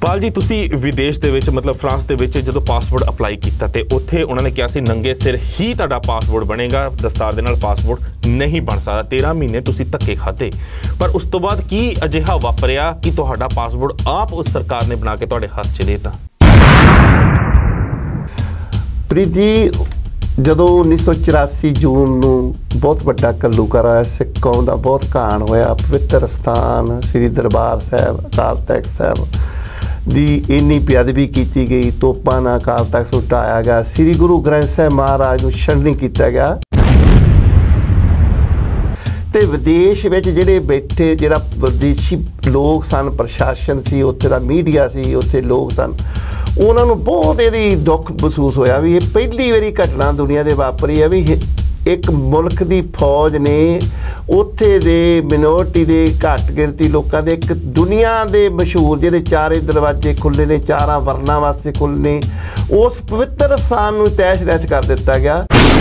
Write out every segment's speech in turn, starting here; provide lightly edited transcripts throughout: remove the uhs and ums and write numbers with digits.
पाल जी तुसी विदेश दे विच मतलब फ्रांस दे विच जदों पासपोर्ट अप्लाई कीता ते उत्थे उन्हां ने कहा सी नंगे सिर ही तुहाडा पासपोर्ट बनेगा, दस्तार दे नाल पासपोर्ट नहीं बन सकदा। 13 महीने तुसी धक्के खाधे, पर उस तो बाद की अजिहा वापरिया कि तुहाडा पासपोर्ट आप उस सरकार ने बना के तुहाडे हत्थ च देता? प्रीत जी जदों 1984 जून नूं बहुत वड्डा घल्लूघारा होया, सिख कौम दा बहुत घाण होया। पवित्र स्थान श्री दरबार साहिब अकाल तख्त साहिब दी इन्नी बेअदबी की गई, तोपां नाल अकाल तख्त उठाया गया, श्री गुरु ग्रंथ साहिब महाराज नूं छंडनी किया गया। ते विदेश विच जिहड़े बैठे जिहड़ा विदेशी लोग सन, प्रशासन सी, उत्थे दा मीडिया सी, उत्थे लोग सन, उन्हां नूं बहुत इहदी दुख महसूस होया भी ये पहली वारी घटना दुनिया दे वापरी है भी एक मुल्क दी फौज ने उत्थे दे मिनोरिटी दे घट गिनती लोगों दे एक दुनिया दे मशहूर जिहड़े चारे दरवाजे खुले ने, चारां वर्णां वास्ते खुले, उस पवित्र स्थान नूं तैश नैश कर दिता गया।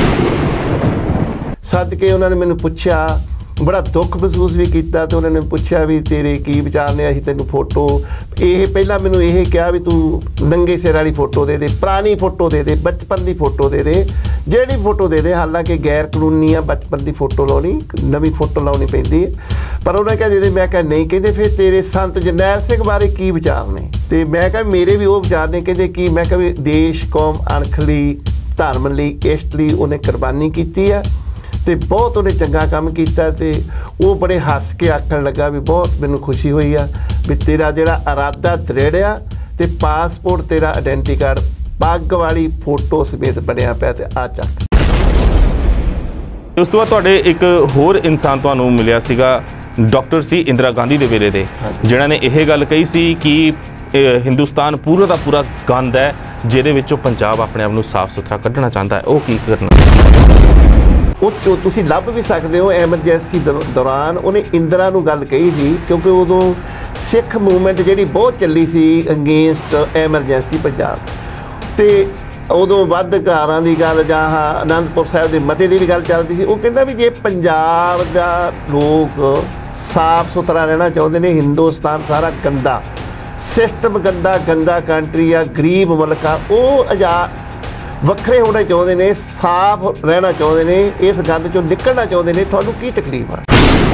सद के उन्होंने मैनूं पुछया, बड़ा दुख महसूस भी किया, तो उन्होंने पूछा भी तेरे की विचार ने, असीं तैनूं फोटो ये पहला मैनूं ये कहा भी तू नंगे सिर वाली फोटो दे दे, पुरानी फोटो दे दे, बचपन की फोटो दे दे, जिहड़ी फोटो दे दे, हालांकि गैर कानूनी आ बचपन की फोटो लाउणी, नवीं फोटो लाउणी पैंदी है, पर उन्हें कहा दे। मैं कहा नहीं, कहते फिर तेरे संत जरनैल सिंह बारे की विचार ने? तो मैं कहा मेरे भी वो विचार ने, कहते कि मैं कहा भी देश कौम अणख लई धर्म लई इष्ट लई उन्हें कुर्बानी की है, तो बहुत उन्हें चंगा काम किया। तो वो बड़े हस के आखन लगा भी बहुत मैनूं खुशी हुई आ भी तेरा जिहड़ा इरादा दृढ़ आ, तो पासपोर्ट तेरा आइडेंटिटी कार्ड पग वाली फोटो समेत बनया पिया, ते आ चक। उस तो बाद तुहाडे एक होर इंसान तुहानूं मिलिया सीगा, डॉक्टर सी इंदिरा गांधी दे वेले दे, जिन्हां ने यह गल कही सी कि हिंदुस्तान पूरा दा पूरा गंद है, जिहदे विचों पंजाब अपने आप नूं साफ सुथरा कढना चाहता है। वो की करना तुसीं लभ भी सकते हो। एमरजेंसी दौरान उन्हें इंदिरा नूं गल कही थी, क्योंकि उदों सिख मूवमेंट जिहड़ी बहुत चली सी अगेंस्ट एमरजेंसी पंजाब, तो उदों वधकारां दी गल जां आनंदपुर साहिब दे मते दी भी गल चलदी सी। वो कहंदा भी जे पंजाब दा लोग साफ सुथरा रहना चाहुंदे ने, हिंदुस्तान सारा गंदा सिस्टम, गंदा गंदा कंट्री आ, गरीब मुल्क आ, वो आजाद ਵੱਖਰੇ होना चाहते हैं, साफ रहना चाहते हैं, इस गंद चों निकलना चाहते हैं, तुहानूं की तकलीफ आ?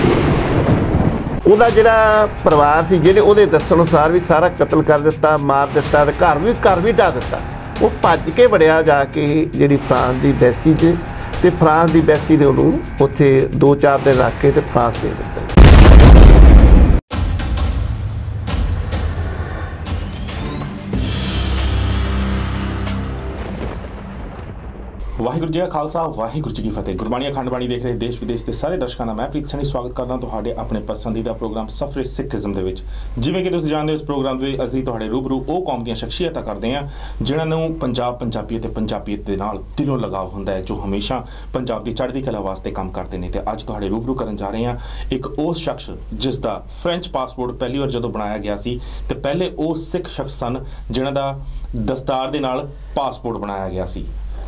ਉਹਦਾ ਜਿਹੜਾ ਪਰਿਵਾਰ ਸੀ ਜਿਹੜੇ ਉਹਦੇ ਦੱਸਣ ਅਨੁਸਾਰ ਵੀ ਸਾਰਾ ਕਤਲ ਕਰ ਦਿੱਤਾ, ਮਾਰ ਦਿੱਤਾ, ਤੇ ਘਰ ਵੀ ਢਾ ਦਿੱਤਾ। ਉਹ ਭੱਜ ਕੇ ਵੜਿਆ ਜਾ ਕੇ ਜਿਹੜੀ ਫਰਾਂਸ ਦੀ ਐਮਬੈਸੀ 'ਚ, ਤੇ ਫਰਾਂਸ ਦੀ ਐਮਬੈਸੀ ਨੇ ਉਹਨੂੰ ਉੱਥੇ 2-4 ਦਿਨ ਰੱਖ ਕੇ ਤੇ ਫਰਾਂਸ ਦੇ ਦਿੱਤਾ। वाहिगुरू जी का खालसा, वाहिगुरू जी की फतेह। गुरबाणी अखंड बाणी देख रहे देश विदेश के सारे दर्शकों का मैं प्रीत सैनी स्वागत करदा तुहाडे अपने पसंदीदा प्रोग्राम सफरे सिखिज्म दे विच। जिवें कि तुसीं जाणदे हो, इस प्रोग्राम दे असीं तुहाडे रूबरू वो कौम दीयां शख्सियतां करदे हां जिन्हां नूं पंजाबीयत ते पंजाबीयत दे नाल दिलों लगाव हुंदा है, जो हमेशा पंजाब दी चढ़दी कला वास्ते काम करते हैं। तो अज तुहाडे रूबरू करन जा रहे हैं एक उस शख्स जिस दा फ्रेंच पासपोर्ट पहली बार जदों बनाया गया सी, ते पहले वो सिख शख्स सन जिन्हां दा दस्तार दे नाल पासपोर्ट बनाया गया सी।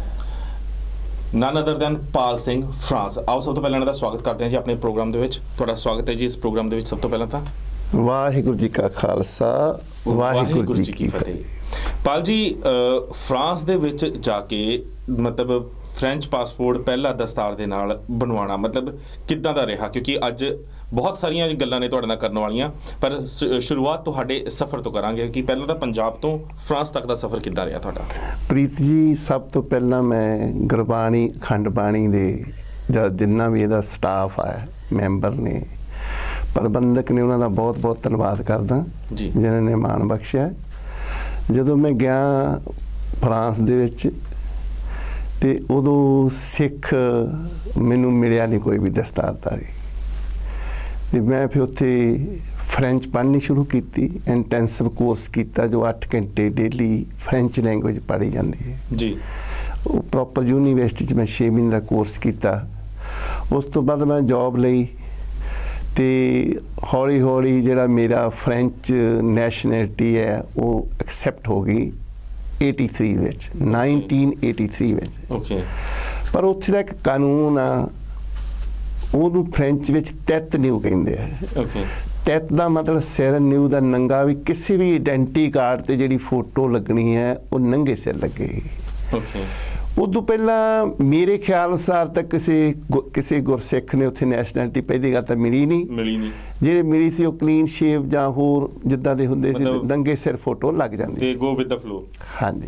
None other than Pal Singh France. आओ सब तो पहले इन्हां दा स्वागत करते हैं जी अपने प्रोग्राम दे विच। तुहाडा स्वागत है जी इस प्रोग्राम दे विच। सब तो पहला तां वाहिगुरू जी का खालसा, वाहिगुरू जी की फतेह। पाल जी फ्रांस दे विच जाके मतलब फ्रेंच पासपोर्ट पहला दस्तार दे नाल बनवाना मतलब किद्दां दा रहा? क्योंकि अज बहुत सारिया गल्लां ने तुहाडे नाल करन वालियां, पर शुरुआत तुहाडे सफ़र तो करांगे कि पहला तो पंजाब तो फ्रांस तक दा सफ़र किद्दां रहा तुहाडा? प्रीत जी सब तो पहला मैं गुरबाणी अखंड बाणी दे जिन्ना भी इहदा स्टाफ है, मैंबर ने, प्रबंधक ने, उन्होंने बहुत बहुत धन्यवाद करदा जिन्होंने माण बख्शिया। जदों मैं गया फ्रांस दे विच ते उदों सिख मैनूं मिलिया नहीं कोई भी दस्तारधारी, तो मैं फिर उत्थे फ्रेंच पढ़नी शुरू की, इंटैंसिव कोर्स किया जो 8 घंटे डेली फ्रेंच लैंगुएज पढ़ी जाती है जी। वो प्रॉपर यूनीवर्सिटी मैं 6 महीने का कोर्स किया। उस तो बाद मैं जॉब लई, तो हौली हौली जिहड़ा मेरा फ्रेंच नैशनैलिटी है वो एक्सैप्ट हो गई 83 विच, 1983 विच। ओके। पर उत्थे दा एक कानून आ, ਉਹਨੂੰ ਫ੍ਰੈਂਚ ਵਿੱਚ ਤੈਤ ਨਿਊ ਕਹਿੰਦੇ ਆ। ਤਿੱਤ ਦਾ ਮਤਲਬ ਸਿਰ, ਨਿਊ ਦਾ ਨੰਗਾ, ਵੀ ਕਿਸੇ ਵੀ ਆਇਡੈਂਟੀ ਕਾਰਡ ਤੇ ਜਿਹੜੀ ਫੋਟੋ ਲੱਗਣੀ ਹੈ ਉਹ ਨੰਗੇ ਸਿਰ ਲੱਗੇਗੀ। ਓਕੇ। ਉਦੋਂ ਪਹਿਲਾਂ ਮੇਰੇ ਖਿਆਲ ਅਨੁਸਾਰ ਤਾਂ ਕਿਸੇ ਗੁਰਸਿੱਖ ਨੇ ਉੱਥੇ ਨੈਸ਼ਨੈਲਿਟੀ ਪਹਿਲੀ ਗੱਲ ਤਾਂ ਮਿਲੀ ਨਹੀਂ। ਜਿਹੜੇ ਮਿਲੀ ਸੀ ਉਹ ਕਲੀਨ ਸ਼ੇਵ ਜਾਂ ਹੋਰ ਜਿੱਦਾਂ ਦੇ ਹੁੰਦੇ ਸੀ, ਨੰਗੇ ਸਿਰ ਫੋਟੋ ਲੱਗ ਜਾਂਦੀ ਸੀ। ਗੋ ਵਿਦ ਦ ਫਲੋ। ਹਾਂਜੀ।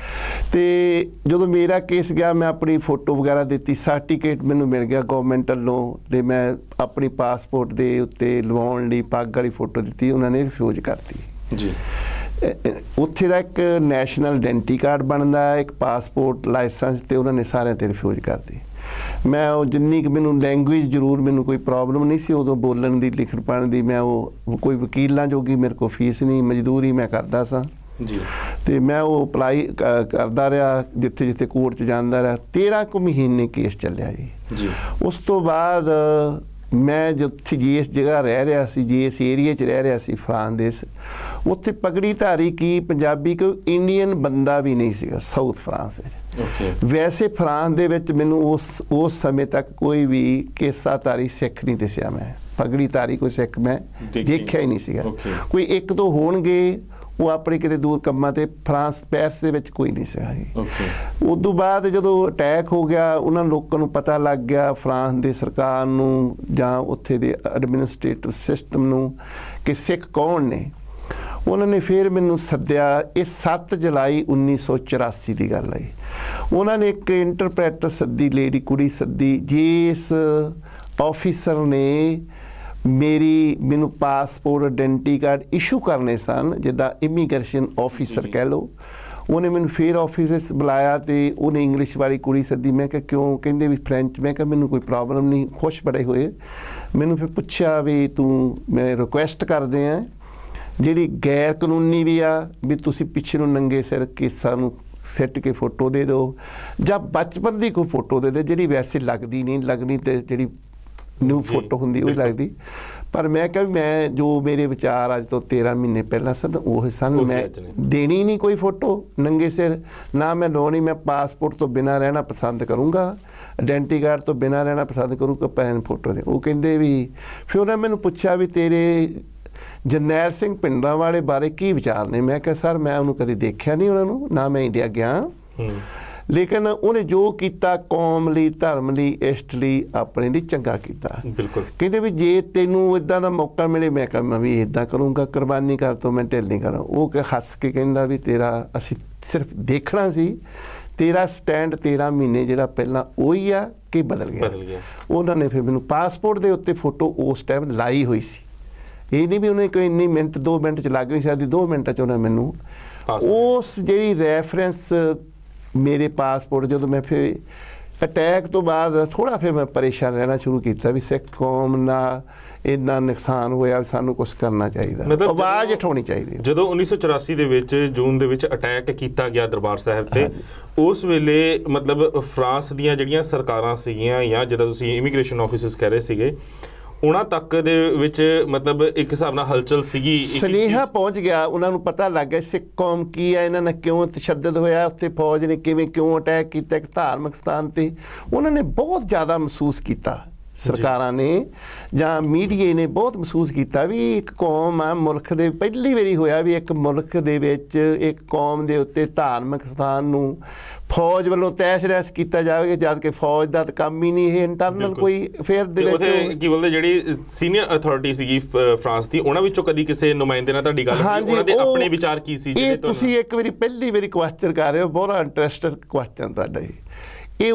ਤੇ ਜਦੋਂ ਮੇਰਾ ਕੇਸ ਗਿਆ, ਮੈਂ ਆਪਣੀ ਫੋਟੋ ਵਗੈਰਾ ਦਿੱਤੀ, ਸਰਟੀਫਿਕੇਟ ਮੈਨੂੰ ਮਿਲ ਗਿਆ ਗਵਰਨਮੈਂਟ ਵੱਲੋਂ, ਤੇ ਮੈਂ ਆਪਣੀ ਪਾਸਪੋਰਟ ਦੇ ਉੱਤੇ ਲਵਾਉਣ ਲਈ ਪੱਗ ਵਾਲੀ ਫੋਟੋ ਦਿੱਤੀ, ਉਹਨਾਂ ਨੇ ਰਿਫਿਊਜ਼ ਕਰਤੀ ਜੀ। ਉੱਥੇ ਦਾ ਇੱਕ ਨੈਸ਼ਨਲ ਆਇਡੈਂਟੀ ਕਾਰਡ ਬਣਦਾ, ਇੱਕ ਪਾਸਪੋਰਟ ਲਾਇਸੈਂਸ, ਤੇ ਉਹਨਾਂ ਨੇ ਸਾਰਿਆਂ ਤੇ ਰਿਫਿਊਜ਼ ਕਰਤੀ। ਮੈਂ ਉਹ ਜਿੰਨੀ ਕਿ ਮੈਨੂੰ ਲੈਂਗੁਏਜ ਜ਼ਰੂਰ ਮੈਨੂੰ ਕੋਈ ਪ੍ਰੋਬਲਮ ਨਹੀਂ ਸੀ ਉਦੋਂ ਬੋਲਣ ਦੀ, ਲਿਖਣ ਪੜ੍ਹਨ ਦੀ, ਮੈਂ ਉਹ ਕੋਈ ਵਕੀਲਾਂ ਜੋਗੀ ਮੇਰੇ ਕੋਲ ਫੀਸ ਨਹੀਂ, ਮਜ਼ਦੂਰੀ ਮੈਂ ਕਰਦਾ ਸਾਂ ਜੀ। ਤੇ ਮੈਂ ਉਹ ਅਪਲਾਈ ਕਰਦਾ ਰਿਹਾ, ਜਿੱਥੇ ਜਿੱਥੇ ਕੋਰਟ 'ਚ ਜਾਂਦਾ ਰਿਹਾ। 13 ਕੁ ਮਹੀਨੇ ਕੇਸ ਚੱਲਿਆ ਜੀ। ਉਸ ਤੋਂ ਬਾਅਦ ਮੈਂ ਜਿੱਥੇ ਜਿਸ ਜਗ੍ਹਾ ਰਹਿ ਰਿਹਾ ਸੀ, ਜਿਸ ਏਰੀਏ 'ਚ ਰਹਿ ਰਿਹਾ ਸੀ ਫਰਾਂਸ ਦੇਸ਼, ਉੱਥੇ ਪਗੜੀ ਧਾਰੀ ਕੀ ਪੰਜਾਬੀ ਕੋਈ ਇੰਡੀਅਨ ਬੰਦਾ ਵੀ ਨਹੀਂ ਸੀਗਾ ਸਾਊਥ ਫਰਾਂਸ ਵਿੱਚ। ਵੈਸੇ ਫਰਾਂਸ ਦੇ ਵਿੱਚ ਮੈਨੂੰ ਉਸ ਸਮੇਂ ਤੱਕ ਕੋਈ ਵੀ ਕੇਸਾਧਾਰੀ ਸਿੱਖ ਨਹੀਂ ਦਿਸਿਆ। ਮੈਂ ਪਗੜੀ ਧਾਰੀ ਕੋਈ ਸਿੱਖ ਮੈਂ ਦੇਖਿਆ ਹੀ ਨਹੀਂ ਸੀਗਾ। ਕੋਈ ਇੱਕ ਦੋ ਹੋਣਗੇ, ਉਹ ਆਪਣੇ ਕਿਤੇ ਦੂਰ ਕੰਮਾਂ ਤੇ, ਫਰਾਂਸ ਪੈਰਿਸ ਦੇ ਵਿੱਚ ਕੋਈ ਨਹੀਂ ਸੀਗਾ ਜੀ। ਉਦੋਂ ਬਾਅਦ ਜਦੋਂ ਅਟੈਕ ਹੋ ਗਿਆ, ਉਹਨਾਂ ਲੋਕਾਂ ਨੂੰ ਪਤਾ ਲੱਗ ਗਿਆ, ਫਰਾਂਸ ਦੇ ਸਰਕਾਰ ਨੂੰ ਜਾਂ ਉੱਥੇ ਦੇ ਐਡਮਿਨਿਸਟ੍ਰੇਟਿਵ ਸਿਸਟਮ ਨੂੰ, ਕਿ ਸਿੱਖ ਕੌਣ ਨੇ। ਉਹਨਾਂ ਨੇ ਫਿਰ ਮੈਨੂੰ ਸੱਦਿਆ। ਇਹ 7 ਜੁਲਾਈ 1984 ਦੀ ਗੱਲ ਹੈ। ਉਹਨਾਂ ਨੇ ਇੱਕ ਇੰਟਰਪ੍ਰੈਟਰ ਸੱਦੀ, ਲੇਡੀ ਕੁੜੀ ਸੱਦੀ, ਜਿਸ ਆਫਿਸਰ ਨੇ ਮੈਨੂੰ ਪਾਸਪੋਰਟ ਆਇਡੈਂਟੀ ਕਾਰਡ ਇਸ਼ੂ ਕਰਨੇ ਸਨ, ਜਿੱਦਾਂ ਇਮੀਗ੍ਰੇਸ਼ਨ ਆਫਿਸਰ ਕਹਿ ਲਓ। ਉਹਨੇ ਮੈਨੂੰ ਫਿਰ ਆਫਿਸ ਵਿੱਚ ਬੁਲਾਇਆ ਤੇ ਉਹਨੇ ਇੰਗਲਿਸ਼ ਵਾਲੀ ਕੁੜੀ ਸੱਦੀ। ਮੈਂ ਕਿਹਾ ਕਿਉਂ? ਕਹਿੰਦੇ ਵੀ ਫਰੈਂਚ। ਮੈਂ ਕਿਹਾ ਮੈਨੂੰ ਕੋਈ ਪ੍ਰੋਬਲਮ ਨਹੀਂ, ਖੁਸ਼ ਬੜੇ ਹੋਏ। ਮੈਨੂੰ ਫਿਰ ਪੁੱਛਿਆ ਵੀ ਤੂੰ, ਮੈਂ ਰਿਕੁਐਸਟ ਕਰਦੇ ਹਾਂ ਜਿਹੜੀ ਗੈਰ ਕਾਨੂੰਨੀ ਵੀ ਆ, ਵੀ ਤੁਸੀਂ ਪਿੱਛੇ ਨੂੰ ਨੰਗੇ ਸਿਰ ਕੇਸਾਂ ਨੂੰ ਸਿੱਟ ਕੇ ਫੋਟੋ ਦੇ ਦਿਓ, ਜਾਂ ਬਚਪਨ ਦੀ ਕੋਈ ਫੋਟੋ ਦੇ ਦੇ ਜਿਹੜੀ ਵੈਸੇ ਲੱਗਦੀ ਨਹੀਂ, ਲੱਗਣੀ ਤੇ ਜਿਹੜੀ ਨਿਊ ਫੋਟੋ ਹੁੰਦੀ ਉਹ ਹੀ ਲੱਗਦੀ। ਪਰ ਮੈਂ ਕਿਹਾ ਵੀ ਮੈਂ ਜੋ ਮੇਰੇ ਵਿਚਾਰ ਅੱਜ ਤੋਂ 13 ਮਹੀਨੇ ਪਹਿਲਾਂ ਸਨ ਉਹ ਸਨ, ਮੈਂ ਦੇਣੀ ਨਹੀਂ ਕੋਈ ਫੋਟੋ ਨੰਗੇ ਸਿਰ, ਨਾ ਮੈਂ ਲਾਉਣੀ। ਮੈਂ ਪਾਸਪੋਰਟ ਤੋਂ ਬਿਨਾਂ ਰਹਿਣਾ ਪਸੰਦ ਕਰੂੰਗਾ, ਆਇਡੈਂਟੀ ਕਾਰਡ ਤੋਂ ਬਿਨਾਂ ਰਹਿਣਾ ਪਸੰਦ ਕਰੂੰਗਾ, ਪੈਨ ਫੋਟੋ ਦੇ। ਉਹ ਕਹਿੰਦੇ ਵੀ, ਫਿਰ ਉਹਨਾਂ ਮੈਨੂੰ ਪੁੱਛਿਆ ਵੀ ਤੇਰੇ ਜਰਨੈਲ ਸਿੰਘ ਭਿੰਡਰਾਂਵਾਲੇ ਬਾਰੇ ਕੀ ਵਿਚਾਰ ਨੇ। ਮੈਂ ਕਿਹਾ ਸਰ ਮੈਂ ਉਹਨੂੰ ਕਦੇ ਦੇਖਿਆ ਨਹੀਂ, ਉਹਨਾਂ ਨੂੰ, ਨਾ ਮੈਂ ਇੰਡੀਆ ਗਿਆ, ਲੇਕਿਨ ਉਹਨੇ ਜੋ ਕੀਤਾ ਕੌਮ ਲਈ, ਧਰਮ ਲਈ, ਇਸ਼ਟ ਲਈ, ਆਪਣੇ ਲਈ ਚੰਗਾ ਕੀਤਾ। ਬਿਲਕੁਲ। ਕਹਿੰਦੇ ਵੀ ਜੇ ਤੈਨੂੰ ਇੱਦਾਂ ਦਾ ਮੌਕਾ ਮਿਲੇ, ਮੈਂ ਕਿਹਾ ਮੈਂ ਵੀ ਇੱਦਾਂ ਕਰੂੰਗਾ, ਕੁਰਬਾਨੀ ਕਰ ਤੋਂ ਮੈਂ ਢਿੱਲ ਨਹੀਂ ਕਰਾਂ। ਉਹ ਹੱਸ ਕੇ ਕਹਿੰਦਾ ਵੀ ਤੇਰਾ ਅਸੀਂ ਸਿਰਫ ਦੇਖਣਾ ਸੀ, ਤੇਰਾ ਸਟੈਂਡ 13 ਮਹੀਨੇ ਜਿਹੜਾ ਪਹਿਲਾਂ ਉਹੀ ਆ ਕਿ ਬਦਲ ਗਿਆ। ਉਹਨਾਂ ਨੇ ਫਿਰ ਮੈਨੂੰ ਪਾਸਪੋਰਟ ਦੇ ਉੱਤੇ ਫੋਟੋ ਉਸ ਟਾਈਮ ਲਾਈ ਹੋਈ ਸੀ। ਇਹ ਨਹੀਂ ਵੀ ਉਹਨੇ ਕੋਈ ਇੰਨੀ ਮਿੰਟ 2 ਮਿੰਟ 'ਚ ਲੱਗ ਨਹੀਂ ਸਕਦੀ, 2 ਮਿੰਟਾਂ 'ਚ ਉਹਨਾਂ ਮੈਨੂੰ ਉਸ ਜਿਹੜੀ ਰੈਫਰੈਂਸ ਮੇਰੇ ਪਾਸਪੋਰਟ, ਜਦੋਂ ਮੈਂ ਫਿਰ ਅਟੈਕ ਤੋਂ ਬਾਅਦ ਥੋੜ੍ਹਾ ਫਿਰ ਮੈਂ ਪਰੇਸ਼ਾਨ ਰਹਿਣਾ ਸ਼ੁਰੂ ਕੀਤਾ ਵੀ ਸਿੱਖ ਕੌਮ ਨਾਲ ਇੰਨਾ ਨੁਕਸਾਨ ਹੋਇਆ, ਸਾਨੂੰ ਕੁਛ ਕਰਨਾ ਚਾਹੀਦਾ, ਆਵਾਜ਼ ਉਠਾਉਣੀ ਚਾਹੀਦੀ। ਜਦੋਂ 1984 ਦੇ ਵਿੱਚ ਜੂਨ ਦੇ ਵਿੱਚ ਅਟੈਕ ਕੀਤਾ ਗਿਆ ਦਰਬਾਰ ਸਾਹਿਬ ਤੇ, ਉਸ ਵੇਲੇ ਮਤਲਬ ਫਰਾਂਸ ਦੀਆਂ ਜਿਹੜੀਆਂ ਸਰਕਾਰਾਂ ਸੀਗੀਆਂ, ਜਾਂ ਜਿੱਦਾਂ ਤੁਸੀਂ ਇਮੀਗ੍ਰੇਸ਼ਨ ਆਫਿਸਸ ਕਹਿ ਰਹੇ ਸੀਗੇ, ਉਹਨਾਂ ਤੱਕ ਦੇ ਵਿੱਚ ਮਤਲਬ ਇੱਕ ਹਿਸਾਬ ਨਾਲ ਹਲਚਲ ਸੀਗੀ, ਸੁਨੇਹਾ ਪਹੁੰਚ ਗਿਆ, ਉਹਨਾਂ ਨੂੰ ਪਤਾ ਲੱਗ ਗਿਆ ਸਿੱਖ ਕੌਮ ਕੀ ਹੈ, ਇਹਨਾਂ ਨਾਲ ਕਿਉਂ ਤਸ਼ੱਦਦ ਹੋਇਆ, ਉੱਥੇ ਫੌਜ ਨੇ ਕਿਵੇਂ ਕਿਉਂ ਅਟੈਕ ਕੀਤਾ ਇੱਕ ਧਾਰਮਿਕ ਸਥਾਨ ਤੇ। ਉਹਨਾਂ ਨੇ ਬਹੁਤ ਜ਼ਿਆਦਾ ਮਹਿਸੂਸ ਕੀਤਾ, ਸਰਕਾਰਾਂ ਨੇ ਜਾਂ ਮੀਡੀਏ ਨੇ ਬਹੁਤ ਮਹਿਸੂਸ ਕੀਤਾ ਵੀ ਇੱਕ ਕੌਮ ਆ, ਮੁਲਕ ਦੇ ਪਹਿਲੀ ਵਾਰੀ ਹੋਇਆ ਵੀ ਇੱਕ ਮੁਲਕ ਦੇ ਵਿੱਚ ਇੱਕ ਕੌਮ ਦੇ ਉੱਤੇ ਧਾਰਮਿਕ ਸਥਾਨ ਨੂੰ ਫੌਜ ਵੱਲੋਂ ਤਹਿਸ ਨਹਿਸ ਕੀਤਾ ਜਾਵੇਗਾ, ਜਦ ਕਿ ਫੌਜ ਦਾ ਤਾਂ ਕੰਮ ਹੀ ਨਹੀਂ ਇਹ ਇੰਟਰਨਲ ਕੋਈ ਅਫੇਅਰ ਦੇ ਵਿੱਚ। ਕੀ ਬੋਲਦੇ ਜਿਹੜੀ ਸੀਨੀਅਰ ਅਥਾਰਟੀ ਸੀਗੀ ਫਰਾਂਸ ਦੀ, ਉਹਨਾਂ ਵਿੱਚੋਂ ਕਦੀ ਕਿਸੇ ਨੁਮਾਇੰਦੇ ਨਾਲ ਤੁਹਾਡੀ ਗੱਲ ਹੋਈ, ਉਹਨਾਂ ਦੇ ਆਪਣੇ ਵਿਚਾਰ ਕੀ ਸੀ? ਇਹ ਤੁਸੀਂ ਇੱਕ ਵਾਰੀ ਪਹਿਲੀ ਵਾਰੀ ਕੁਐਸਚਨ ਕਰ ਰਹੇ ਹੋ, ਬਹੁਤ ਇੰਟਰਸਟਿੰਗ ਕੁਐਸਚਨ ਤੁਹਾਡਾ ਜੀ। ਇਹ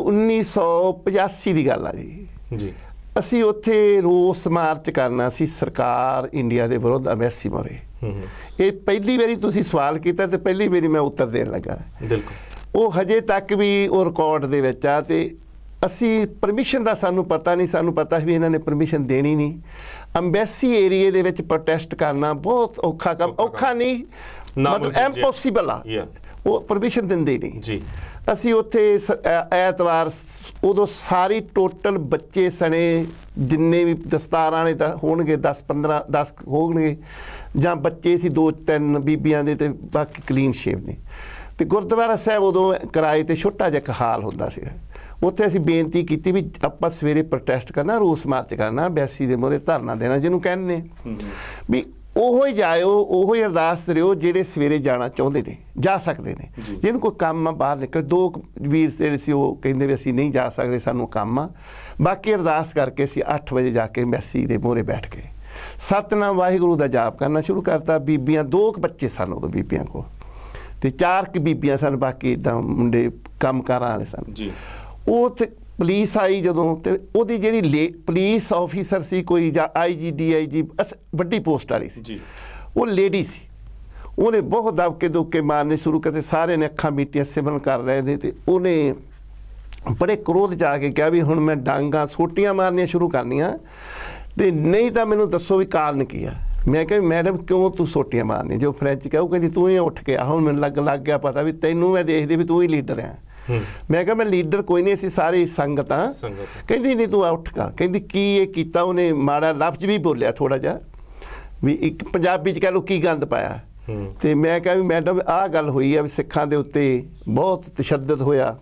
1985 ਦੀ ਗੱਲ ਆ ਜੀ। ਅਸੀਂ ਉੱਥੇ ਰੋਸ ਮਾਰਚ ਕਰਨਾ ਸੀ ਸਰਕਾਰ ਇੰਡੀਆ ਦੇ ਵਿਰੁੱਧ, ਅੰਬੈਸੀ ਮੋਰੇ। ਇਹ ਪਹਿਲੀ ਵਾਰੀ ਤੁਸੀਂ ਸਵਾਲ ਕੀਤਾ ਤੇ ਪਹਿਲੀ ਵਾਰੀ ਮੈਂ ਉੱਤਰ ਦੇਣ ਲੱਗਾ। ਬਿਲਕੁਲ। ਉਹ ਹਜੇ ਤੱਕ ਵੀ ਉਹ ਰਿਕਾਰਡ ਦੇ ਵਿੱਚ ਆ, ਤੇ ਅਸੀਂ ਪਰਮਿਸ਼ਨ ਦਾ ਸਾਨੂੰ ਪਤਾ ਨਹੀਂ, ਸਾਨੂੰ ਪਤਾ ਵੀ ਇਹਨਾਂ ਨੇ ਪਰਮਿਸ਼ਨ ਦੇਣੀ ਨਹੀਂ। ਅੰਬੈਸੀ ਏਰੀਏ ਦੇ ਵਿੱਚ ਪ੍ਰੋਟੈਸਟ ਕਰਨਾ ਬਹੁਤ ਔਖਾ ਕੰਮ, ਔਖਾ ਨਹੀਂ ਮਤਲਬ ਇੰਪੋਸੀਬਲ ਆ, ਉਹ ਪਰਮਿਸ਼ਨ ਦਿੰਦੇ ਨਹੀਂ ਜੀ। ਅਸੀਂ ਉੱਥੇ ਐਤਵਾਰ ਉਦੋਂ ਸਾਰੀ ਟੋਟਲ ਬੱਚੇ ਸਣੇ ਜਿੰਨੇ ਵੀ ਦਸਤਾਰਾਂ ਵਾਲੇ ਹੋਣਗੇ 10 ਹੋਣਗੇ, ਜਾਂ ਬੱਚੇ ਸੀ 2-3 ਬੀਬੀਆਂ ਦੇ, ਤੇ ਬਾਕੀ ਕਲੀਨ ਸ਼ੇਵ ਨੇ। ਤੇ ਗੁਰਦੁਆਰਾ ਸਾਹਿਬ ਉਦੋਂ ਕਿਰਾਏ ਤੇ ਛੋਟਾ ਜਿਹਾ ਹਾਲ ਹੁੰਦਾ ਸੀ, ਉੱਥੇ ਅਸੀਂ ਬੇਨਤੀ ਕੀਤੀ ਵੀ ਆਪਾਂ ਸਵੇਰੇ ਪ੍ਰੋਟੈਸਟ ਕਰਨਾ, ਰੋਸ ਮਾਰਚ ਕਰਨਾ, ਐਮਬੈਸੀ ਦੇ ਮੂਹਰੇ ਧਰਨਾ ਦੇਣਾ ਜਿਹਨੂੰ ਕਹਿੰਦੇ ਵੀ ਉਹੋ ਹੀ ਜਾਇਓ, ਉਹੋ ਹੀ ਅਰਦਾਸ ਕਰਿਓ ਜਿਹੜੇ ਸਵੇਰੇ ਜਾਣਾ ਚਾਹੁੰਦੇ ਨੇ, ਜਾ ਸਕਦੇ ਨੇ। ਜਿਹਨੂੰ ਕੋਈ ਕੰਮ ਆ ਬਾਹਰ ਨਿਕਲ, 2 ਵੀਰ ਜਿਹੜੇ ਸੀ ਉਹ ਕਹਿੰਦੇ ਵੀ ਅਸੀਂ ਨਹੀਂ ਜਾ ਸਕਦੇ, ਸਾਨੂੰ ਕੰਮ ਆ। ਬਾਕੀ ਅਰਦਾਸ ਕਰਕੇ ਅਸੀਂ 8 ਵਜੇ ਜਾ ਕੇ ਐਮਬੈਸੀ ਦੇ ਮੂਹਰੇ ਬੈਠ ਕੇ ਸਤਿਨਾਮ ਵਾਹਿਗੁਰੂ ਦਾ ਜਾਪ ਕਰਨਾ ਸ਼ੁਰੂ ਕਰਤਾ। ਬੀਬੀਆਂ 2 ਬੱਚੇ ਸਨ ਉਦੋਂ ਬੀਬੀਆਂ ਕੋਲ, ਤੇ 4 ਬੀਬੀਆਂ ਸਨ, ਬਾਕੀ ਇੱਦਾਂ ਮੁੰਡੇ ਕੰਮ ਕਾਰਾਂ ਵਾਲੇ ਸਨ ਜੀ। ਉਹ ਤੇ ਪੁਲਿਸ ਆਈ ਜਦੋਂ, ਤੇ ਉਹਦੀ ਜਿਹੜੀ ਪੁਲਿਸ ਆਫਿਸਰ ਸੀ ਕੋਈ, ਜਾਂ IG DIG ਵੱਡੀ ਪੋਸਟ ਵਾਲੀ ਸੀ ਜੀ, ਉਹ ਲੇਡੀ ਸੀ। ਉਹਨੇ ਬਹੁਤ ਦਬਕੇ ਦੁਬਕੇ ਮਾਰਨੇ ਸ਼ੁਰੂ ਕਰਤੇ, ਸਾਰੇ ਨੇ ਅੱਖਾਂ ਮੀਟੀਆਂ, ਸਿਮਰਨ ਕਰ ਰਹੇ ਨੇ। ਤੇ ਉਹਨੇ ਬੜੇ ਕ੍ਰੋਧ 'ਚ ਆ ਕੇ ਕਿਹਾ ਵੀ ਹੁਣ ਮੈਂ ਡਾਂਗਾਂ ਸੋਟੀਆਂ ਮਾਰਨੀਆਂ ਸ਼ੁਰੂ ਕਰਨੀਆਂ, ਤੇ ਨਹੀਂ ਤਾਂ ਮੈਨੂੰ ਦੱਸੋ ਵੀ ਕਾਰਨ ਕੀ ਆ। ਮੈਂ ਕਿਹਾ ਮੈਡਮ ਕਿਉਂ ਤੂੰ ਸੋਟੀਆਂ ਮਾਰਨੀ, ਜੋ ਫਰੈਂਚ ਕਿਹਾ। ਉਹ ਕਹਿੰਦੀ ਤੂੰ ਹੀ ਉੱਠ ਕੇ ਆ, ਹੁਣ ਮੈਨੂੰ ਲੱਗ ਗਿਆ ਪਤਾ ਵੀ ਤੈਨੂੰ ਮੈਂ ਦੇਖਦੀ ਵੀ ਤੂੰ ਹੀ ਲੀਡਰ ਆ। ਮੈਂ ਕਿਹਾ ਮੈਂ ਲੀਡਰ ਕੋਈ ਨਹੀਂ, ਅਸੀਂ ਸਾਰੇ ਸੰਗਤ ਆ। ਕਹਿੰਦੀ ਨਹੀਂ ਤੂੰ ਉੱਠ ਕੇ। ਕਹਿੰਦੀ ਕੀ ਇਹ ਕੀਤਾ ਉਹਨੇ, ਮਾੜਾ ਲਫ਼ਜ਼ ਵੀ ਬੋਲਿਆ ਥੋੜਾ ਜਿਹਾ, ਵੀ ਇੱਕ ਪੰਜਾਬੀ 'ਚ ਕਹਿ ਲਓ ਕੀ ਗੰਦ ਪਾਇਆ। ਤੇ ਮੈਂ ਕਿਹਾ ਵੀ ਮੈਡਮ ਆਹ ਗੱਲ ਹੋਈ ਆ ਵੀ ਸਿੱਖਾਂ ਦੇ ਉੱਤੇ ਬਹੁਤ ਤਸ਼ੱਦਦ ਹੋਇਆ,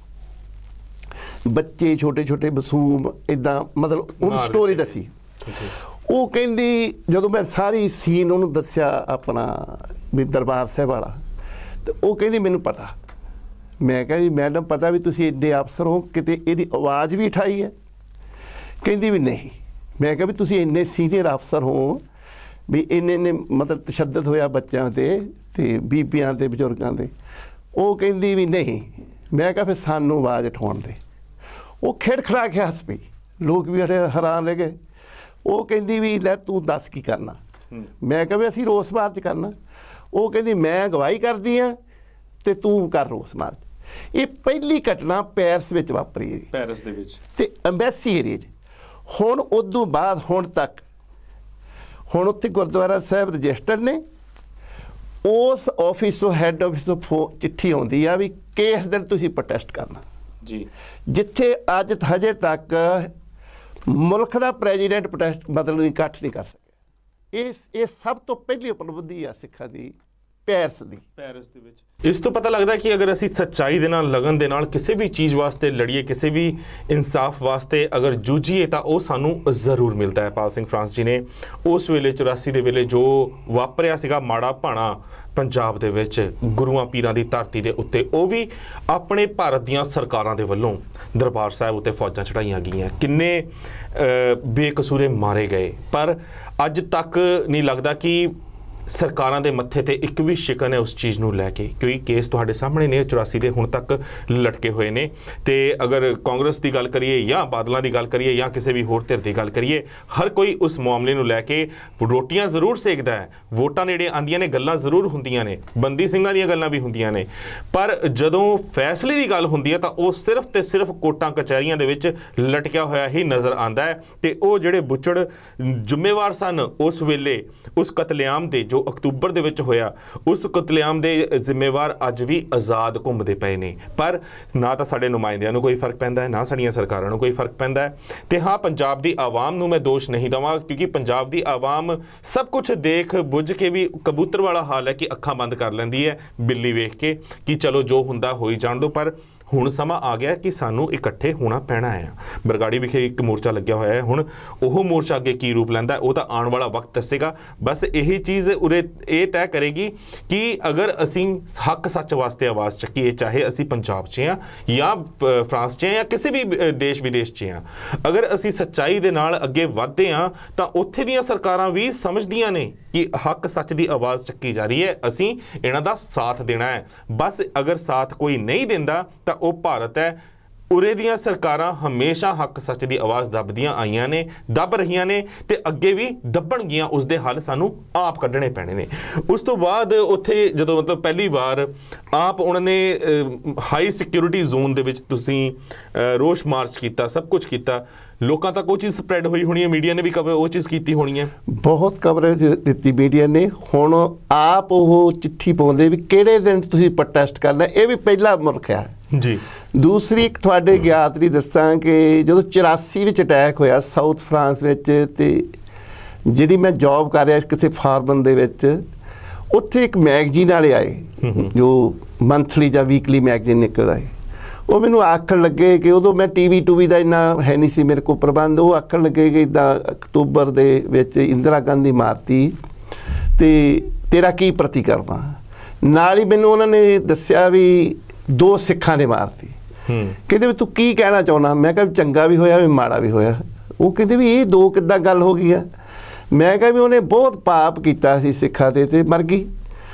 ਬੱਚੇ ਛੋਟੇ ਛੋਟੇ ਮਾਸੂਮ ਇੱਦਾਂ, ਮਤਲਬ ਉਹਨੂੰ ਸਟੋਰੀ ਦੱਸੀ। ਉਹ ਕਹਿੰਦੀ ਜਦੋਂ ਮੈਂ ਸਾਰੀ ਸੀਨ ਉਹਨੂੰ ਦੱਸਿਆ ਆਪਣਾ ਵੀ ਦਰਬਾਰ ਸਾਹਿਬ ਵਾਲਾ, ਤੇ ਉਹ ਕਹਿੰਦੀ ਮੈਨੂੰ ਪਤਾ। ਮੈਂ ਕਿਹਾ ਵੀ ਮੈਡਮ ਪਤਾ ਵੀ ਤੁਸੀਂ ਐਡੇ ਅਫਸਰ ਹੋ, ਕਿਤੇ ਇਹਦੀ ਆਵਾਜ਼ ਵੀ ਉਠਾਈ ਹੈ? ਕਹਿੰਦੀ ਵੀ ਨਹੀਂ। ਮੈਂ ਕਿਹਾ ਵੀ ਤੁਸੀਂ ਇੰਨੇ ਸੀਨੀਅਰ ਅਫਸਰ ਹੋ ਵੀ ਇੰਨੇ ਮਤਲਬ ਤਸ਼ੱਦਦ ਹੋਇਆ ਬੱਚਿਆਂ ਤੇ ਬੀਬੀਆਂ ਤੇ ਬਜ਼ੁਰਗਾਂ ਦੇ? ਉਹ ਕਹਿੰਦੀ ਵੀ ਨਹੀਂ। ਮੈਂ ਕਿਹਾ ਫਿਰ ਸਾਨੂੰ ਆਵਾਜ਼ ਉਠਾਉਣ ਦੇ। ਉਹ ਖਿੜਖੜਾ ਕੇ ਹੱਸ ਪਈ, ਲੋਕ ਵੀ ਬੜੇ ਹੈਰਾਨ ਰਹਿ ਗਏ। ਉਹ ਕਹਿੰਦੀ ਵੀ ਲੈ ਤੂੰ ਦੱਸ ਕੀ ਕਰਨਾ। ਮੈਂ ਕਿਹਾ ਵੀ ਅਸੀਂ ਰੋਸ ਮਾਰਚ ਕਰਨਾ। ਉਹ ਕਹਿੰਦੀ ਮੈਂ ਗਵਾਹੀ ਕਰਦੀ ਹਾਂ ਤੇ ਤੂੰ ਕਰ ਰੋਸ ਮਾਰਚ। ਇਹ ਪਹਿਲੀ ਘਟਨਾ ਪੈਰਿਸ ਵਿੱਚ ਵਾਪਰੀ ਹੈ, ਪੈਰਿਸ ਦੇ ਵਿੱਚ ਤੇ ਐਮਬੈਸੀ ਏਰੀਏ 'ਚ। ਹੁਣ ਉਦੋਂ ਬਾਅਦ ਹੁਣ ਤੱਕ ਹੁਣ ਉੱਥੇ ਗੁਰਦੁਆਰਾ ਸਾਹਿਬ ਰਜਿਸਟਰਡ ਨੇ, ਉਸ ਆਫਿਸ ਤੋਂ ਹੈੱਡ ਆਫਿਸ ਤੋਂ ਚਿੱਠੀ ਆਉਂਦੀ ਆ ਵੀ ਕਿਸ ਦਿਨ ਤੁਸੀਂ ਪ੍ਰੋਟੈਸਟ ਕਰਨਾ ਜੀ। ਜਿੱਥੇ ਅੱਜ ਹਜੇ ਤੱਕ ਮੁਲਕ ਦਾ ਪ੍ਰੈਜ਼ੀਡੈਂਟ ਪ੍ਰੋਟੈਸਟ ਮਤਲਬ ਇਕੱਠ ਨਹੀਂ ਕਰ ਸਕਿਆ। ਇਹ ਸਭ ਤੋਂ ਪਹਿਲੀ ਉਪਲਬਧੀ ਆ ਸਿੱਖਾਂ ਦੀ ਪੈਰਿਸ ਦੇ ਵਿੱਚ। ਇਸ ਤੋਂ ਪਤਾ ਲੱਗਦਾ ਕਿ ਅਗਰ ਅਸੀਂ ਸੱਚਾਈ ਦੇ ਨਾਲ, ਲਗਨ ਦੇ ਨਾਲ ਕਿਸੇ ਵੀ ਚੀਜ਼ ਵਾਸਤੇ ਲੜੀਏ, ਕਿਸੇ ਵੀ ਇਨਸਾਫ ਵਾਸਤੇ ਅਗਰ ਜੂਝੀਏ ਤਾਂ ਉਹ ਸਾਨੂੰ ਜ਼ਰੂਰ ਮਿਲਦਾ ਹੈ। ਪਾਲ ਸਿੰਘ ਫਰਾਂਸ ਜੀ ਨੇ ਉਸ ਵੇਲੇ 84 ਦੇ ਵੇਲੇ ਜੋ ਵਾਪਰਿਆ ਸੀਗਾ ਮਾੜਾ ਭਾਣਾ ਪੰਜਾਬ ਦੇ ਵਿੱਚ, ਗੁਰੂਆਂ ਪੀਰਾਂ ਦੀ ਧਰਤੀ ਦੇ ਉੱਤੇ, ਉਹ ਵੀ ਆਪਣੇ ਭਾਰਤ ਦੀਆਂ ਸਰਕਾਰਾਂ ਦੇ ਵੱਲੋਂ ਦਰਬਾਰ ਸਾਹਿਬ ਉੱਤੇ ਫੌਜਾਂ ਚੜਾਈਆਂ ਗਈਆਂ, ਕਿੰਨੇ ਬੇਕਸੂਰੇ ਮਾਰੇ ਗਏ। ਪਰ ਅੱਜ ਤੱਕ ਨਹੀਂ ਲੱਗਦਾ ਕਿ ਸਰਕਾਰਾਂ ਦੇ ਮੱਥੇ ਤੇ ਇੱਕ ਵੀ ਸ਼ਿਕਨ ਹੈ ਉਸ ਚੀਜ਼ ਨੂੰ ਲੈ ਕੇ, ਕਿਉਂਕਿ ਕੇਸ ਤੁਹਾਡੇ ਸਾਹਮਣੇ ਨੇ 84 ਦੇ ਹੁਣ ਤੱਕ ਲਟਕੇ ਹੋਏ ਨੇ। ਤੇ ਅਗਰ ਕਾਂਗਰਸ ਦੀ ਗੱਲ ਕਰੀਏ ਜਾਂ ਬਾਦਲਾਂ ਦੀ ਗੱਲ ਕਰੀਏ ਜਾਂ ਕਿਸੇ ਵੀ ਹੋਰ ਧਿਰ ਦੀ ਗੱਲ ਕਰੀਏ, ਹਰ ਕੋਈ ਉਸ ਮਾਮਲੇ ਨੂੰ ਲੈ ਕੇ ਰੋਟੀਆਂ ਜ਼ਰੂਰ ਸੇਕਦਾ ਹੈ। ਵੋਟਾਂ ਨੇੜੇ ਆਉਂਦੀਆਂ ਨੇ, ਗੱਲਾਂ ਜ਼ਰੂਰ ਹੁੰਦੀਆਂ ਨੇ, ਬੰਦੀ ਸਿੰਘਾਂ ਦੀਆਂ ਗੱਲਾਂ ਵੀ ਹੁੰਦੀਆਂ ਨੇ, ਪਰ ਜਦੋਂ ਫੈਸਲੇ ਦੀ ਗੱਲ ਹੁੰਦੀ ਹੈ ਤਾਂ ਉਹ ਸਿਰਫ ਤੇ ਸਿਰਫ ਕੋਟਾਂ ਕਚਹਿਰੀਆਂ ਦੇ ਵਿੱਚ ਲਟਕਿਆ ਹੋਇਆ ਹੀ ਨਜ਼ਰ ਆਉਂਦਾ ਹੈ। ਤੇ ਉਹ ਜਿਹੜੇ ਬੁੱਚੜ ਜ਼ਿੰਮੇਵਾਰ ਸਨ ਉਸ ਵੇਲੇ ਉਸ ਕਤਲੇਆਮ ਦੇ, ਜੋ ਅਕਤੂਬਰ ਦੇ ਵਿੱਚ ਹੋਇਆ, ਉਸ ਕਤਲੇਆਮ ਦੇ ਜ਼ਿੰਮੇਵਾਰ ਅੱਜ ਵੀ ਆਜ਼ਾਦ ਘੁੰਮਦੇ ਪਏ ਨੇ। ਪਰ ਨਾ ਤਾਂ ਸਾਡੇ ਨੁਮਾਇੰਦਿਆਂ ਨੂੰ ਕੋਈ ਫਰਕ ਪੈਂਦਾ ਹੈ, ਨਾ ਸਾਡੀਆਂ ਸਰਕਾਰਾਂ ਨੂੰ ਕੋਈ ਫਰਕ ਪੈਂਦਾ ਹੈ। ਤੇ ਹਾਂ, ਪੰਜਾਬ ਦੀ ਆਵਾਮ ਨੂੰ ਮੈਂ ਦੋਸ਼ ਨਹੀਂ ਦਵਾਂ, ਕਿਉਂਕਿ ਪੰਜਾਬ ਦੀ ਆਵਾਮ ਸਭ ਕੁਝ ਦੇਖ ਬੁੱਝ ਕੇ ਵੀ ਕਬੂਤਰ ਵਾਲਾ ਹਾਲ ਹੈ ਕਿ ਅੱਖਾਂ ਬੰਦ ਕਰ ਲੈਂਦੀ ਹੈ ਬਿੱਲੀ ਵੇਖ ਕੇ ਕਿ ਚਲੋ ਜੋ ਹੁੰਦਾ ਹੋਈ ਜਾਣ ਦਿਓ। ਪਰ ਹੁਣ ਸਮਾਂ ਆ ਗਿਆ ਕਿ ਸਾਨੂੰ ਇਕੱਠੇ ਹੋਣਾ ਪੈਣਾ ਹੈ। ਬਰਗਾੜੀ ਵਿਖੇ ਇੱਕ ਮੋਰਚਾ ਲੱਗਿਆ ਹੋਇਆ ਹੈ। ਹੁਣ ਉਹ ਮੋਰਚਾ ਅੱਗੇ ਕੀ ਰੂਪ ਲੈਂਦਾ ਉਹ ਤਾਂ ਆਉਣ ਵਾਲਾ ਵਕਤ ਦੱਸੇਗਾ। ਬਸ ਇਹੀ ਚੀਜ਼ ਉਰੇ ਇਹ ਤੈਅ ਕਰੇਗੀ ਕਿ ਅਗਰ ਅਸੀਂ ਹੱਕ ਸੱਚ ਵਾਸਤੇ ਆਵਾਜ਼ ਚੱਕੀਏ, ਚਾਹੇ ਅਸੀਂ ਪੰਜਾਬ 'ਚ ਹਾਂ ਜਾਂ ਫਰਾਂਸ 'ਚ ਹਾਂ ਜਾਂ ਕਿਸੇ ਵੀ ਦੇਸ਼ ਵਿਦੇਸ਼ 'ਚ ਹਾਂ, ਅਗਰ ਅਸੀਂ ਸੱਚਾਈ ਦੇ ਨਾਲ ਅੱਗੇ ਵੱਧਦੇ ਹਾਂ ਤਾਂ ਉੱਥੇ ਦੀਆਂ ਸਰਕਾਰਾਂ ਵੀ ਸਮਝਦੀਆਂ ਨੇ ਕਿ ਹੱਕ ਸੱਚ ਦੀ ਆਵਾਜ਼ ਚੱਕੀ ਜਾ ਰਹੀ ਹੈ, ਅਸੀਂ ਇਹਨਾਂ ਦਾ ਸਾਥ ਦੇਣਾ ਹੈ। ਬਸ ਅਗਰ ਸਾਥ ਕੋਈ ਨਹੀਂ ਦਿੰਦਾ ਤਾਂ ਉਹ ਭਾਰਤ ਹੈ। ਉਰੇ ਦੀਆਂ ਸਰਕਾਰਾਂ ਹਮੇਸ਼ਾ ਹੱਕ ਸੱਚ ਦੀ ਆਵਾਜ਼ ਦੱਬਦੀਆਂ ਆਈਆਂ ਨੇ, ਦੱਬ ਰਹੀਆਂ ਨੇ ਤੇ ਅੱਗੇ ਵੀ ਦੱਬਣਗੀਆਂ। ਉਸ ਦੇ ਹੱਲ ਸਾਨੂੰ ਆਪ ਕੱਢਣੇ ਪੈਣੇ ਨੇ। ਉਸ ਤੋਂ ਬਾਅਦ ਉੱਥੇ ਜਦੋਂ ਮਤਲਬ ਪਹਿਲੀ ਵਾਰ ਆਪ ਉਹਨਾਂ ਨੇ ਹਾਈ ਸਿਕਿਉਰਿਟੀ ਜ਼ੋਨ ਦੇ ਵਿੱਚ ਤੁਸੀਂ ਰੋਸ ਮਾਰਚ ਕੀਤਾ, ਸਭ ਕੁਝ ਕੀਤਾ, ਲੋਕਾਂ ਤੱਕ ਉਹ ਚੀਜ਼ ਸਪਰੈਡ ਹੋਈ ਹੋਣੀ ਹੈ, ਮੀਡੀਆ ਨੇ ਵੀ ਕਵਰ ਉਹ ਚੀਜ਼ ਕੀਤੀ ਹੋਣੀ ਹੈ, ਬਹੁਤ ਕਵਰੇਜ ਦਿੱਤੀ ਮੀਡੀਆ ਨੇ। ਹੁਣ ਆਪ ਉਹ ਚਿੱਠੀ ਪਾਉਂਦੇ ਵੀ ਕਿਹੜੇ ਦਿਨ ਤੁਸੀਂ ਪ੍ਰੋਟੈਸਟ ਕਰਨਾ, ਇਹ ਵੀ ਪਹਿਲਾ ਮੁਲਕ ਹੈ ਜੀ। ਦੂਸਰੀ ਇੱਕ ਤੁਹਾਡੇ ਗਿਆਤ ਦੀ ਦੱਸਾਂ ਕਿ ਜਦੋਂ 84 ਵਿੱਚ ਅਟੈਕ ਹੋਇਆ ਸਾਊਥ ਫਰਾਂਸ ਵਿੱਚ, ਤੇ ਜਿਹੜੀ ਮੈਂ ਜੌਬ ਕਰ ਰਿਹਾ ਕਿਸੇ ਫਾਰਮਨ ਦੇ ਵਿੱਚ, ਉੱਥੇ ਇੱਕ ਮੈਗਜ਼ੀਨ ਵਾਲੇ ਆਏ ਜੋ ਮੰਥਲੀ ਜਾਂ ਵੀਕਲੀ ਮੈਗਜ਼ੀਨ ਨਿਕਲਦਾ ਹੈ। ਉਹ ਮੈਨੂੰ ਆਖਣ ਲੱਗੇ ਕਿ ਉਦੋਂ ਮੈਂ ਟੀਵੀ ਟੂਵੀ ਦਾ ਇੰਨਾ ਹੈ ਨਹੀਂ ਸੀ ਮੇਰੇ ਕੋਲ ਪ੍ਰਬੰਧ। ਉਹ ਆਖਣ ਲੱਗੇ ਕਿ ਇੱਦਾਂ ਅਕਤੂਬਰ ਦੇ ਵਿੱਚ ਇੰਦਰਾ ਗਾਂਧੀ ਮਾਰਤੀ ਤੇ ਤੇਰਾ ਕੀ ਪ੍ਰਤੀਕਰਮ ਆ। ਨਾਲ ਹੀ ਮੈਨੂੰ ਉਹਨਾਂ ਨੇ ਦੱਸਿਆ ਵੀ 2 ਸਿੱਖਾਂ ਨੇ ਮਾਰਤੀ। ਕਹਿੰਦੇ ਵੀ ਤੂੰ ਕੀ ਕਹਿਣਾ ਚਾਹੁੰਦਾ। ਮੈਂ ਕਿਹਾ ਵੀ ਚੰਗਾ ਵੀ ਹੋਇਆ ਵੀ ਮਾੜਾ ਵੀ ਹੋਇਆ। ਉਹ ਕਹਿੰਦੇ ਵੀ ਇਹ 2 ਕਿੱਦਾਂ ਗੱਲ ਹੋ ਗਈ ਆ। ਮੈਂ ਕਿਹਾ ਵੀ ਉਹਨੇ ਬਹੁਤ ਪਾਪ ਕੀਤਾ ਸੀ ਸਿੱਖਾਂ ਤੇ ਮਰ ਗਈ,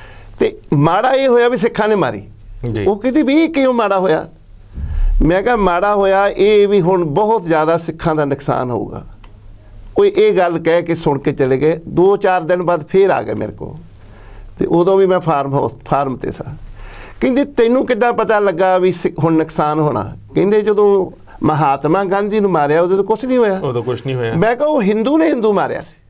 ਤੇ ਮਾੜਾ ਇਹ ਹੋਇਆ ਵੀ ਸਿੱਖਾਂ ਨੇ ਮਾਰੀ। ਉਹ ਕਹਿੰਦੇ ਵੀ ਇਹ ਕਿਉਂ ਮਾੜਾ ਹੋਇਆ। ਮੈਂ ਕਿਹਾ ਮਾੜਾ ਹੋਇਆ ਇਹ ਵੀ ਹੁਣ ਬਹੁਤ ਜ਼ਿਆਦਾ ਸਿੱਖਾਂ ਦਾ ਨੁਕਸਾਨ ਹੋਊਗਾ। ਉਹ ਇਹ ਗੱਲ ਕਹਿ ਕੇ ਸੁਣ ਕੇ ਚਲੇ ਗਏ। 2-4 ਦਿਨ ਬਾਅਦ ਫੇਰ ਆ ਗਏ ਮੇਰੇ ਕੋਲ, ਤੇ ਉਦੋਂ ਵੀ ਮੈਂ ਫਾਰਮ ਤੇ ਸਾਂ। ਕਹਿੰਦੇ ਤੈਨੂੰ ਕਿੱਦਾਂ ਪਤਾ ਲੱਗਾ ਵੀ ਹੁਣ ਨੁਕਸਾਨ ਹੋਣਾ। ਕਹਿੰਦੇ ਜਦੋਂ ਮਹਾਤਮਾ ਗਾਂਧੀ ਨੂੰ ਮਾਰਿਆ ਉਦੋਂ ਤਾਂ ਕੁਛ ਨਹੀਂ ਹੋਇਆ। ਉਦੋਂ ਕੁਛ ਨਹੀਂ ਹੋਇਆ। ਮੈਂ ਕਿਹਾ ਉਹ ਹਿੰਦੂ ਨੇ ਹਿੰਦੂ ਮਾਰਿਆ ਸੀ।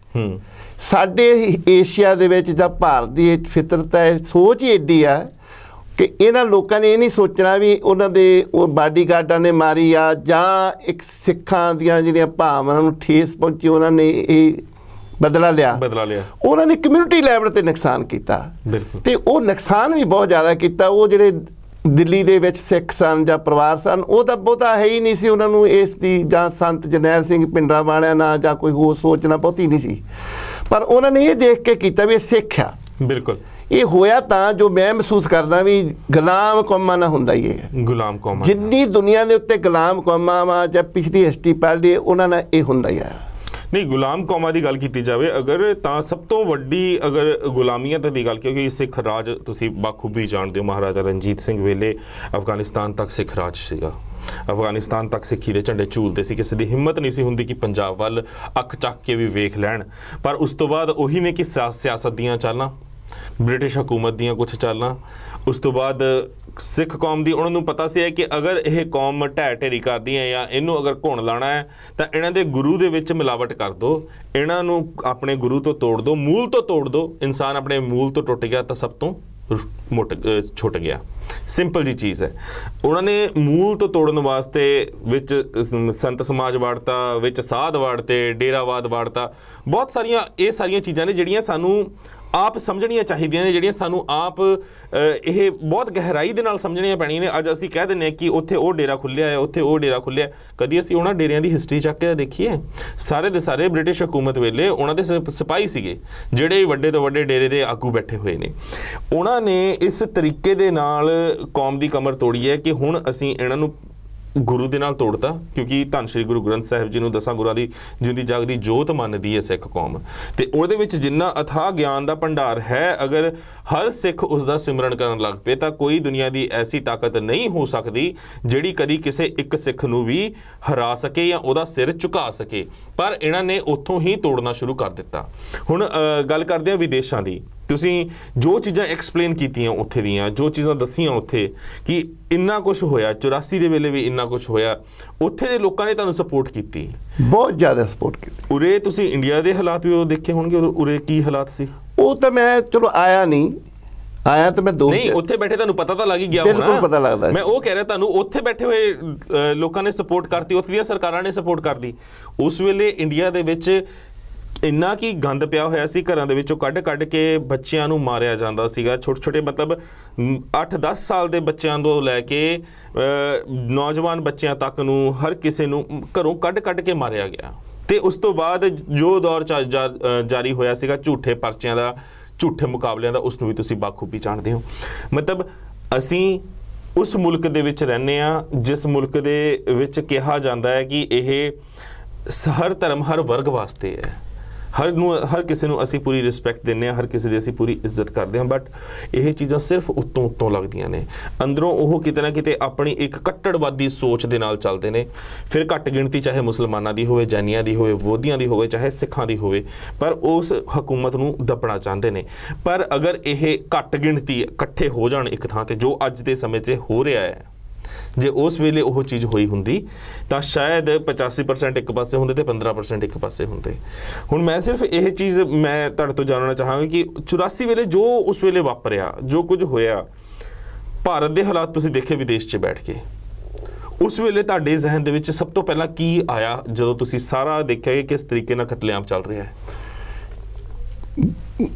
ਸਾਡੇ ਏਸ਼ੀਆ ਦੇ ਵਿੱਚ ਜਾਂ ਭਾਰਤ ਦੀ ਫਿਤਰਤ ਹੈ, ਸੋਚ ਹੀ ਐਡੀ ਆ ਕਿ ਇਹਨਾਂ ਲੋਕਾਂ ਨੇ ਇਹ ਨਹੀਂ ਸੋਚਣਾ ਵੀ ਉਹਨਾਂ ਦੇ ਉਹ ਬਾਡੀਗਾਰਡਾਂ ਨੇ ਮਾਰੀ ਆ ਜਾਂ ਇੱਕ ਸਿੱਖਾਂ ਦੀਆਂ ਜਿਹੜੀਆਂ ਭਾਵਨਾਵਾਂ ਨੂੰ ਠੇਸ ਪਹੁੰਚੀ ਉਹਨਾਂ ਨੇ ਇਹ ਬਦਲਾ ਲਿਆ। ਉਹਨਾਂ ਨੇ ਕਮਿਊਨਿਟੀ ਲੈਵਲ ਤੇ ਨੁਕਸਾਨ ਕੀਤਾ, ਤੇ ਉਹ ਨੁਕਸਾਨ ਵੀ ਬਹੁਤ ਜ਼ਿਆਦਾ ਕੀਤਾ। ਉਹ ਜਿਹੜੇ ਦਿੱਲੀ ਦੇ ਵਿੱਚ ਸਿੱਖ ਸਨ ਜਾਂ ਪਰਿਵਾਰ ਸਨ ਉਹ ਤਾਂ ਬਹੁਤਾ ਹੈ ਹੀ ਨਹੀਂ ਸੀ ਉਹਨਾਂ ਨੂੰ ਇਸ ਦੀ, ਜਾਂ ਸੰਤ ਜਰਨੈਲ ਸਿੰਘ ਭਿੰਡਰਾਂ ਵਾਲਿਆਂ ਨਾਲ ਜਾਂ ਕੋਈ ਹੋਰ ਸੋਚਣਾ ਬਹੁਤੀ ਨਹੀਂ ਸੀ। ਪਰ ਉਹਨਾਂ ਨੇ ਇਹ ਦੇਖ ਕੇ ਕੀਤਾ ਵੀ ਇਹ ਸਿੱਖ ਆ। ਬਿਲਕੁਲ ਇਹ ਹੋਇਆ ਤਾਂ ਜੋ ਮੈਂ ਮਹਿਸੂਸ ਕਰਦਾ ਵੀ ਗੁਲਾਮ ਕੌਮਾਂ ਨਾਲ ਹੁੰਦਾ ਹੀ ਹੈ। ਗੁਲਾਮ ਕੌਮਾਂ ਜਿੰਨੀ ਦੁਨੀਆ ਦੇ ਉੱਤੇ ਗੁਲਾਮ ਕੌਮਾਂ ਵਾ ਜਾਂ ਪਿਛਲੀ ਹਿਸਟਰੀ ਪੜ੍ਹ ਲਈਏ ਉਹਨਾਂ ਨਾਲ ਇਹ ਹੁੰਦਾ ਹੀ ਆ। ਨਹੀਂ, ਗੁਲਾਮ ਕੌਮਾਂ ਦੀ ਗੱਲ ਕੀਤੀ ਜਾਵੇ ਅਗਰ ਤਾਂ ਸਭ ਤੋਂ ਵੱਡੀ ਅਗਰ ਗੁਲਾਮੀਅਤ ਦੀ ਗੱਲ, ਕਿਉਂਕਿ ਸਿੱਖ ਰਾਜ ਤੁਸੀਂ ਬਾਖੂਬੀ ਜਾਣਦੇ ਹੋ, ਮਹਾਰਾਜਾ ਰਣਜੀਤ ਸਿੰਘ ਵੇਲੇ ਅਫਗਾਨਿਸਤਾਨ ਤੱਕ ਸਿੱਖ ਰਾਜ ਸੀਗਾ। ਅਫਗਾਨਿਸਤਾਨ ਤੱਕ ਸਿੱਖੀ ਦੇ ਝੰਡੇ ਝੂਲਦੇ ਸੀ। ਕਿਸੇ ਦੀ ਹਿੰਮਤ ਨਹੀਂ ਸੀ ਹੁੰਦੀ ਕਿ ਪੰਜਾਬ ਵੱਲ ਅੱਖ ਚੱਕ ਕੇ ਵੀ ਵੇਖ ਲੈਣ। ਪਰ ਉਸ ਤੋਂ ਬਾਅਦ ਉਹੀ ਨੇ ਕਿ ਸਿਆਸਤ ਦੀਆਂ ਚਾਲਾਂ, ਬ੍ਰਿਟਿਸ਼ ਹਕੂਮਤ ਦੀਆਂ ਕੁਛ ਚਾਲਾਂ, ਉਸ ਤੋਂ ਬਾਅਦ ਸਿੱਖ ਕੌਮ ਦੀ ਉਹਨਾਂ ਨੂੰ ਪਤਾ ਸੀ ਕਿ ਅਗਰ ਇਹ ਕੌਮ ਢਹਿ ਢੇਰੀ ਕਰਦੀ ਹੈ ਜਾਂ ਇਹਨੂੰ ਅਗਰ ਘੁਣ ਲਾਉਣਾ ਹੈ ਤਾਂ ਇਹਨਾਂ ਦੇ ਗੁਰੂ ਦੇ ਵਿੱਚ ਮਿਲਾਵਟ ਕਰ ਦਿਓ, ਇਹਨਾਂ ਨੂੰ ਆਪਣੇ ਗੁਰੂ ਤੋਂ ਤੋੜ ਦਿਓ, ਮੂਲ ਤੋਂ ਤੋੜ ਦਿਓ। ਇਨਸਾਨ ਆਪਣੇ ਮੂਲ ਤੋਂ ਟੁੱਟ ਗਿਆ ਤਾਂ ਸਭ ਤੋਂ ਛੁੱਟ ਗਿਆ। ਸਿੰਪਲ ਜੀ ਚੀਜ਼ ਹੈ। ਉਹਨਾਂ ਨੇ ਮੂਲ ਤੋਂ ਤੋੜਨ ਵਾਸਤੇ ਵਿੱਚ ਸੰਤ ਸਮਾਜ ਵਾੜਤਾ, ਵਿੱਚ ਸਾਧ ਵਾੜਤੇ, ਡੇਰਾਵਾਦ ਵਾੜਤਾ, ਬਹੁਤ ਸਾਰੀਆਂ ਇਹ ਸਾਰੀਆਂ ਚੀਜ਼ਾਂ ਨੇ ਜਿਹੜੀਆਂ ਸਾਨੂੰ ਆਪ ਸਮਝਣੀਆਂ ਚਾਹੀਦੀਆਂ ਨੇ, ਜਿਹੜੀਆਂ ਸਾਨੂੰ ਆਪ ਇਹ ਬਹੁਤ ਗਹਿਰਾਈ ਦੇ ਨਾਲ ਸਮਝਣੀਆਂ ਪੈਣੀਆਂ ਨੇ। ਅੱਜ ਅਸੀਂ ਕਹਿ ਦਿੰਦੇ ਹਾਂ ਕਿ ਉੱਥੇ ਉਹ ਡੇਰਾ ਖੁੱਲ੍ਹਿਆ ਹੈ, ਉੱਥੇ ਉਹ ਡੇਰਾ ਖੁੱਲ੍ਹਿਆ। ਕਦੀ ਅਸੀਂ ਉਹਨਾਂ ਡੇਰਿਆਂ ਦੀ ਹਿਸਟਰੀ ਚੱਕ ਕੇ ਦੇਖੀਏ? ਸਾਰੇ ਦੇ ਸਾਰੇ ਬ੍ਰਿਟਿਸ਼ ਹਕੂਮਤ ਵੇਲੇ ਉਹਨਾਂ ਦੇ ਸਿਪਾਹੀ ਸੀਗੇ ਜਿਹੜੇ ਵੱਡੇ ਤੋਂ ਵੱਡੇ ਡੇਰੇ ਦੇ ਆਗੂ ਬੈਠੇ ਹੋਏ ਨੇ। ਉਹਨਾਂ ਨੇ ਇਸ ਤਰੀਕੇ ਦੇ ਨਾਲ ਕੌਮ ਦੀ ਕਮਰ ਤੋੜੀ ਹੈ ਕਿ ਹੁਣ ਅਸੀਂ ਇਹਨਾਂ ਨੂੰ ਗੁਰੂ ਦੇ ਨਾਲ ਤੋੜਤਾ, ਕਿਉਂਕਿ ਧੰਨ ਸ਼੍ਰੀ ਗੁਰੂ ਗ੍ਰੰਥ ਸਾਹਿਬ ਜੀ ਨੂੰ 10 ਗੁਰਾਂ ਦੀ ਜਿਉਂਦੀ ਜਾਗਦੀ ਜੋਤ ਮੰਨਦੀ ਹੈ ਸਿੱਖ ਕੌਮ, ਤੇ ਉਹਦੇ ਵਿੱਚ ਜਿੰਨਾ ਅਥਾਹ ਗਿਆਨ ਦਾ ਭੰਡਾਰ ਹੈ, ਅਗਰ ਹਰ ਸਿੱਖ ਉਸ ਦਾ ਸਿਮਰਨ ਕਰਨ ਲੱਗ ਪਏ ਤਾਂ ਕੋਈ ਦੁਨੀਆ ਦੀ ਐਸੀ ਤਾਕਤ ਨਹੀਂ ਹੋ ਸਕਦੀ ਜਿਹੜੀ ਕਦੀ ਕਿਸੇ ਇੱਕ ਸਿੱਖ ਨੂੰ ਵੀ ਹਰਾ ਸਕੇ ਜਾਂ ਉਹਦਾ ਸਿਰ ਝੁਕਾ ਸਕੇ। ਪਰ ਇਹਨਾਂ ਨੇ ਉੱਥੋਂ ਹੀ ਤੋੜਨਾ ਸ਼ੁਰੂ ਕਰ ਦਿੱਤਾ। ਹੁਣ ਗੱਲ ਕਰਦੇ ਹਾਂ ਵਿਦੇਸ਼ਾਂ ਦੀ। ਤੁਸੀਂ ਜੋ ਚੀਜ਼ਾਂ ਐਕਸਪਲੇਨ ਕੀਤੀਆਂ ਉੱਥੇ ਦੀਆਂ, ਜੋ ਚੀਜ਼ਾਂ ਦੱਸੀਆਂ ਉੱਥੇ ਕਿ ਇੰਨਾ ਕੁਛ ਹੋਇਆ, 84 ਦੇ ਵੇਲੇ ਵੀ ਇੰਨਾ ਕੁਛ ਹੋਇਆ, ਉੱਥੇ ਦੇ ਲੋਕਾਂ ਨੇ ਤੁਹਾਨੂੰ ਸਪੋਰਟ ਕੀਤੀ, ਬਹੁਤ ਜ਼ਿਆਦਾ ਸਪੋਰਟ ਕੀਤੀ। ਉਰੇ ਤੁਸੀਂ ਇੰਡੀਆ ਦੇ ਹਾਲਾਤ ਵੀ ਉਹ ਦੇਖੇ ਹੋਣਗੇ, ਉਰੇ ਕੀ ਹਾਲਾਤ ਸੀ? ਉਹ ਤਾਂ ਮੈਂ ਚਲੋ ਆਇਆ ਤਾਂ ਮੈਂ ਨਹੀਂ, ਉੱਥੇ ਬੈਠੇ ਤੁਹਾਨੂੰ ਪਤਾ ਤਾਂ ਲੱਗ ਹੀ ਗਿਆ ਹੋਣਾ। ਬਿਲਕੁਲ ਪਤਾ ਲੱਗਦਾ। ਮੈਂ ਉਹ ਕਹਿ ਰਿਹਾ ਤੁਹਾਨੂੰ, ਉੱਥੇ ਬੈਠੇ ਹੋਏ ਲੋਕਾਂ ਨੇ ਸਪੋਰਟ ਕਰਤੀ, ਉੱਥੇ ਦੀਆਂ ਸਰਕਾਰਾਂ ਨੇ ਸਪੋਰਟ ਕਰਦੀ। ਉਸ ਵੇਲੇ ਇੰਡੀਆ ਦੇ ਵਿੱਚ ਇੰਨਾ ਕੀ ਗੰਦ ਪਿਆ ਹੋਇਆ ਸੀ, ਘਰਾਂ ਦੇ ਵਿੱਚੋਂ ਕੱਢ ਕੇ ਬੱਚਿਆਂ ਨੂੰ ਮਾਰਿਆ ਜਾਂਦਾ ਸੀਗਾ। ਛੋਟੇ ਮਤਲਬ 8-10 ਸਾਲ ਦੇ ਬੱਚਿਆਂ ਤੋਂ ਲੈ ਕੇ ਨੌਜਵਾਨ ਬੱਚਿਆਂ ਤੱਕ ਨੂੰ ਹਰ ਕਿਸੇ ਨੂੰ ਘਰੋਂ ਕੱਢ ਕੇ ਮਾਰਿਆ ਗਿਆ। ਤੇ ਉਸ ਤੋਂ ਬਾਅਦ ਜੋ ਦੌਰ ਜਾਰੀ ਹੋਇਆ ਸੀਗਾ ਝੂਠੇ ਪਰਚਿਆਂ ਦਾ, ਝੂਠੇ ਮੁਕਾਬਲਿਆਂ ਦਾ, ਉਸ ਨੂੰ ਵੀ ਤੁਸੀਂ ਬਾਖੂਬੀ ਜਾਣਦੇ ਹੋ। ਮਤਲਬ ਅਸੀਂ ਉਸ ਮੁਲਕ ਦੇ ਵਿੱਚ ਰਹਿੰਦੇ ਹਾਂ ਜਿਸ ਮੁਲਕ ਦੇ ਵਿੱਚ ਕਿਹਾ ਜਾਂਦਾ ਹੈ ਕਿ ਇਹ ਹਰ ਧਰਮ ਹਰ ਵਰਗ ਵਾਸਤੇ ਹੈ, ਹਰ ਕਿਸੇ ਨੂੰ ਅਸੀਂ ਪੂਰੀ ਰਿਸਪੈਕਟ ਦਿੰਦੇ ਹਾਂ, ਹਰ ਕਿਸੇ ਦੀ ਅਸੀਂ ਪੂਰੀ ਇੱਜ਼ਤ ਕਰਦੇ ਹਾਂ। ਬਟ ਇਹ ਚੀਜ਼ਾਂ ਸਿਰਫ ਉੱਤੋਂ ਲੱਗਦੀਆਂ ਨੇ। ਅੰਦਰੋਂ ਉਹ ਕਿਤੇ ਨਾ ਕਿਤੇ ਆਪਣੀ ਇੱਕ ਕੱਟੜਵਾਦੀ ਸੋਚ ਦੇ ਨਾਲ ਚੱਲਦੇ ਨੇ। ਫਿਰ ਘੱਟ ਗਿਣਤੀ ਚਾਹੇ ਮੁਸਲਮਾਨਾਂ ਦੀ ਹੋਵੇ, ਜੈਨੀਆਂ ਦੀ ਹੋਵੇ, ਬੋਧੀਆਂ ਦੀ ਹੋਵੇ, ਚਾਹੇ ਸਿੱਖਾਂ ਦੀ ਹੋਵੇ, ਪਰ ਉਸ ਹਕੂਮਤ ਨੂੰ ਦੱਬਣਾ ਚਾਹੁੰਦੇ ਨੇ। ਪਰ ਅਗਰ ਇਹ ਘੱਟ ਗਿਣਤੀ ਇਕੱਠੇ ਹੋ ਜਾਣ ਇੱਕ ਥਾਂ ਤੇ, ਜੋ ਅੱਜ ਦੇ ਸਮੇਂ 'ਚ ਹੋ ਰਿਹਾ ਹੈ, ਜੇ ਉਸ ਵੇਲੇ ਉਹ ਚੀਜ਼ ਹੋਈ ਹੁੰਦੀ ਤਾਂ ਸ਼ਾਇਦ 85% ਇੱਕ ਪਾਸੇ ਹੁੰਦੇ ਤੇ 15% ਇੱਕ ਪਾਸੇ ਹੁੰਦੇ। ਹੁਣ ਮੈਂ ਸਿਰਫ ਇਹ ਚੀਜ਼ ਮੈਂ ਤੁਹਾਡੇ ਤੋਂ ਜਾਣਨਾ ਚਾਹਾਂਗਾ ਕਿ 84 ਵੇਲੇ ਜੋ ਉਸ ਵੇਲੇ ਵਾਪਰਿਆ, ਜੋ ਕੁਝ ਹੋਇਆ, ਭਾਰਤ ਦੇ ਹਾਲਾਤ ਤੁਸੀਂ ਦੇਖੇ ਵਿਦੇਸ਼ 'ਚ ਬੈਠ ਕੇ, ਉਸ ਵੇਲੇ ਤੁਹਾਡੇ ਜ਼ਿਹਨ ਦੇ ਵਿੱਚ ਸਭ ਤੋਂ ਪਹਿਲਾਂ ਕੀ ਆਇਆ ਜਦੋਂ ਤੁਸੀਂ ਸਾਰਾ ਦੇਖਿਆ ਕਿ ਕਿਸ ਤਰੀਕੇ ਨਾਲ ਕਤਲੇਆਮ ਚੱਲ ਰਿਹਾ ਹੈ?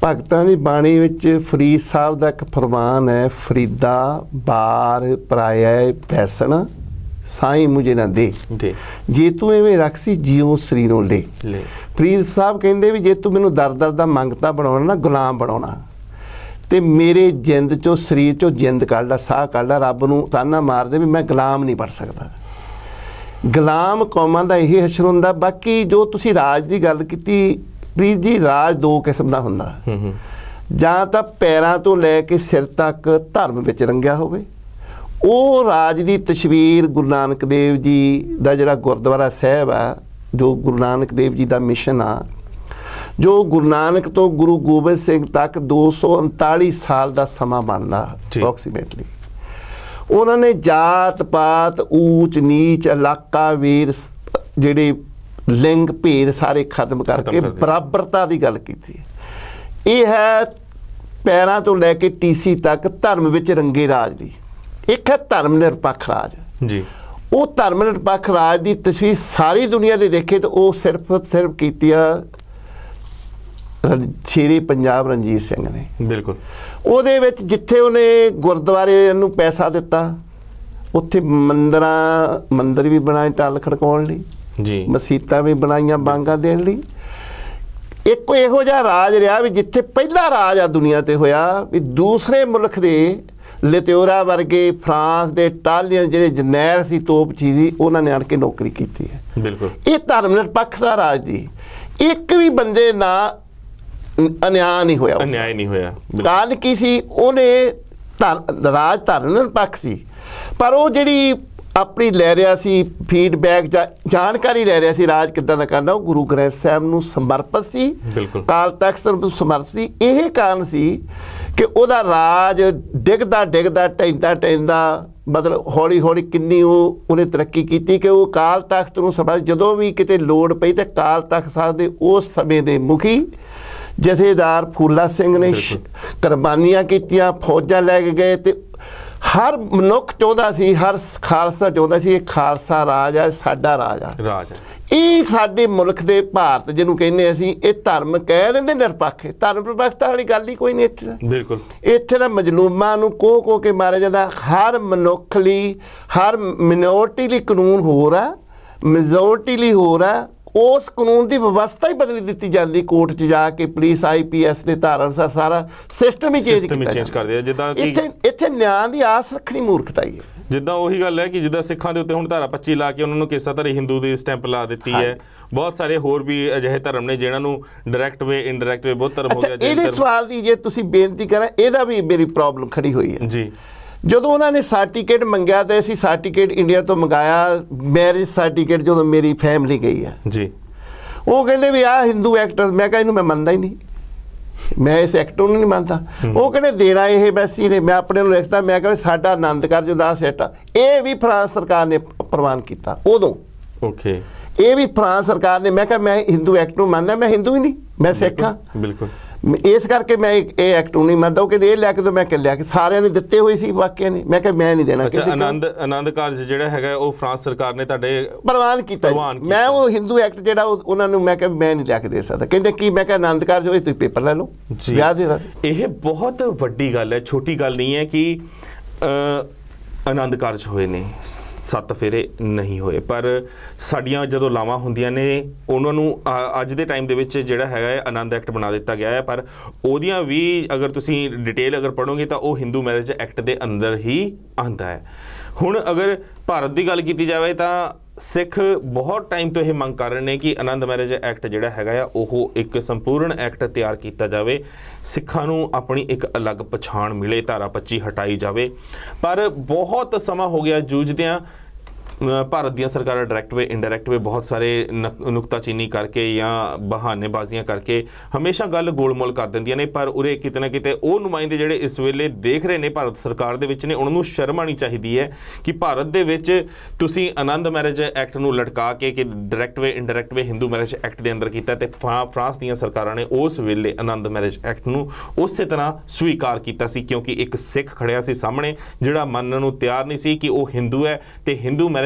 ਭਗਤਾਂ ਦੀ ਬਾਣੀ ਵਿੱਚ ਫਰੀਦ ਸਾਹਿਬ ਦਾ ਇੱਕ ਫਰਮਾਨ ਹੈ, ਫਰੀਦਾ ਬਾਰ ਪਰਾਇਆ ਬੈਸਣ ਸਾਈਂ ਮੁਝੇ ਨਾ ਦੇ, ਜੇ ਤੂੰ ਐਵੇਂ ਰੱਖ ਸੀ ਜਿਉਂ ਸਰੀਰੋਂ ਲੈ। ਫਰੀਦ ਸਾਹਿਬ ਕਹਿੰਦੇ ਵੀ ਜੇ ਤੂੰ ਮੈਨੂੰ ਦਰ ਦਾ ਮੰਗਤਾ ਬਣਾਉਣਾ ਨਾ, ਗੁਲਾਮ ਬਣਾਉਣਾ, ਤੇ ਮੇਰੇ ਜਿੰਦ ਚੋਂ ਸਰੀਰ ਚੋਂ ਜਿੰਦ ਕੱਢ ਲਾ, ਸਾਹ ਕੱਢ ਲਾ, ਰੱਬ ਨੂੰ ਤਾਨਾ ਮਾਰਦੇ ਵੀ ਮੈਂ ਗੁਲਾਮ ਨਹੀਂ ਬਣ ਸਕਦਾ। ਗੁਲਾਮ ਕੌਮਾਂ ਦਾ ਇਹ ਹਸ਼ਰ ਹੁੰਦਾ। ਬਾਕੀ ਜੋ ਤੁਸੀਂ ਰਾਜ ਦੀ ਗੱਲ ਕੀਤੀ ਪ੍ਰੀਤ ਜੀ, ਰਾਜ ਦੋ ਕਿਸਮ ਦਾ ਹੁੰਦਾ, ਜਾਂ ਤਾਂ ਪੈਰਾਂ ਤੋਂ ਲੈ ਕੇ ਸਿਰ ਤੱਕ ਧਰਮ ਵਿੱਚ ਰੰਗਿਆ ਹੋਵੇ, ਉਹ ਰਾਜ ਦੀ ਤਸਵੀਰ ਗੁਰੂ ਨਾਨਕ ਦੇਵ ਜੀ ਦਾ ਜਿਹੜਾ ਗੁਰਦੁਆਰਾ ਸਾਹਿਬ ਆ, ਜੋ ਗੁਰੂ ਨਾਨਕ ਦੇਵ ਜੀ ਦਾ ਮਿਸ਼ਨ ਆ, ਜੋ ਗੁਰੂ ਨਾਨਕ ਤੋਂ ਗੁਰੂ ਗੋਬਿੰਦ ਸਿੰਘ ਤੱਕ 239 ਸਾਲ ਦਾ ਸਮਾਂ ਬਣਦਾ ਅਪਰੋਕਸੀਮੇਟਲੀ। ਉਹਨਾਂ ਨੇ ਜਾਤ ਪਾਤ, ਊਚ ਨੀਚ, ਇਲਾਕਾ ਵੇਰ, ਜਿਹੜੇ ਲਿੰਗ ਭੇਦ ਸਾਰੇ ਖਤਮ ਕਰਕੇ ਬਰਾਬਰਤਾ ਦੀ ਗੱਲ ਕੀਤੀ। ਇਹ ਹੈ ਪੈਰਾਂ ਤੋਂ ਲੈ ਕੇ ਟੀਸੀ ਤੱਕ ਧਰਮ ਵਿੱਚ ਰੰਗੇ ਰਾਜ ਦੀ। ਇੱਕ ਹੈ ਧਰਮ ਨਿਰਪੱਖ ਰਾਜ ਜੀ। ਉਹ ਧਰਮ ਨਿਰਪੱਖ ਰਾਜ ਦੀ ਤਸਵੀਰ ਸਾਰੀ ਦੁਨੀਆ ਦੇ ਦੇਖੇ ਤਾਂ ਉਹ ਸਿਰਫ ਕੀਤੀ ਆ ਸ਼ੇਰੇ ਪੰਜਾਬ ਰਣਜੀਤ ਸਿੰਘ ਨੇ। ਬਿਲਕੁਲ ਉਹਦੇ ਵਿੱਚ ਜਿੱਥੇ ਉਹਨੇ ਗੁਰਦੁਆਰੇ ਨੂੰ ਪੈਸਾ ਦਿੱਤਾ, ਉੱਥੇ ਮੰਦਰ ਵੀ ਬਣਾਏ ਟੱਲ ਖੜਕਾਉਣ ਲਈ ਜੀ, ਮਸੀਤਾਂ ਵੀ ਬਣਾਈਆਂ ਬਾਂਗਾਂ ਦੇਣ ਲਈ। ਇੱਕ ਇਹੋ ਜਿਹਾ ਰਾਜ ਰਿਹਾ ਵੀ ਜਿੱਥੇ ਪਹਿਲਾ ਰਾਜ ਆ ਦੁਨੀਆ ਤੇ ਹੋਇਆ ਵੀ ਦੂਸਰੇ ਮੁਲਕ ਦੇ ਲਿਤਿਓਰਾ ਵਰਗੇ, ਫਰਾਂਸ ਦੇ ਇਟਾਲੀਅਨ ਜਿਹੜੇ ਜਨੈਲ ਸੀ, ਤੋਪਚੀ ਸੀ, ਉਹਨਾਂ ਨੇ ਆਣ ਕੇ ਨੌਕਰੀ ਕੀਤੀ ਹੈ। ਬਿਲਕੁਲ ਇਹ ਧਰਮ ਨਿਰਪੱਖ ਦਾ ਰਾਜ ਦੀ ਇੱਕ ਵੀ ਬੰਦੇ ਨਾ ਅਨਿਆਂ ਨਹੀਂ ਹੋਇਆ, ਅਨਿਆਏ ਨਹੀਂ ਹੋਇਆ। ਕਾਰਨ ਕੀ ਸੀ? ਉਹਨੇ ਰਾਜ ਧਰਮ ਨਿਰਪੱਖ ਸੀ, ਪਰ ਉਹ ਜਿਹੜੀ ਆਪਣੀ ਲੈ ਰਿਹਾ ਸੀ ਫੀਡਬੈਕ ਜਾਂ ਜਾਣਕਾਰੀ ਲੈ ਰਿਹਾ ਸੀ ਰਾਜ ਕਿੱਦਾਂ ਦਾ ਕਰਨਾ, ਉਹ ਗੁਰੂ ਗ੍ਰੰਥ ਸਾਹਿਬ ਨੂੰ ਸਮਰਪਿਤ ਸੀ, ਕਾਲ ਤਖਤ ਨੂੰ ਸਮਰਪਿਤ ਸੀ। ਇਹ ਕਾਰਨ ਸੀ ਕਿ ਉਹਦਾ ਰਾਜ ਡਿੱਗਦਾ ਟੈਂਦਾ ਮਤਲਬ ਹੌਲੀ ਹੌਲੀ ਕਿੰਨੀ ਉਹਨੇ ਤਰੱਕੀ ਕੀਤੀ ਕਿ ਉਹ ਕਾਲ ਤਖਤ ਨੂੰ ਸਮਰਪਿਤ, ਜਦੋਂ ਵੀ ਕਿਤੇ ਲੋੜ ਪਈ ਤਾਂ ਕਾਲ ਤਖਤ ਸਾਹਿਬ ਦੇ ਉਸ ਸਮੇਂ ਦੇ ਮੁਖੀ ਜਥੇਦਾਰ ਫੂਲਾ ਸਿੰਘ ਨੇ ਕੁਰਬਾਨੀਆਂ ਕੀਤੀਆਂ, ਫੌਜਾਂ ਲੈ ਕੇ ਗਏ, ਤੇ ਹਰ ਮਨੁੱਖ ਚਾਹੁੰਦਾ ਸੀ, ਹਰ ਖਾਲਸਾ ਚਾਹੁੰਦਾ ਸੀ ਇਹ ਖਾਲਸਾ ਰਾਜ ਆ, ਸਾਡਾ ਰਾਜ ਆ। ਇਹ ਸਾਡੇ ਮੁਲਕ ਦੇ ਭਾਰਤ ਜਿਹਨੂੰ ਕਹਿੰਦੇ ਅਸੀਂ, ਇਹ ਧਰਮ ਕਹਿ ਦਿੰਦੇ ਨਿਰਪੱਖ, ਧਰਮ ਨਿਰਪੱਖਤਾ ਵਾਲੀ ਗੱਲ ਹੀ ਕੋਈ ਨਹੀਂ ਇੱਥੇ। ਬਿਲਕੁਲ ਇੱਥੇ ਤਾਂ ਮਜਲੂਮਾਂ ਨੂੰ ਕੋਹ ਕੇ ਮਾਰਿਆ ਜਾਂਦਾ। ਹਰ ਮਨੁੱਖ ਲਈ, ਹਰ ਮਿਨੋਰਟੀ ਲਈ ਕਾਨੂੰਨ ਹੋਰ ਆ, ਮੈਜੋਰਟੀ ਲਈ ਹੋਰ ਆ। ਉਸ ਕਾਨੂੰਨ ਦੀ ਵਿਵਸਥਾ ਹੀ ਬਦਲ ਦਿੱਤੀ ਜਾਂਦੀ, ਕੋਰਟ 'ਚ ਜਾ ਕੇ ਪੁਲਿਸ IPS ਦੇ ਧਾਰਨ ਸਾਰਾ ਸਿਸਟਮ ਹੀ ਚੇਂਜ ਕਰ ਦਿਆ। ਜਿੱਦਾਂ ਇੱਥੇ ਨਿਆਂ ਦੀ ਆਸ ਰੱਖਣੀ ਮੂਰਖਤਾਈ ਹੈ। ਜਿੱਦਾਂ ਉਹੀ ਗੱਲ ਹੈ ਕਿ ਜਿੱਦਾਂ ਸਿੱਖਾਂ ਦੇ ਉੱਤੇ ਹੁਣ ਧਾਰਾ 25 ਲਾ ਕੇ ਉਹਨਾਂ ਨੂੰ ਕੇਸਾਧਾਰੀ ਹਿੰਦੂ ਦੀ ਸਟੈਂਪ ਲਾ ਦਿੱਤੀ ਹੈ। ਬਹੁਤ ਸਾਰੇ ਹੋਰ ਵੀ ਅਜਿਹੇ ਧਰਮ ਨੇ ਜਿਹਨਾਂ ਨੂੰ ਡਾਇਰੈਕਟ ਵੇ ਇਨਡਾਇਰੈਕਟ ਵੇ ਬਹੁਤ ਧਰਮ ਹੋ ਗਿਆ। ਇਹਦੇ ਸਵਾਲ ਦੀ ਜੇ ਤੁਸੀਂ ਬੇਨਤੀ ਕਰਾਂ, ਇਹਦਾ ਵੀ ਮੇਰੀ ਪ੍ਰੋਬਲਮ ਖੜੀ ਹੋਈ ਹੈ ਜੀ। ਜਦੋਂ ਉਹਨਾਂ ਨੇ ਸਰਟੀਫਿਕੇਟ ਮੰਗਿਆ ਤਾਂ ਅਸੀਂ ਸਰਟੀਫਿਕੇਟ ਇੰਡੀਆ ਤੋਂ ਮੰਗਾਇਆ, ਮੈਰਿਜ ਸਰਟੀਫਿਕੇਟ ਜਦੋਂ ਮੇਰੀ ਫੈਮਿਲੀ ਗਈ ਹੈ ਜੀ, ਉਹ ਕਹਿੰਦੇ ਵੀ ਆਹ ਹਿੰਦੂ ਐਕਟ। ਮੈਂ ਕਿਹਾ ਇਹਨੂੰ ਮੈਂ ਮੰਨਦਾ ਹੀ ਨਹੀਂ, ਮੈਂ ਇਸ ਐਕਟ ਨੂੰ ਨਹੀਂ ਮੰਨਦਾ। ਉਹ ਕਹਿੰਦੇ ਦੇਣਾ ਇਹ ਐਮਬੈਸੀ ਨੇ। ਮੈਂ ਆਪਣੇ ਨੂੰ ਲਿਖਦਾ, ਮੈਂ ਕਿਹਾ ਸਾਡਾ ਆਨੰਦ ਕਾਰਜ ਦਾ ਸੈੱਟ ਆ, ਇਹ ਵੀ ਫਰਾਂਸ ਸਰਕਾਰ ਨੇ ਪ੍ਰਵਾਨ ਕੀਤਾ ਉਦੋਂ। ਓਕੇ ਇਹ ਵੀ ਫਰਾਂਸ ਸਰਕਾਰ ਨੇ। ਮੈਂ ਕਿਹਾ ਮੈਂ ਹਿੰਦੂ ਐਕਟ ਨੂੰ ਮੰਨਦਾ, ਮੈਂ ਹਿੰਦੂ ਹੀ ਨਹੀਂ, ਮੈਂ ਸਿੱਖ ਹਾਂ। ਬਿਲਕੁਲ ਇਸ ਕਰਕੇ ਮੈਂ ਇਹ ਐਕਟ ਨੂੰ ਨਹੀਂ ਮੰਨਦਾ। ਉਹ ਕਹਿੰਦੇ ਇਹ ਲੈ ਕੇ ਦੋ, ਮੈਂ ਲਿਆ ਕੇ ਸਾਰਿਆਂ ਨੇ ਦਿੱਤੇ ਹੋਏ ਸੀ ਵਾਕਿਆ ਨੇ। ਮੈਂ ਕਿਹਾ ਮੈਂ ਨਹੀਂ ਦੇਣਾ। ਆਨੰਦ ਕਾਰਜ ਜਿਹੜਾ ਹੈਗਾ ਉਹ ਫਰਾਂਸ ਸਰਕਾਰ ਨੇ ਤੁਹਾਡੇ ਪ੍ਰਵਾਨ ਕੀਤਾ। ਮੈਂ ਉਹ ਹਿੰਦੂ ਐਕਟ ਜਿਹੜਾ ਉਹਨਾਂ ਨੂੰ ਮੈਂ ਕਿਹਾ ਮੈਂ ਨਹੀਂ ਲਿਆ ਕੇ ਦੇ ਸਕਦਾ। ਕਹਿੰਦੇ ਕੀ? ਮੈਂ ਕਿਹਾ ਆਨੰਦ ਕਾਰਜ ਹੋਏ ਤੁਸੀਂ ਪੇਪਰ ਲੈ ਲਓ, ਵਿਆਹ ਦੇ। ਇਹ ਬਹੁਤ ਵੱਡੀ ਗੱਲ ਹੈ, ਛੋਟੀ ਗੱਲ ਨਹੀਂ ਹੈ ਕਿ ਆਨੰਦ ਕਾਰਜ ਹੋਏ ਨੇ, 7 ਫੇਰੇ ਨਹੀਂ ਹੋਏ, ਪਰ ਸਾਡੀਆਂ ਜਦੋਂ ਲਾਵਾਂ ਹੁੰਦੀਆਂ ਨੇ ਉਹਨਾਂ ਨੂੰ ਅੱਜ ਦੇ ਟਾਈਮ ਦੇ ਵਿੱਚ ਜਿਹੜਾ ਹੈਗਾ ਹੈ ਆਨੰਦ ਐਕਟ ਬਣਾ ਦਿੱਤਾ ਗਿਆ ਹੈ। ਪਰ ਉਹਦੀਆਂ ਵੀ ਅਗਰ ਤੁਸੀਂ ਡਿਟੇਲ ਅਗਰ ਪੜ੍ਹੋਗੇ ਤਾਂ ਉਹ ਹਿੰਦੂ ਮੈਰਿਜ ਐਕਟ ਦੇ ਅੰਦਰ ਹੀ ਆਉਂਦਾ ਹੈ। ਹੁਣ ਅਗਰ ਭਾਰਤ ਦੀ ਗੱਲ ਕੀਤੀ ਜਾਵੇ ਤਾਂ ਸਿੱਖ ਬਹੁਤ ਟਾਈਮ ਤੋਂ ਇਹ ਮੰਗ ਕਰ ਰਹੇ ਨੇ ਕਿ ਆਨੰਦ ਮੈਰਿਜ ਐਕਟ ਜਿਹੜਾ ਹੈਗਾ ਆ ਉਹ ਇੱਕ ਸੰਪੂਰਨ ਐਕਟ ਤਿਆਰ ਕੀਤਾ ਜਾਵੇ, ਸਿੱਖਾਂ ਨੂੰ ਆਪਣੀ ਇੱਕ ਅਲੱਗ ਪਛਾਣ ਮਿਲੇ, ਧਾਰਾ 25 ਹਟਾਈ ਜਾਵੇ। ਪਰ ਬਹੁਤ ਸਮਾਂ ਹੋ ਗਿਆ ਜੂਝਦਿਆਂ। ਭਾਰਤ ਦੀਆਂ ਸਰਕਾਰਾਂ ਡਾਇਰੈਕਟ ਵੇ ਇਨਡਾਇਰੈਕਟ ਵੇ ਬਹੁਤ ਸਾਰੇ ਨੁਕਤਾਚੀਨੀ ਕਰਕੇ ਜਾਂ ਬਹਾਨੇਬਾਜ਼ੀਆਂ ਕਰਕੇ ਹਮੇਸ਼ਾ ਗੱਲ ਗੋਲਮੋਲ ਕਰ ਦਿੰਦੀਆਂ ਨੇ। ਪਰ ਉਰੇ ਕਿਤੇ ਨਾ ਕਿਤੇ ਉਹ ਨੁਮਾਇੰਦੇ ਜਿਹੜੇ ਇਸ ਵੇਲੇ ਦੇਖ ਰਹੇ ਨੇ ਭਾਰਤ ਸਰਕਾਰ ਦੇ ਵਿੱਚ ਨੇ, ਉਹਨਾਂ ਨੂੰ ਸ਼ਰਮ ਆਉਣੀ ਚਾਹੀਦੀ ਹੈ ਕਿ ਭਾਰਤ ਦੇ ਵਿੱਚ ਤੁਸੀਂ ਆਨੰਦ ਮੈਰਿਜ ਐਕਟ ਨੂੰ ਲਟਕਾ ਕੇ ਕਿ direct way indirect way Hindu marriage act ਦੇ ਅੰਦਰ ਕੀਤਾ, ਤੇ ਫਰਾਂਸ ਦੀਆਂ ਸਰਕਾਰਾਂ ਨੇ ਉਸ ਵੇਲੇ ਆਨੰਦ ਮੈਰਿਜ ਐਕਟ ਨੂੰ ਉਸੇ ਤਰ੍ਹਾਂ ਸਵੀਕਾਰ ਕੀਤਾ ਸੀ, ਕਿਉਂਕਿ ਇੱਕ ਸਿੱਖ ਖੜਿਆ ਸੀ ਸਾਹਮਣੇ ਜਿਹੜਾ ਮੰਨਣ ਨੂੰ ਤਿਆਰ ਨਹੀਂ ਸੀ ਕਿ ਉਹ ਹਿੰਦੂ ਹੈ ਤੇ ਹਿੰਦੂ ਮੈਰਿਜ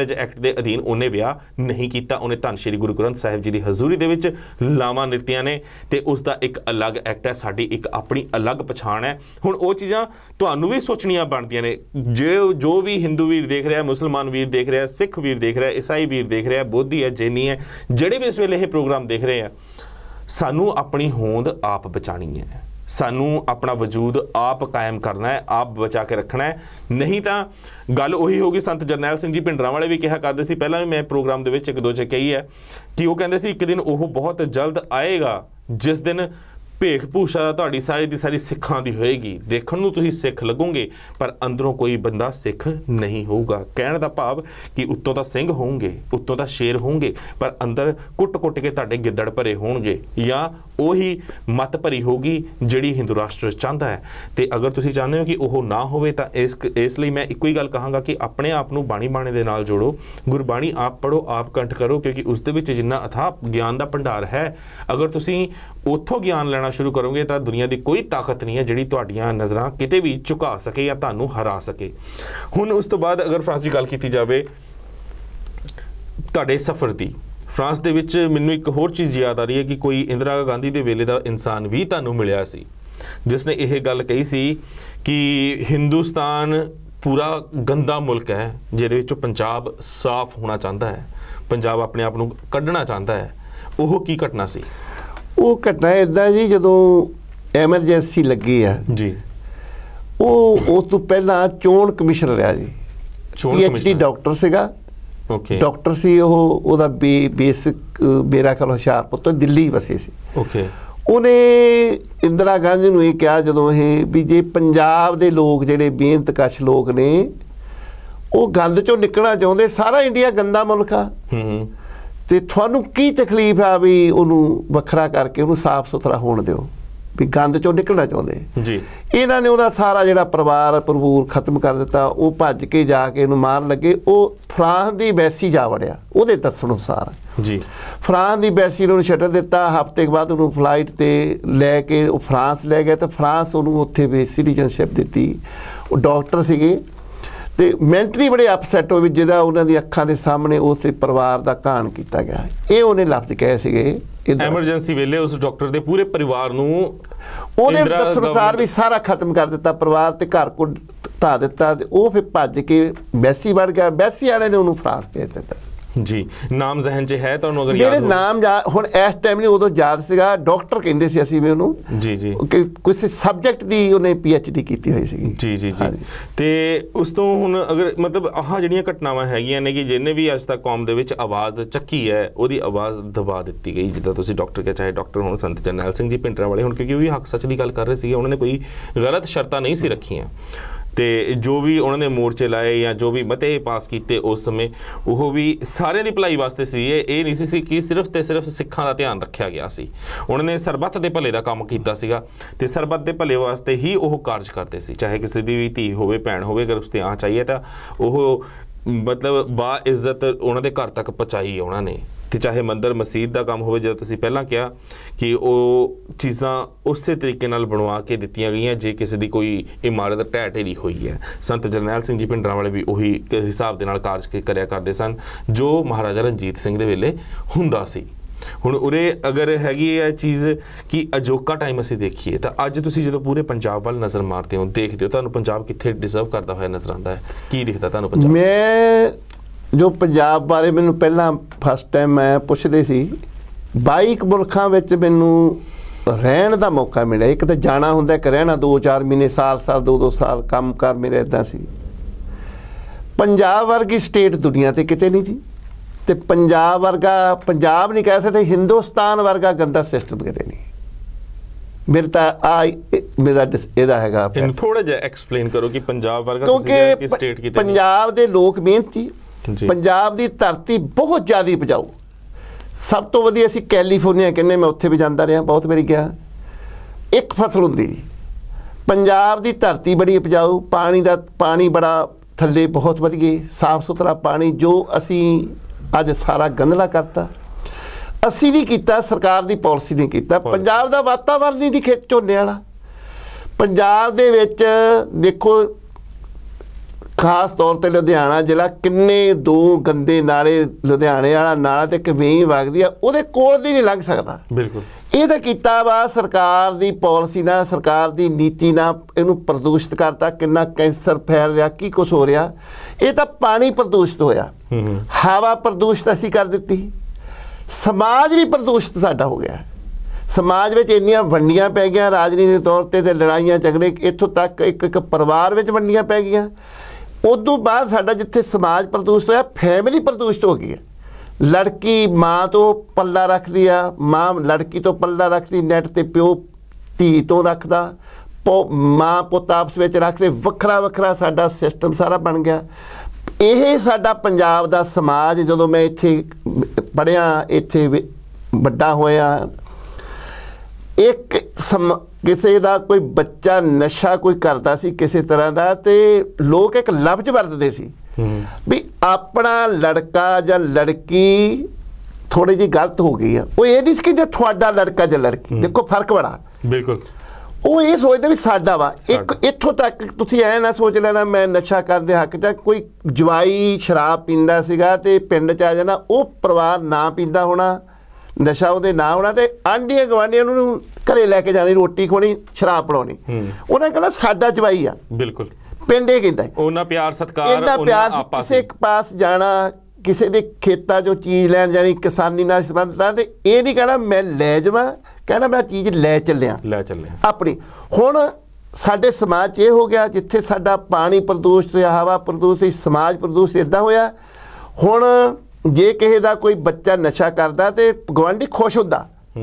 ਮੈਰਿਜ ਐਕਟ ਦੇ ਅਧੀਨ ਉਹਨੇ ਵਿਆਹ ਨਹੀਂ ਕੀਤਾ। ਉਹਨੇ ਧੰਨ ਸ਼੍ਰੀ ਗੁਰੂ ਗ੍ਰੰਥ ਸਾਹਿਬ ਜੀ ਦੀ ਹਜ਼ੂਰੀ ਦੇ ਵਿੱਚ ਲਾਵਾਂ ਨਿਰਤੀਆਂ ਨੇ ਤੇ ਉਸ ਦਾ ਇੱਕ ਅਲੱਗ ਐਕਟ ਹੈ, ਸਾਡੀ ਇੱਕ ਆਪਣੀ ਅਲੱਗ ਪਛਾਣ ਹੈ। ਹੁਣ ਉਹ ਚੀਜ਼ਾਂ ਤੁਹਾਨੂੰ ਵੀ ਸੋਚਣੀਆਂ ਬਣਦੀਆਂ ਨੇ। ਜੋ ਵੀ ਹਿੰਦੂ ਵੀਰ ਦੇਖ ਰਿਹਾ, ਮੁਸਲਮਾਨ ਵੀਰ ਦੇਖ ਰਿਹਾ, ਸਿੱਖ ਵੀਰ ਦੇਖ ਰਿਹਾ, ਈਸਾਈ ਵੀਰ ਦੇਖ ਰਿਹਾ, ਬੋਧੀ ਹੈ, ਜੈਨੀ ਹੈ, ਜਿਹੜੇ ਵੀ ਇਸ ਵੇਲੇ ਇਹ ਪ੍ਰੋਗਰਾਮ ਦੇਖ ਰਹੇ ਆ, ਸਾਨੂੰ ਆਪਣੀ ਹੋਂਦ ਆਪ ਬਚਾਣੀ ਹੈ, ਸਾਨੂੰ ਆਪਣਾ ਵਜੂਦ ਆਪ ਕਾਇਮ ਕਰਨਾ ਹੈ, ਆਪ ਬਚਾ ਕੇ ਰੱਖਣਾ ਹੈ। ਨਹੀਂ ਤਾਂ ਗੱਲ ਉਹੀ ਹੋਗੀ। ਸੰਤ ਜਰਨੈਲ ਸਿੰਘ ਜੀ ਭਿੰਡਰਾਂ ਵਾਲੇ ਵੀ ਕਿਹਾ ਕਰਦੇ ਸੀ, ਪਹਿਲਾਂ ਵੀ ਮੈਂ ਪ੍ਰੋਗਰਾਮ ਦੇ ਵਿੱਚ ਇੱਕ ਦੋ 'ਚ ਕਹੀ ਹੈ ਕਿ ਉਹ ਕਹਿੰਦੇ ਸੀ ਇੱਕ ਦਿਨ ਉਹ ਬਹੁਤ ਜਲਦ ਆਏਗਾ ਜਿਸ ਦਿਨ ਭੇਖ ਭੂਸ਼ਾ ਤੁਹਾਡੀ ਸਾਰੀ ਦੀ ਸਾਰੀ ਸਿੱਖਾਂ ਦੀ ਹੋਏਗੀ। ਦੇਖਣ ਨੂੰ ਤੁਸੀਂ ਸਿੱਖ ਲੱਗੋਗੇ ਪਰ ਅੰਦਰੋਂ ਕੋਈ ਬੰਦਾ ਸਿੱਖ ਨਹੀਂ ਹੋਊਗਾ। ਕਹਿਣ ਦਾ ਭਾਵ ਕਿ ਉੱਤੋਂ ਤਾਂ ਸਿੰਘ ਹੋਣਗੇ, ਉੱਤੋਂ ਤਾਂ ਸ਼ੇਰ ਹੋਣਗੇ, ਪਰ ਅੰਦਰ ਕੁੱਟ-ਕੁੱਟ ਕੇ ਤੁਹਾਡੇ ਗਿੱਦੜ ਭਰੇ ਹੋਣਗੇ ਜਾਂ ਉਹੀ ਮੱਤ ਭਰੀ ਹੋਊਗੀ ਜਿਹੜੀ ਹਿੰਦੂ ਰਾਸ਼ਟਰ ਚਾਹੁੰਦਾ ਹੈ। ਤੇ ਅਗਰ ਤੁਸੀਂ ਚਾਹੁੰਦੇ ਹੋ ਕਿ ਉਹ ਨਾ ਹੋਵੇ ਤਾਂ ਇਸ ਲਈ ਮੈਂ ਇੱਕੋ ਹੀ ਗੱਲ ਕਹਾਂਗਾ ਕਿ ਆਪਣੇ ਆਪ ਨੂੰ ਬਾਣੀ ਬਾਣੇ ਦੇ ਨਾਲ ਜੋੜੋ, ਗੁਰਬਾਣੀ ਆਪ ਪੜ੍ਹੋ, ਆਪ ਕੰਠ ਕਰੋ, ਕਿਉਂਕਿ ਉਸ ਦੇ ਵਿੱਚ ਜਿੰਨਾ ਅਥਾਹ ਗਿਆਨ ਦਾ ਭੰਡਾਰ ਹੈ, ਅਗਰ ਤੁਸੀਂ ਉੱਥੋਂ ਗਿਆਨ ਲੈਣਾ ਸ਼ੁਰੂ ਕਰੋਗੇ ਤਾਂ ਦੁਨੀਆ ਦੀ ਕੋਈ ਤਾਕਤ ਨਹੀਂ ਹੈ ਜਿਹੜੀ ਤੁਹਾਡੀਆਂ ਨਜ਼ਰਾਂ ਕਿਤੇ ਵੀ ਝੁਕਾ ਸਕੇ ਜਾਂ ਤੁਹਾਨੂੰ ਹਰਾ ਸਕੇ। ਹੁਣ ਉਸ ਤੋਂ ਬਾਅਦ ਅਗਰ ਫਰਾਂਸ ਦੀ ਗੱਲ ਕੀਤੀ ਜਾਵੇ ਤੁਹਾਡੇ ਸਫ਼ਰ ਦੀ, ਫਰਾਂਸ ਦੇ ਵਿੱਚ ਮੈਨੂੰ ਇੱਕ ਹੋਰ ਚੀਜ਼ ਯਾਦ ਆ ਰਹੀ ਹੈ ਕਿ ਕੋਈ ਇੰਦਰਾ ਗਾਂਧੀ ਦੇ ਵੇਲੇ ਦਾ ਇਨਸਾਨ ਵੀ ਤੁਹਾਨੂੰ ਮਿਲਿਆ ਸੀ ਜਿਸ ਨੇ ਇਹ ਗੱਲ ਕਹੀ ਸੀ ਕਿ ਹਿੰਦੁਸਤਾਨ ਪੂਰਾ ਗੰਦਾ ਮੁਲਕ ਹੈ ਜਿਹਦੇ ਵਿੱਚੋਂ ਪੰਜਾਬ ਸਾਫ਼ ਹੋਣਾ ਚਾਹੁੰਦਾ ਹੈ, ਪੰਜਾਬ ਆਪਣੇ ਆਪ ਨੂੰ ਕੱਢਣਾ ਚਾਹੁੰਦਾ ਹੈ। ਉਹ ਕੀ ਘਟਨਾ ਸੀ? ਉਹ ਘਟਨਾ ਇੱਦਾਂ ਜੀ, ਜਦੋਂ ਐਮਰਜੈਂਸੀ ਲੱਗੀ ਆ ਜੀ, ਉਹ ਉਸ ਤੋਂ ਪਹਿਲਾਂ ਚੋਣ ਕਮਿਸ਼ਨ ਰਿਹਾ ਜੀ, PhD ਡਾਕਟਰ ਸੀਗਾ। ਓਕੇ, ਡਾਕਟਰ ਸੀ ਉਹ, ਉਹਦਾ ਬੇਸਿਕ ਮੇਰਾ ਖਿਆਲ ਹੁਸ਼ਿਆਰਪੁਰ ਤੋਂ ਦਿੱਲੀ ਵਸੇ ਸੀ। ਓਕੇ, ਉਹਨੇ ਇੰਦਰਾ ਗਾਂਧੀ ਨੂੰ ਇਹ ਕਿਹਾ ਜਦੋਂ ਇਹ ਵੀ ਜੇ ਪੰਜਾਬ ਦੇ ਲੋਕ ਜਿਹੜੇ ਮਿਹਨਤਕਸ਼ ਲੋਕ ਨੇ ਉਹ ਗੰਦ ਚੋਂ ਨਿਕਲਣਾ ਚਾਹੁੰਦੇ, ਸਾਰਾ ਇੰਡੀਆ ਗੰਦਾ ਮੁਲਕ ਆ, ਤੇ ਤੁਹਾਨੂੰ ਕੀ ਤਕਲੀਫ ਆ ਵੀ ਉਹਨੂੰ ਵੱਖਰਾ ਕਰਕੇ ਉਹਨੂੰ ਸਾਫ਼ ਸੁਥਰਾ ਹੋਣ ਦਿਓ, ਵੀ ਗੰਦ ਚੋਂ ਨਿਕਲਣਾ ਚਾਹੁੰਦੇ ਜੀ। ਇਹਨਾਂ ਨੇ ਉਹਦਾ ਸਾਰਾ ਜਿਹੜਾ ਪਰਿਵਾਰ ਖਤਮ ਕਰ ਦਿੱਤਾ। ਉਹ ਭੱਜ ਕੇ ਜਾ ਕੇ ਇਹਨੂੰ ਮਾਰਨ ਲੱਗੇ। ਉਹ ਫਰਾਂਸ ਦੀ ਐਮਬੈਸੀ ਜਾ ਵੜਿਆ ਉਹਦੇ ਦੱਸਣ ਅਨੁਸਾਰ ਜੀ। ਫਰਾਂਸ ਦੀ ਐਮਬੈਸੀ ਨੂੰ ਛੱਡ ਦਿੱਤਾ। ਹਫ਼ਤੇ ਬਾਅਦ ਉਹਨੂੰ ਫਲਾਈਟ ਤੇ ਲੈ ਕੇ ਉਹ ਫਰਾਂਸ ਲੈ ਗਿਆ ਤੇ ਫਰਾਂਸ ਉਹਨੂੰ ਉੱਥੇ ਵੀ ਸਿਟੀਜ਼ਨਸ਼ਿਪ ਦਿੱਤੀ। ਉਹ ਡਾਕਟਰ ਸੀਗੇ ਤੇ ਮੈਂਟਲੀ ਬੜੇ ਅਪਸੈਟ ਹੋਏ ਵੀ ਜਿਹਦਾ ਉਹਨਾਂ ਦੀ ਅੱਖਾਂ ਦੇ ਸਾਹਮਣੇ ਉਸ ਪਰਿਵਾਰ ਦਾ ਘਾਣ ਕੀਤਾ ਗਿਆ। ਇਹ ਉਹਨੇ ਲਫ਼ਜ਼ ਕਹੇ ਸੀਗੇ ਐਮਰਜੈਂਸੀ ਵੇਲੇ ਉਸ ਡਾਕਟਰ ਦੇ ਪੂਰੇ ਪਰਿਵਾਰ ਨੂੰ ਉਹਦੇ ਦੱਸਣ ਅਨੁਸਾਰ ਵੀ ਸਾਰਾ ਖਤਮ ਕਰ ਦਿੱਤਾ ਪਰਿਵਾਰ ਤੇ ਘਰ ਕੋ ਢਾ ਦਿੱਤਾ। ਤੇ ਉਹ ਫਿਰ ਭੱਜ ਕੇ ਐਮਬੈਸੀ ਵੜ ਗਿਆ। ਐਮਬੈਸੀ ਵਾਲੇ ਨੇ ਉਹਨੂੰ ਫਰਾਂਸ ਭੇਜ ਦਿੱਤਾ ਜੀ। ਨਾਮ ਜ਼ਹਿਨ 'ਚ ਹੈ ਤੁਹਾਨੂੰ ਅਗਰ ਮੇਰੇ ਨਾਮ ਹੁਣ ਇਸ ਟਾਈਮ ਨਹੀਂ, ਉਦੋਂ ਯਾਦ ਸੀਗਾ। ਡਾਕਟਰ ਕਹਿੰਦੇ ਸੀ ਅਸੀਂ ਵੀ ਉਹਨੂੰ ਜੀ ਜੀ ਕਿ ਕਿਸੇ ਸਬਜੈਕਟ ਦੀ ਉਹਨੇ PhD ਕੀਤੀ ਹੋਈ ਸੀ ਜੀ ਜੀ ਜੀ। ਤੇ ਉਸ ਤੋਂ ਹੁਣ ਅਗਰ ਮਤਲਬ ਆਹ ਜਿਹੜੀਆਂ ਘਟਨਾਵਾਂ ਹੈਗੀਆਂ ਨੇ ਕਿ ਜਿਹਨੇ ਵੀ ਅੱਜ ਤੱਕ ਕੌਮ ਦੇ ਵਿੱਚ ਆਵਾਜ਼ ਚੱਕੀ ਹੈ ਉਹਦੀ ਆਵਾਜ਼ ਦਬਾ ਦਿੱਤੀ ਗਈ। ਜਿੱਦਾਂ ਤੁਸੀਂ ਡਾਕਟਰ ਕਿਹਾ, ਚਾਹੇ ਡਾਕਟਰ ਹੁਣ ਸੰਤ ਜਰਨੈਲ ਸਿੰਘ ਜੀ ਭਿੰਡਰਾਂ ਵਾਲੇ ਹੁਣ, ਕਿਉਂਕਿ ਉਹ ਵੀ ਹੱਕ ਸੱਚ ਦੀ ਗੱਲ ਕਰ ਰਹੇ ਸੀਗੇ, ਉਹਨਾਂ ਨੇ ਕੋਈ ਗਲਤ ਸ਼ਰਤਾਂ ਨਹੀਂ ਸੀ ਰੱਖੀਆਂ। ਤੇ ਜੋ ਵੀ ਉਹਨਾਂ ਨੇ ਮੋਰਚੇ ਲਾਏ ਜਾਂ ਜੋ ਵੀ ਮਤੇ ਪਾਸ ਕੀਤੇ ਉਸ ਸਮੇਂ ਉਹ ਵੀ ਸਾਰਿਆਂ ਦੀ ਭਲਾਈ ਵਾਸਤੇ ਸੀ। ਇਹ ਨਹੀਂ ਸੀ ਕਿ ਸਿਰਫ ਤੇ ਸਿਰਫ ਸਿੱਖਾਂ ਦਾ ਧਿਆਨ ਰੱਖਿਆ ਗਿਆ ਸੀ। ਉਹਨਾਂ ਨੇ ਸਰਬੱਤ ਦੇ ਭਲੇ ਦਾ ਕੰਮ ਕੀਤਾ ਸੀਗਾ ਤੇ ਸਰਬੱਤ ਦੇ ਭਲੇ ਵਾਸਤੇ ਹੀ ਉਹ ਕਾਰਜ ਕਰਦੇ ਸੀ। ਚਾਹੇ ਕਿਸੇ ਦੀ ਵੀ ਧੀ ਹੋਵੇ, ਭੈਣ ਹੋਵੇ, ਅਗਰ ਉਸ ਤੇ ਆ ਚਾਹੀਏ ਤਾਂ ਉਹ ਮਤਲਬ ਬਾ ਇੱਜ਼ਤ ਉਹਨਾਂ ਦੇ ਘਰ ਤੱਕ ਪਹੁੰਚਾਈ ਉਹਨਾਂ ਨੇ। ਤੇ ਚਾਹੇ ਮੰਦਰ ਮਸਜਿਦ ਦਾ ਕੰਮ ਹੋਵੇ, ਜਦੋਂ ਤੁਸੀਂ ਪਹਿਲਾਂ ਕਿਹਾ ਕਿ ਉਹ ਚੀਜ਼ਾਂ ਉਸੇ ਤਰੀਕੇ ਨਾਲ ਬਣਵਾ ਕੇ ਦਿੱਤੀਆਂ ਗਈਆਂ ਜੇ ਕਿਸੇ ਦੀ ਕੋਈ ਇਮਾਰਤ ਢਹਿ ਢੇਰੀ ਹੋਈ ਹੈ। ਸੰਤ ਜਰਨੈਲ ਸਿੰਘ ਜੀ ਭਿੰਡਰਾਂ ਵਾਲੇ ਵੀ ਉਹੀ ਹਿਸਾਬ ਦੇ ਨਾਲ ਕਾਰਜ ਕਰਿਆ ਕਰਦੇ ਸਨ ਜੋ ਮਹਾਰਾਜਾ ਰਣਜੀਤ ਸਿੰਘ ਦੇ ਵੇਲੇ ਹੁੰਦਾ ਸੀ। ਹੁਣ ਉਰੇ ਅਗਰ ਹੈਗੀ ਇਹ ਚੀਜ਼ ਕਿ ਅਜੋਕਾ ਟਾਈਮ ਅਸੀਂ ਦੇਖੀਏ ਤਾਂ ਅੱਜ ਤੁਸੀਂ ਜਦੋਂ ਪੂਰੇ ਪੰਜਾਬ ਵੱਲ ਨਜ਼ਰ ਮਾਰਦੇ ਹੋ, ਦੇਖਦੇ ਹੋ, ਤੁਹਾਨੂੰ ਪੰਜਾਬ ਕਿੱਥੇ ਡਿਜ਼ਰਵ ਕਰਦਾ ਹੋਇਆ ਨਜ਼ਰ ਆਉਂਦਾ ਹੈ? ਕੀ ਦਿਖਦਾ ਤੁਹਾਨੂੰ ਪੰਜਾਬ? ਮੈਂ ਜੋ ਪੰਜਾਬ ਬਾਰੇ ਮੈਨੂੰ ਪਹਿਲਾਂ ਫਸਟ ਟਾਈਮ ਮੈਂ ਪੁੱਛਦੇ ਸੀ, 22 ਮੁਲਕਾਂ ਵਿੱਚ ਮੈਨੂੰ ਰਹਿਣ ਦਾ ਮੌਕਾ ਮਿਲਿਆ। ਇੱਕ ਤਾਂ ਜਾਣਾ ਹੁੰਦਾ, ਇੱਕ ਰਹਿਣਾ 2-4 ਮਹੀਨੇ, ਸਾਲ 2-2 ਸਾਲ ਕੰਮ ਕਰ ਮੇਰਾ ਇੱਦਾਂ ਸੀ। ਪੰਜਾਬ ਵਰਗੀ ਸਟੇਟ ਦੁਨੀਆ ਤੇ ਕਿਤੇ ਨਹੀਂ ਜੀ। ਤੇ ਪੰਜਾਬ ਵਰਗਾ, ਪੰਜਾਬ ਨਹੀਂ ਕਹਿ ਸਕਦੇ, ਹਿੰਦੁਸਤਾਨ ਵਰਗਾ ਗੰਦਾ ਸਿਸਟਮ ਕਿਤੇ ਨਹੀਂ। ਮੇਰੇ ਤਾਂ ਮੇਰਾ ਇਹਦਾ ਹੈਗਾ। ਥੋੜਾ ਜਿਹਾ ਐਕਸਪਲੇਨ ਕਰੋ ਕਿ ਪੰਜਾਬ ਵਰਗਾ ਕਿਉਂਕਿ ਸਟੇਟ ਕਿਤੇ ਪੰਜਾਬ ਦੇ ਲੋਕ ਮਿਹਨਤੀ, ਪੰਜਾਬ ਦੀ ਧਰਤੀ ਬਹੁਤ ਜ਼ਿਆਦਾ ਉਪਜਾਊ। ਸਭ ਤੋਂ ਵਧੀਆ ਅਸੀਂ ਕੈਲੀਫੋਰਨੀਆ ਕਹਿੰਦੇ, ਮੈਂ ਉੱਥੇ ਵੀ ਜਾਂਦਾ ਰਿਹਾ, ਬਹੁਤ ਵਾਰੀ ਗਿਆ। ਇੱਕ ਫਸਲ ਹੁੰਦੀ ਪੰਜਾਬ ਦੀ ਧਰਤੀ ਬੜੀ ਉਪਜਾਊ, ਪਾਣੀ ਬੜਾ ਥੱਲੇ ਬਹੁਤ ਵਧੀਆ, ਸਾਫ਼ ਸੁਥਰਾ ਪਾਣੀ ਜੋ ਅਸੀਂ ਅੱਜ ਸਾਰਾ ਗੰਦਲਾ ਕਰਤਾ। ਅਸੀਂ ਨਹੀਂ ਕੀਤਾ, ਸਰਕਾਰ ਦੀ ਪਾਲਿਸੀ ਨੇ ਕੀਤਾ। ਪੰਜਾਬ ਦਾ ਵਾਤਾਵਰਨ ਹੀ ਝੋਨੇ ਵਾਲਾ। ਪੰਜਾਬ ਦੇ ਵਿੱਚ ਦੇਖੋ ਖਾਸ ਤੌਰ ਤੇ ਲੁਧਿਆਣਾ ਜ਼ਿਲ੍ਹਾ ਕਿੰਨੇ ਦੋ ਗੰਦੇ ਨਾਲੇ, ਲੁਧਿਆਣੇ ਵਾਲਾ ਨਾਲਾ ਤੇ ਇੱਕ ਵੇਈ ਵਗਦੀ ਆ, ਉਹਦੇ ਕੋਲ ਦੀ ਨਹੀਂ ਲੰਘ ਸਕਦਾ। ਬਿਲਕੁਲ ਇਹ ਤਾਂ ਕੀਤਾ ਵਾ ਸਰਕਾਰ ਦੀ ਪਾਲਿਸੀ ਨਾਲ, ਸਰਕਾਰ ਦੀ ਨੀਤੀ ਨਾਲ ਇਹਨੂੰ ਪ੍ਰਦੂਸ਼ਿਤ ਕਰਤਾ। ਕਿੰਨਾ ਕੈਂਸਰ ਫੈਲ ਰਿਹਾ, ਕੀ ਕੁਛ ਹੋ ਰਿਹਾ। ਇਹ ਤਾਂ ਪਾਣੀ ਪ੍ਰਦੂਸ਼ਿਤ ਹੋਇਆ, ਹਵਾ ਪ੍ਰਦੂਸ਼ਿਤ ਅਸੀਂ ਕਰ ਦਿੱਤੀ, ਸਮਾਜ ਵੀ ਪ੍ਰਦੂਸ਼ਿਤ ਸਾਡਾ ਹੋ ਗਿਆ। ਸਮਾਜ ਵਿੱਚ ਇੰਨੀਆਂ ਵੰਡੀਆਂ ਪੈ ਗਈਆਂ ਰਾਜਨੀਤਿਕ ਤੌਰ ਤੇ ਲੜਾਈਆਂ ਝਗੜੇ, ਇੱਥੋਂ ਤੱਕ ਇੱਕ ਪਰਿਵਾਰ ਵਿੱਚ ਵੰਡੀਆਂ ਪੈ ਗਈਆਂ। ਉਦੋਂ ਬਾਅਦ ਸਾਡਾ ਜਿੱਥੇ ਸਮਾਜ ਪ੍ਰਦੂਸ਼ਿਤ ਹੋਇਆ, ਫੈਮਿਲੀ ਪ੍ਰਦੂਸ਼ਿਤ ਹੋ ਗਈ ਹੈ। ਲੜਕੀ ਮਾਂ ਤੋਂ ਪੱਲਾ ਰੱਖਦੀ ਆ, ਮਾਂ ਲੜਕੀ ਤੋਂ ਪੱਲਾ ਰੱਖਦੀ, ਨੈਟ ਤੇ ਪਿਓ ਧੀ ਤੋਂ ਰੱਖਦਾ, ਮਾਂ ਪੁੱਤ ਆਪਸ ਵਿੱਚ ਰੱਖਦੇ, ਵੱਖਰਾ ਵੱਖਰਾ ਸਾਡਾ ਸਿਸਟਮ ਸਾਰਾ ਬਣ ਗਿਆ। ਇਹ ਸਾਡਾ ਪੰਜਾਬ ਦਾ ਸਮਾਜ, ਜਦੋਂ ਮੈਂ ਇੱਥੇ ਪੜ੍ਹਿਆ, ਇੱਥੇ ਵੱਡਾ ਹੋਇਆ, ਇੱਕ ਕਿਸੇ ਦਾ ਕੋਈ ਬੱਚਾ ਨਸ਼ਾ ਕੋਈ ਕਰਦਾ ਸੀ ਕਿਸੇ ਤਰ੍ਹਾਂ ਦਾ, ਤੇ ਲੋਕ ਇੱਕ ਲਫ਼ਜ਼ ਵਰਤਦੇ ਸੀ ਵੀ ਆਪਣਾ ਲੜਕਾ ਜਾਂ ਲੜਕੀ ਥੋੜੀ ਜਿਹੀ ਗਲਤ ਹੋ ਗਈ ਆ। ਉਹ ਇਹ ਨਹੀਂ ਸੀ ਕਿ ਜੇ ਤੁਹਾਡਾ ਲੜਕਾ ਜਾਂ ਲੜਕੀ, ਦੇਖੋ ਫਰਕ ਬੜਾ। ਬਿਲਕੁਲ ਉਹ ਇਹ ਸੋਚਦੇ ਵੀ ਸਾਡਾ ਵਾ। ਇੱਕ ਇੱਥੋਂ ਤੱਕ ਤੁਸੀਂ ਐ ਨਾ ਸੋਚ ਲੈਣਾ ਮੈਂ ਨਸ਼ਾ ਕਰਦੇ ਹੱਕ 'ਚ। ਕੋਈ ਜਵਾਈ ਸ਼ਰਾਬ ਪੀਂਦਾ ਸੀਗਾ ਤੇ ਪਿੰਡ 'ਚ ਆ ਜਾਣਾ, ਉਹ ਪਰਿਵਾਰ ਨਾ ਪੀਂਦਾ ਹੋਣਾ, ਨਸ਼ਾ ਉਹਦੇ ਨਾ ਹੋਣਾ, ਤੇ ਆਂਢੀਆਂ ਗੁਆਂਢੀਆਂ ਨੂੰ ਘਰੇ ਲੈ ਕੇ ਜਾਣੀ, ਰੋਟੀ ਖਵਾਉਣੀ, ਸ਼ਰਾਬ ਪਿਲਾਉਣੀ। ਉਹਨਾਂ ਕਹਿੰਦਾ ਸਾਡਾ ਜਵਾਈ ਆ। ਬਿਲਕੁਲ ਪਿੰਡ ਇਹ ਕਹਿੰਦਾ ਉਹਨਾਂ ਪਿਆਰ ਸਤਿਕਾਰ, ਇਹਨਾਂ ਪਿਆਰ। ਕਿਸੇ ਇੱਕ ਪਾਸ ਜਾਣਾ, ਕਿਸੇ ਦੇ ਖੇਤਾਂ 'ਚੋਂ ਚੀਜ਼ ਲੈਣ ਜਾਣੀ, ਕਿਸਾਨੀ ਨਾਲ ਸੰਬੰਧਿਤ ਆ, ਤੇ ਇਹ ਨਹੀਂ ਕਹਿਣਾ ਮੈਂ ਲੈ ਜਾਵਾਂ, ਕਹਿਣਾ ਮੈਂ ਚੀਜ਼ ਲੈ ਚੱਲਿਆ ਆਪਣੀ। ਹੁਣ ਸਾਡੇ ਸਮਾਜ 'ਚ ਇਹ ਹੋ ਗਿਆ, ਜਿੱਥੇ ਸਾਡਾ ਪਾਣੀ ਪ੍ਰਦੂਸ਼ਿਤ ਹੋਇਆ, ਹਵਾ ਪ੍ਰਦੂਸ਼ਿਤ, ਸਮਾਜ ਪ੍ਰਦੂਸ਼ਿਤ ਇੱਦਾਂ ਹੋਇਆ। ਹੁਣ ਜੇ ਕਿਸੇ ਦਾ ਕੋਈ ਬੱਚਾ ਨਸ਼ਾ ਕਰਦਾ ਤੇ ਗੁਆਂਢੀ ਖੁਸ਼ ਹੁੰਦਾ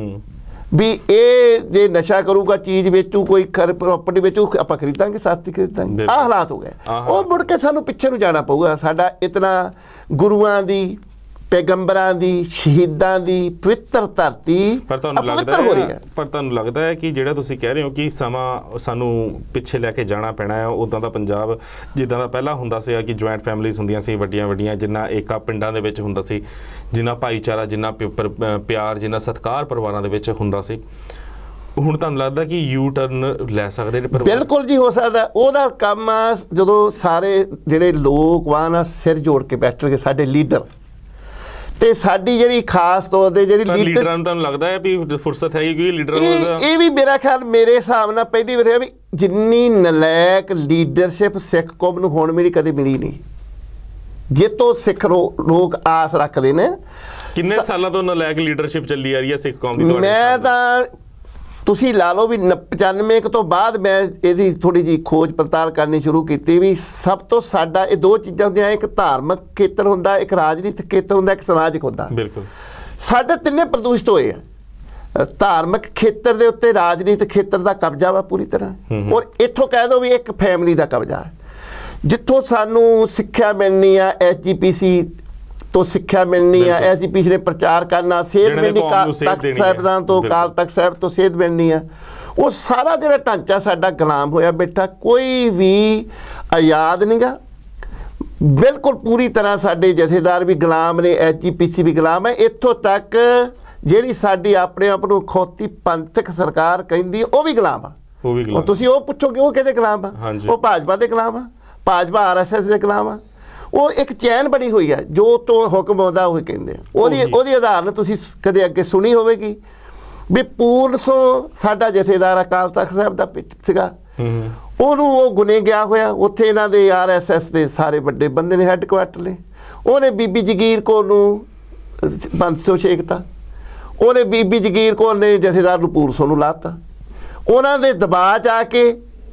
ਵੀ ਇਹ ਜੇ ਨਸ਼ਾ ਕਰੂਗਾ, ਚੀਜ਼ ਵੇਚੂ, ਕੋਈ ਪ੍ਰਾਪਰਟੀ ਵੇਚੂ, ਆਪਾਂ ਖਰੀਦਾਂਗੇ, ਸਸਤੀ ਖਰੀਦਾਂਗੇ। ਆਹ ਹਾਲਾਤ ਹੋ ਗਏ। ਉਹ ਮੁੜ ਕੇ ਸਾਨੂੰ ਪਿੱਛੇ ਨੂੰ ਜਾਣਾ ਪਊਗਾ। ਸਾਡਾ ਇਤਨਾ ਗੁਰੂਆਂ ਦੀ, ਪੈਗੰਬਰਾਂ ਦੀ, ਸ਼ਹੀਦਾਂ ਦੀ ਪਵਿੱਤਰ ਧਰਤੀ ਅਪਵਿੱਤਰ ਹੋ ਰਹੀ ਹੈ। ਪਰ ਤੁਹਾਨੂੰ ਲੱਗਦਾ ਹੈ ਕਿ ਜਿਹੜਾ ਤੁਸੀਂ ਕਹਿ ਰਹੇ ਹੋ ਕਿ ਸਮਾਂ ਸਾਨੂੰ ਪਿੱਛੇ ਲੈ ਕੇ ਜਾਣਾ ਪੈਣਾ ਹੈ, ਉੱਦਾਂ ਦਾ ਪੰਜਾਬ ਜਿੱਦਾਂ ਦਾ ਪਹਿਲਾਂ ਹੁੰਦਾ ਸੀਗਾ ਕਿ ਜੁਆਇੰਟ ਫੈਮਿਲੀਜ਼ ਹੁੰਦੀਆਂ ਸੀ ਵੱਡੀਆਂ ਵੱਡੀਆਂ, ਜਿੰਨਾ ਏਕਾ ਪਿੰਡਾਂ ਦੇ ਵਿੱਚ ਹੁੰਦਾ ਸੀ, ਜਿੰਨਾ ਭਾਈਚਾਰਾ, ਜਿੰਨਾ ਪਿਆਰ, ਜਿੰਨਾ ਸਤਿਕਾਰ ਪਰਿਵਾਰਾਂ ਦੇ ਵਿੱਚ ਹੁੰਦਾ ਸੀ, ਹੁਣ ਤੁਹਾਨੂੰ ਲੱਗਦਾ ਕਿ ਯੂ ਟਰਨ ਲੈ ਸਕਦੇ ਨੇ? ਬਿਲਕੁਲ ਜੀ, ਹੋ ਸਕਦਾ। ਉਹਦਾ ਕੰਮ ਆ ਜਦੋਂ ਸਾਰੇ ਜਿਹੜੇ ਲੋਕ ਵਾ ਨਾ ਸਿਰ ਜੋੜ ਕੇ ਬੈਠਣਗੇ, ਸਾਡੇ ਲੀਡਰ ਤੇ ਸਾਡੀ ਜਿਹੜੀ ਖਾਸ ਤੌਰ ਤੇ ਜਿਹੜੀ ਲੀਡਰਾਂ ਨੂੰ ਤੁਹਾਨੂੰ ਲੱਗਦਾ ਹੈ ਵੀ ਫੁਰਸਤ ਹੈਗੀ ਕੋਈ ਲੀਡਰ? ਇਹ ਵੀ ਮੇਰਾ ਖਿਆਲ, ਮੇਰੇ ਹਿਸਾਬ ਨਾਲ ਪਹਿਲੀ ਵਾਰ ਹੈ ਵੀ ਜਿੰਨੀ ਨਲਾਇਕ ਲੀਡਰਸ਼ਿਪ ਸਿੱਖ ਕੌਮ ਨੂੰ ਹੁਣ ਮੇਰੀ ਕਦੇ ਮਿਲੀ ਨਹੀਂ, ਜਿੱਤੋਂ ਸਿੱਖ ਲੋਕ ਆਸ ਰੱਖਦੇ ਨੇ। ਕਿੰਨੇ ਸਾਲਾਂ ਤੋਂ ਨਲਾਇਕ ਲੀਡਰਸ਼ਿਪ ਚੱਲੀ ਆ ਰਹੀ ਹੈ ਸਿੱਖ ਕੌਮ ਦੀ? ਮੈਂ ਤਾਂ ਤੁਸੀਂ ਲਾ ਲਓ ਵੀ 95 ਤੋਂ ਬਾਅਦ ਮੈਂ ਇਹਦੀ ਥੋੜ੍ਹੀ ਜਿਹੀ ਖੋਜ ਪੜਤਾਲ ਕਰਨੀ ਸ਼ੁਰੂ ਕੀਤੀ ਵੀ ਸਭ ਤੋਂ ਸਾਡਾ ਇਹ ਦੋ ਚੀਜ਼ਾਂ ਹੁੰਦੀਆਂ, ਇੱਕ ਧਾਰਮਿਕ ਖੇਤਰ ਹੁੰਦਾ, ਇੱਕ ਰਾਜਨੀਤਿਕ ਖੇਤਰ ਹੁੰਦਾ, ਇੱਕ ਸਮਾਜਿਕ ਹੁੰਦਾ। ਬਿਲਕੁਲ ਸਾਡੇ ਤਿੰਨੇ ਪ੍ਰਦੂਸ਼ਿਤ ਹੋਏ ਆ। ਧਾਰਮਿਕ ਖੇਤਰ ਦੇ ਉੱਤੇ ਰਾਜਨੀਤਿਕ ਖੇਤਰ ਦਾ ਕਬਜ਼ਾ ਵਾ ਪੂਰੀ ਤਰ੍ਹਾਂ, ਔਰ ਇੱਥੋਂ ਕਹਿ ਦਿਓ ਵੀ ਇੱਕ ਫੈਮਿਲੀ ਦਾ ਕਬਜ਼ਾ। ਜਿੱਥੋਂ ਸਾਨੂੰ ਸਿੱਖਿਆ ਮਿਲਣੀ ਆ, SGPC ਤੋਂ ਸਿੱਖਿਆ ਮਿਲਣੀ ਆ, SGPC ਨੇ ਪ੍ਰਚਾਰ ਕਰਨਾ, ਸੇਧ ਮਿਲਣੀ ਤਖਤ ਸਾਹਿਬਾਨ ਤੋਂ, ਅਕਾਲ ਤਖਤ ਸਾਹਿਬ ਤੋਂ ਸੇਧ ਮਿਲਣੀ ਆ, ਉਹ ਸਾਰਾ ਜਿਹੜਾ ਢਾਂਚਾ ਸਾਡਾ ਗੁਲਾਮ ਹੋਇਆ ਬੈਠਾ। ਕੋਈ ਵੀ ਆਜ਼ਾਦ ਨਹੀਂ ਗਾ, ਬਿਲਕੁਲ ਪੂਰੀ ਤਰ੍ਹਾਂ ਸਾਡੇ ਜਥੇਦਾਰ ਵੀ ਗੁਲਾਮ ਨੇ, SGPC ਵੀ ਗੁਲਾਮ ਹੈ। ਇੱਥੋਂ ਤੱਕ ਜਿਹੜੀ ਸਾਡੀ ਆਪਣੇ ਆਪ ਨੂੰ ਖੋਤੀ ਪੰਥਕ ਸਰਕਾਰ ਕਹਿੰਦੀ ਉਹ ਵੀ ਗੁਲਾਮ ਆ। ਉਹ ਤੁਸੀਂ ਉਹ ਪੁੱਛੋਗੇ ਉਹ ਕਿਹਦੇ ਗੁਲਾਮ ਆ? ਉਹ ਭਾਜਪਾ ਦੇ ਗੁਲਾਮ ਆ, ਭਾਜਪਾ RSS ਦੇ ਗੁਲਾਮ ਆ। ਉਹ ਇੱਕ ਚੈਨ ਬਣੀ ਹੋਈ ਹੈ, ਜੋ ਤੋਂ ਹੁਕਮ ਆਉਂਦਾ ਉਹ ਕਹਿੰਦੇ ਆ। ਉਹਦੀ ਉਦਾਹਰਨ ਤੁਸੀਂ ਕਦੇ ਅੱਗੇ ਸੁਣੀ ਹੋਵੇਗੀ ਵੀ ਪੂਰਨ ਸੋ ਸਾਡਾ ਜਥੇਦਾਰ ਅਕਾਲ ਤਖਤ ਸਾਹਿਬ ਦਾ ਸੀਗਾ, ਉਹਨੂੰ ਉਹ ਗੁਨੇ ਗਿਆ ਹੋਇਆ, ਉੱਥੇ ਇਹਨਾਂ ਦੇ RSS ਦੇ ਸਾਰੇ ਵੱਡੇ ਬੰਦੇ ਨੇ ਹੈੱਡਕੁਆਟਰ ਨੇ। ਉਹਨੇ ਬੀਬੀ ਜਗੀਰ ਕੌਰ ਨੂੰ ਪੰਥ ਤੋਂ ਛੇਕਤਾ, ਉਹਨੇ ਬੀਬੀ ਜਗੀਰ ਕੌਰ ਨੇ ਜਥੇਦਾਰ ਨੂੰ ਪੂਰਸੋਂ ਨੂੰ ਲਾਤਾ। ਉਹਨਾਂ ਦੇ ਦਬਾਅ 'ਚ ਆ ਕੇ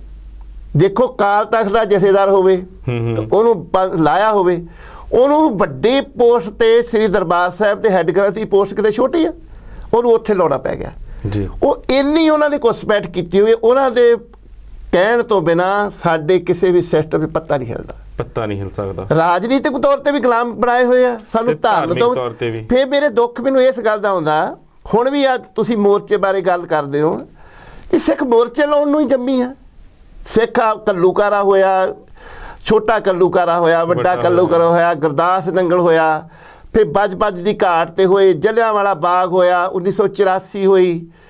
ਦੇਖੋ ਅਕਾਲ ਤਖਤ ਦਾ ਜਥੇਦਾਰ ਹੋਵੇ, ਉਹਨੂੰ ਲਾਇਆ ਹੋਵੇ, ਉਹਨੂੰ ਵੱਡੀ ਪੋਸਟ ਤੇ ਸ੍ਰੀ ਦਰਬਾਰ ਸਾਹਿਬ ਦੇ ਹੈੱਡ ਗ੍ਰੰਥੀ ਦੀ ਪੋਸਟ ਕਿਤੇ ਛੋਟੀ ਆ, ਉਹਨੂੰ ਉੱਥੇ ਲਾਉਣਾ ਪੈ ਗਿਆ ਜੀ। ਉਹ ਇੰਨੀ ਉਹਨਾਂ ਨੇ ਘੁਸਪੈਠ ਕੀਤੀ ਹੋਈ, ਉਹਨਾਂ ਦੇ ਕਹਿਣ ਤੋਂ ਬਿਨਾ ਸਾਡੇ ਕਿਸੇ ਵੀ ਸਿਸਟਮ ਵਿੱਚ ਪੱਤਾ ਨਹੀਂ ਹਿਲਦਾ, ਪੱਤਾ ਨਹੀਂ ਹਿਲ ਸਕਦਾ। ਰਾਜਨੀਤਿਕ ਤੌਰ ਤੇ ਵੀ ਗੁਲਾਮ ਬਣਾਏ ਹੋਏ ਆ ਸਾਨੂੰ, ਧਾਰਮਿਕ ਤੌਰ ਤੇ ਵੀ। ਫਿਰ ਮੇਰੇ ਦੁੱਖ ਮੈਨੂੰ ਇਸ ਗੱਲ ਦਾ ਆਉਂਦਾ, ਹੁਣ ਵੀ ਆ ਤੁਸੀਂ ਮੋਰਚੇ ਬਾਰੇ ਗੱਲ ਕਰਦੇ ਹੋ, ਇਹ ਸਿੱਖ ਮੋਰਚੇ ਲਾਉਣ ਨੂੰ ਹੀ ਜੰਮੀ ਆ। ਸਿੱਖ ਘੱਲੂਘਾਰਾ ਹੋਇਆ, ਛੋਟਾ ਘੱਲੂਘਾਰਾ ਹੋਇਆ, ਵੱਡਾ ਘੱਲੂਘਾਰਾ ਹੋਇਆ, ਗੁਰਦਾਸ ਨੰਗਲ ਹੋਇਆ, ਫਿਰ ਬੱਜ ਦੀ ਘਾਟ ਤੇ ਹੋਏ, ਜਲਿਆਂਵਾਲਾ ਬਾਗ ਹੋਇਆ, 1984 ਹੋਈ,